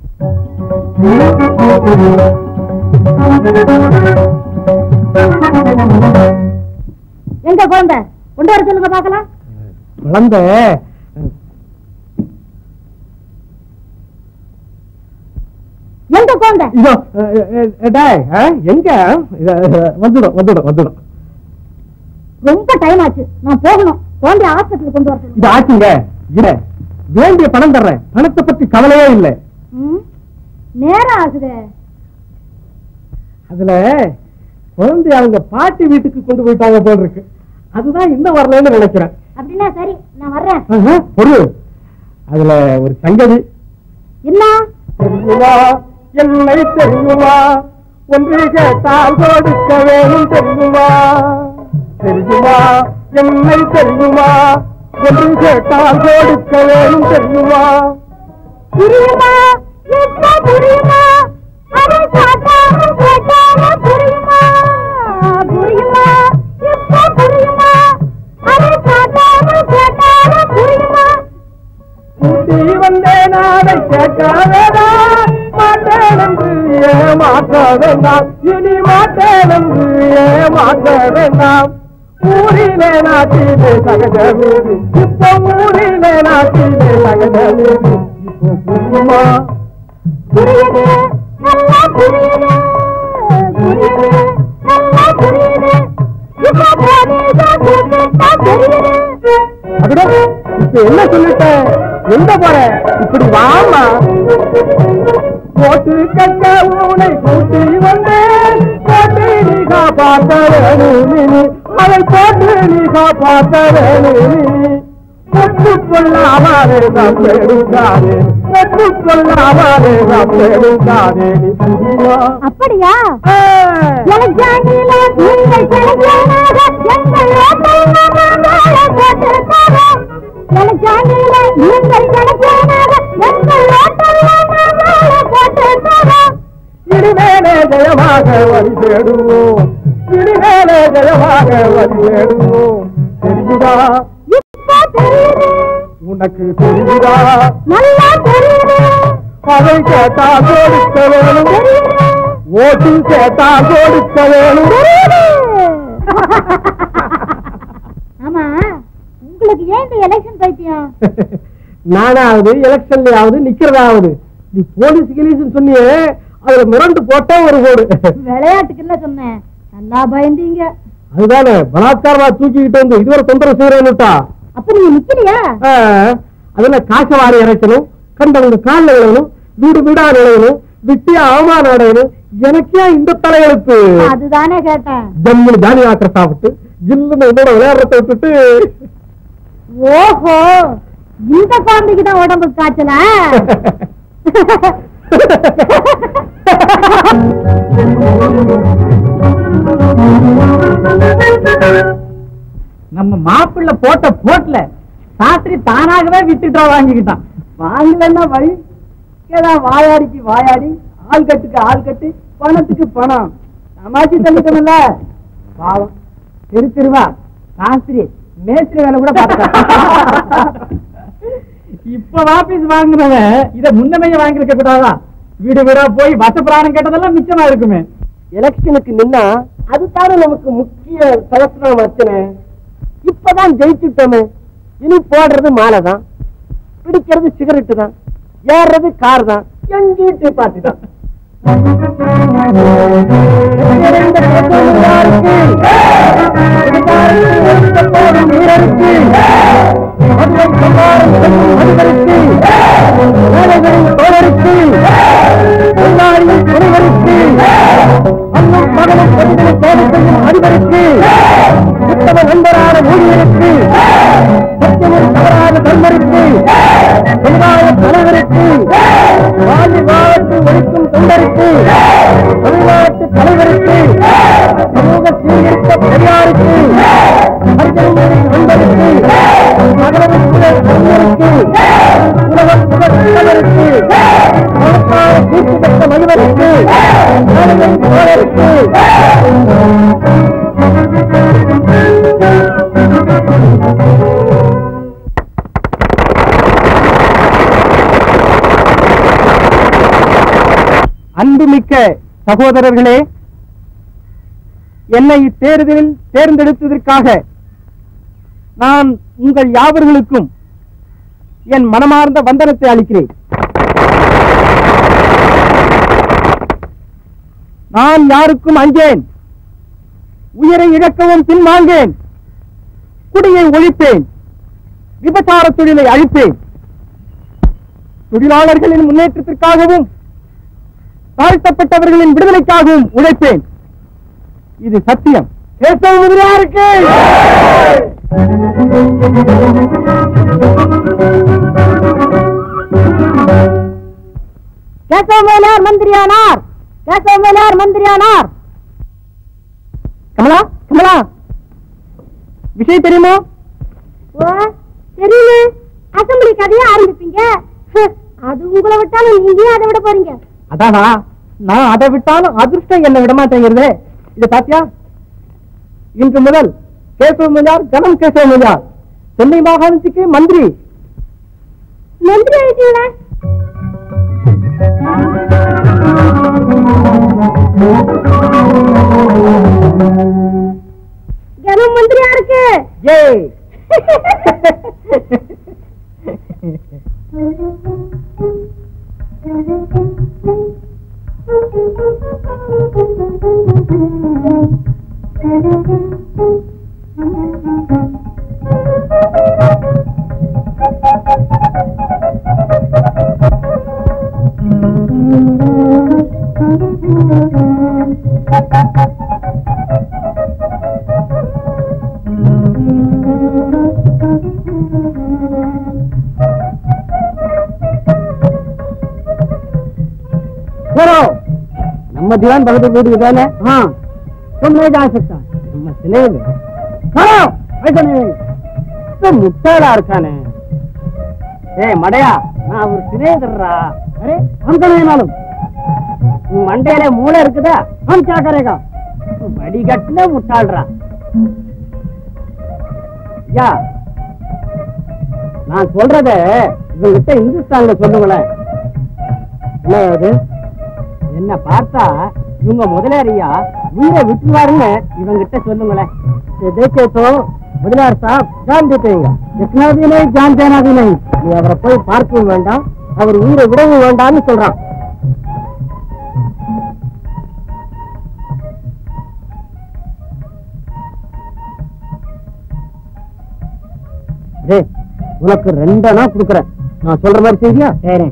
எங்க குழந்தை கொண்டு வர சொல்லுங்க பாக்கலாம். குழந்தை எங்க குழந்தை? இதோ எங்க வந்துடும். ரொம்ப டைம் ஆச்சு, நான் போகணும். குழந்தை ஹாஸ்பிட்டல் கொண்டு வர இது ஆச்சுங்க. வேண்டிய பணம் தர்றேன், பணத்தை பத்தி கவலையே இல்லை. நேரம் ஆகுது. அதுல குழந்தை அவங்க பாட்டி வீட்டுக்கு கொண்டு போயிட்டாங்க போல் இருக்கு. அதுதான் இன்னும் வரலன்னு நினைக்கிறேன். அப்படின்னா சரி, நான் வர்றேன். பொறு, அதுல ஒரு சங்கதி. என்ன தெரியுமா? என்னை தெரியுமா? ஒன்று கேட்டால் கொடுக்க வேணும் தெரியுமா? தெரியுமா? என்னை தெரியுமா? ஒன்று கேட்டால் கொடுக்க வேணும் தெரியுமா? புரியுமா? என்ன புரியுமா? அதை காட்டாமல் கேட்டாலும் புரியுமா? புரியுமா? இப்ப புரியுமா? அதை காட்டாமல் கேட்டாலும் புரியுமா? கூட்டி வந்தேன் அதை கேட்காததா? மாட்டேன் என்று ஏமாற்ற வேண்டாம், இனி மாட்டேன் என்று ஏமாற்ற வேண்டாம். ஊரிலே நாட்டிலே சகஜமீது, இப்போ ஊரிலே நாட்டிலே சகஜமீது. இப்போ புரியுமா? புரியுது, நல்லா புரியுது, புரியுது, நல்லா புரியுது. இப்ப புரியுது. அப்படியே இப்ப என்ன சொல்லிட்ட? எங்க போற? இப்படி வாமா. போட்டு கட்ட உனை கூட்டி வந்தேன், போட்டு நீ காப்பாற்ற வேணும், அதை போட்டு நீ காப்பாற்ற வேணும். ஒப்புக்கொள்ளாமலே நாம் எடுக்காதே, ஒப்புக்கொள்ளாமலே நாம் எடுக்காதே. நீ புரியுமா? அப்படியா? எலக்ட்ரானில நீங்கள் கிடைக்காத எங்கள் ஓட்டல் நாமங்களை போட்டு தரோம். எலக்ட்ரானில நீங்கள் கிடைக்காத எங்கள் ஓட்டல் நாமங்களை போட்டு தரோம். இனிமேலே ஜெயமாக வழி தேடுவோம், இனிமேலே ஜெயமாக வழி தேடுவோம். தெரியுதா? இப்ப தெரியுது. உனக்கு தெரியுதா? நல்லா தெரியுது. அதை கேட்டா கொடுக்க வேணும், ஓட்டு கேட்டா கொடுக்க வேணும். ஆமா, உங்களுக்கு ஏன் இந்த எலெக்ஷன் பைத்தியம்? நானாவது எலெக்ஷன்லயாவது நிக்கிறதாவது. நீ போலீஸ் கிலீஸ் சொன்னியே, அதுல மிரண்டு போட்டா ஒரு போடு. விளையாட்டுக்கு இல்ல சொன்னேன், நல்லா பயந்தீங்க. அதுதானே பலாத்காரமா தூக்கிக்கிட்டு வந்து இதுவரை தொந்தரவு செய்யறேன்னுட்டா. அப்ப நீங்க நிக்கலையா? அதுல காச வாரி இறைக்கணும், கண்டவங்க காலில் விழணும், வீடு வீடா நிலையணும், விட்டியா அவமானம் அடையணும். எனக்கே இந்த தலையெழுத்து. அதுதானே கேட்டேன். ஜம்மு ஜானி ஆக்கிற சாப்பிட்டு ஜில்லுன்னு என்னோட விளையாடுறத விட்டுட்டு. ஓஹோ, இந்த குழந்தைக்கு தான் உடம்பு காய்ச்சல. நம்ம மாப்பிள்ள போட்ட போட்ல சாஸ்திரி தானாகவே விட்டுட்டா வாங்கிக்கிட்டான். வாங்கலன்னா வழி ஏதா வாயாடிக்கு வாயாடி, ஆள் கட்டுக்கு ஆள் கட்டு, பணத்துக்கு பணம் சமாச்சி தள்ளிட்டோம்ல. பாவம் தெரு தெருவா சாஸ்திரி மேஸ்திரி வேலை கூட பார்த்துட்டான். இப்ப வாபீஸ் வாங்குறவன் இத முன்னமைய வாங்கிருக்க கூடாதா? வீடு வீடா போய் வசப்பிராணம் கேட்டதெல்லாம் மிச்சமா இருக்குமே. எலெக்ஷனுக்கு நின்னா அதுதானே நமக்கு முக்கிய சலசனம் வச்சனே. இப்பதான் ஜெயிச்சுட்டோமே, இனி போடுறது மாலை தான், பிடிக்கிறது சிகரெட்டு தான், ஏறது கார் தான், எங்கிட்டு பாட்டு தான். வீரருக்கு தொண்டருக்கு, தமிழ்நாட்டு தலைவருக்கு, சமூக சீர்திருத்த பெரியாருக்கு, ஹரிஜனமொழி நண்பருக்கு, மகளிர் அறிஞருக்கு, உலகம் புகழ்ந்தவருக்கு, மகத்தான கீர்த்தி பெற்ற மனிதருக்கு, நாடுகளின் தோழருக்கு, அன்புமிக்க சகோதரர்களே, என்னை இத்தேர்தலில் தேர்ந்தெடுத்ததற்காக நான் உங்கள் யாவர்களுக்கும் என் மனமார்ந்த வந்தனத்தை அளிக்கிறேன். நான் யாருக்கும் அஞ்சேன், உயிரை இழக்கவும் பின்வாங்கேன், குடியை ஒழிப்பேன், விபச்சார தொழிலை அழிப்பேன், தொழிலாளர்களின் முன்னேற்றத்திற்காகவும் தாழ்த்தப்பட்டவர்களின் விடுதலைக்காகவும் உழைப்பேன். இது சத்தியம். கேசவ முதலியாருக்கு கேசவ முதலியார் மந்திரியானார். கேசவ முதலியார் மந்திரியானார். கமலா, கமலா, விஷயம் தெரியுமா? ஓ தெரியுமே, அசம்பிளி கதையா ஆரம்பிப்பீங்க. அது உங்களை விட்டாலும் நீங்க அதை விட போறீங்க. அதானா, நான் அதை விட்டாலும் அதிர்ஷ்டம் என்ன விட மாட்டேங்கிறது. இது பாத்தியா, இன்று முதல் கேசவ முதலியார் கனம் கேசவ முதலியார் சென்னை மாகாணத்துக்கு மந்திரி. மந்திரி ஆயிட்டீங்களா? கனம் மந்திரியா இருக்கு. ஏய் நம்ம दीवान बहादुर रोड विधान है। हाँ, तुम नहीं जा सकता। मसले में ऐसा नहीं, तो मुट्टाला अरखान है। ए मड़या, ना वो सिरे कर रहा। अरे हमको नहीं मालूम। मंडे ले मूले रखता, हम क्या करेगा? बड़ी गट्टे मुट्टाल रहा। या நான் சொல்றத இவங்கிட்ட இந்துஸ்தான்ல சொல்லுங்களேன். என்ன பார்த்தா இவங்க முதலாளியா உயிரை விட்டுருவாருன்னு இவங்கிட்ட சொல்லுங்களேன். देखे तो முதலியார் साहब जान देते हैं, देखना भी नहीं, जान देना भी नहीं. நீ அவரை போய் பார்க்கவும் வேண்டாம், அவர் உயிரை விடவும் வேண்டாம்னு சொல்றான். உனக்கு 2 அணா கொடுக்குறேன், நான் சொல்ற மாதிரி செய்தியா? சரி.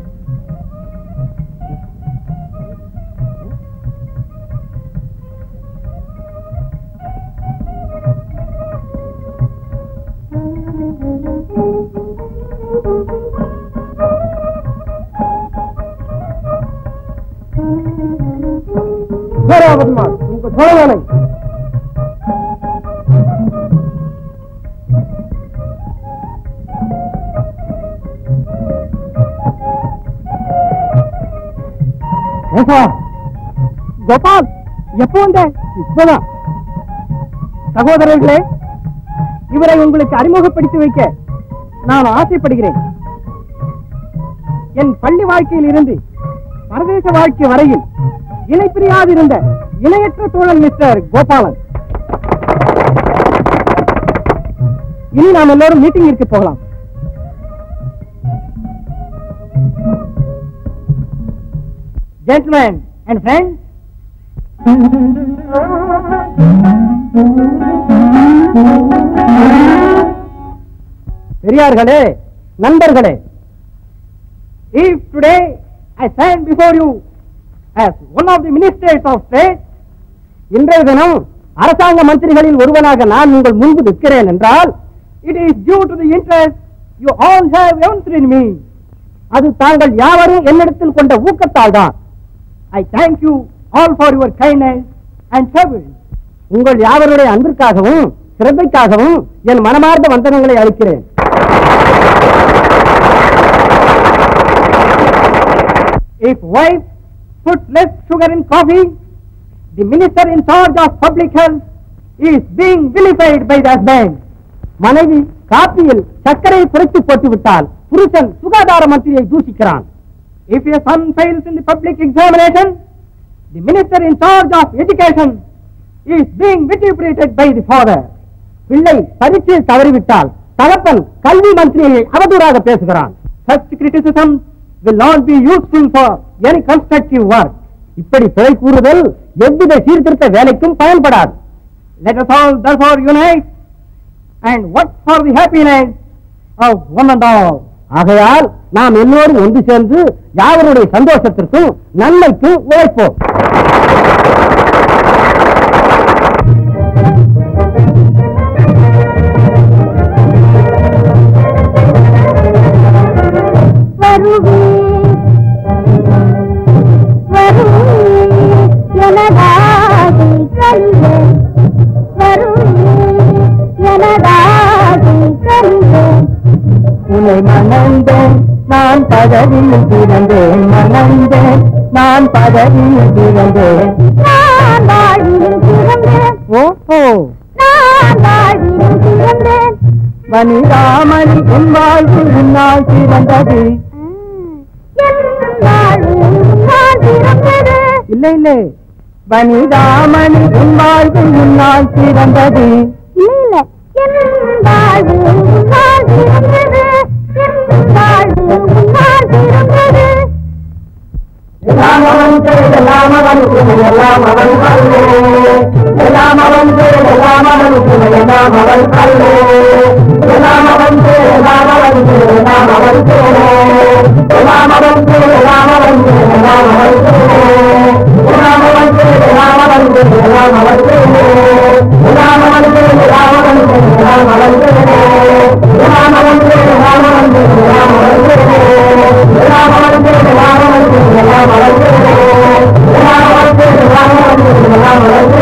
बदमाश, तुमको छोड़ेगा नहीं. கோபால் எப்போ வந்த? இப்பதான். சகோதரர்களே, இவரை உங்களுக்கு அறிமுகப்படுத்தி வைக்க நான் ஆசைப்படுகிறேன். என் பள்ளி வாழ்க்கையில் இருந்து பரதேச வாழ்க்கை வரையில் இணை பிரியாதிருந்த இணையற்ற தோழன் மிஸ்டர் கோபாலன். இனி நாம் எல்லோரும் மீட்டிங்கிற்கு போகலாம். Gentlemen and friends, பெரியார்களே, நண்பர்களே, if today I stand before you as one of the ministers of state, இன்றைய தினம் அரசாங்க மந்திரிகளில் ஒருவனாக நான் உங்கள் முன்பு நிற்கிறேன் என்றால், it is due to the interest you all have evinced in me. அது தாங்கள் யாவரும் என்னிடத்தில் கொண்ட ஊக்கத்தால் தான். I thank you all for your kindness and service. உங்கள் யாவருடைய அன்பிற்காகவும் சிரத்தைக்காகவும் என் மனமார்ந்த வந்தனங்களை அளிக்கிறேன். If wife put less sugar in coffee, the minister in charge of public health is being vilified by the husband. மனைவி காப்பியில் சர்க்கரை குறைத்து போட்டுவிட்டால் புருஷன் சுகாதார மந்திரியை தூஷிக்கிறான். If a son fails in the public examination, the minister in charge of education is being vituperated by the father. பிள்ளை பரீட்சையில் தவறிவிட்டால் தகப்பன் கல்வி மந்திரியை அவதூறாக பேசுகிறான். Such criticism will not be useful for any constructive work. இப்படி பிழை கூறுதல் எவ்வித சீர்திருத்த வேலைக்கும் பயன்படாது. Let us all therefore unite and work for the happiness of one and all. ஆகையால் நாம் எல்லோரும் ஒன்று சேர்ந்து யாவருடைய சந்தோஷத்திற்கும் நன்மைக்கும் உழைப்போம். உன்னை மணந்தேன் நான் பதவியில் பிறந்தேன், மணந்தேன் நான் பதவியில் பிறந்தேன். ஓஹோ வனிதாமணி என் வாழ்வு உன்னால் பிறந்தது. இல்லை இல்லை, வனிதாமணி என் வாழ்வு உன்னால் பிறந்தது. எல்லாம் அவன் எல்லாம் அவன் எல்லாம் அவன் அல்லே, எல்லாம் அவன் எல்லாம் அவன் எல்லாம் அவன் அல்லே, எல்லாம் அவன் எல்லாம் அவன் எல்லாம் அவன் எல்லாம் அவன் எல்லாம் அவன் எல்லாம் அவன் எல்லாம் அவன் எல்லாம் அவன் எல்லாம் அவன் எல்லாம் அவன் எல்லாம் அவன் எல்லாம் அவன் எல்லாம் அவன்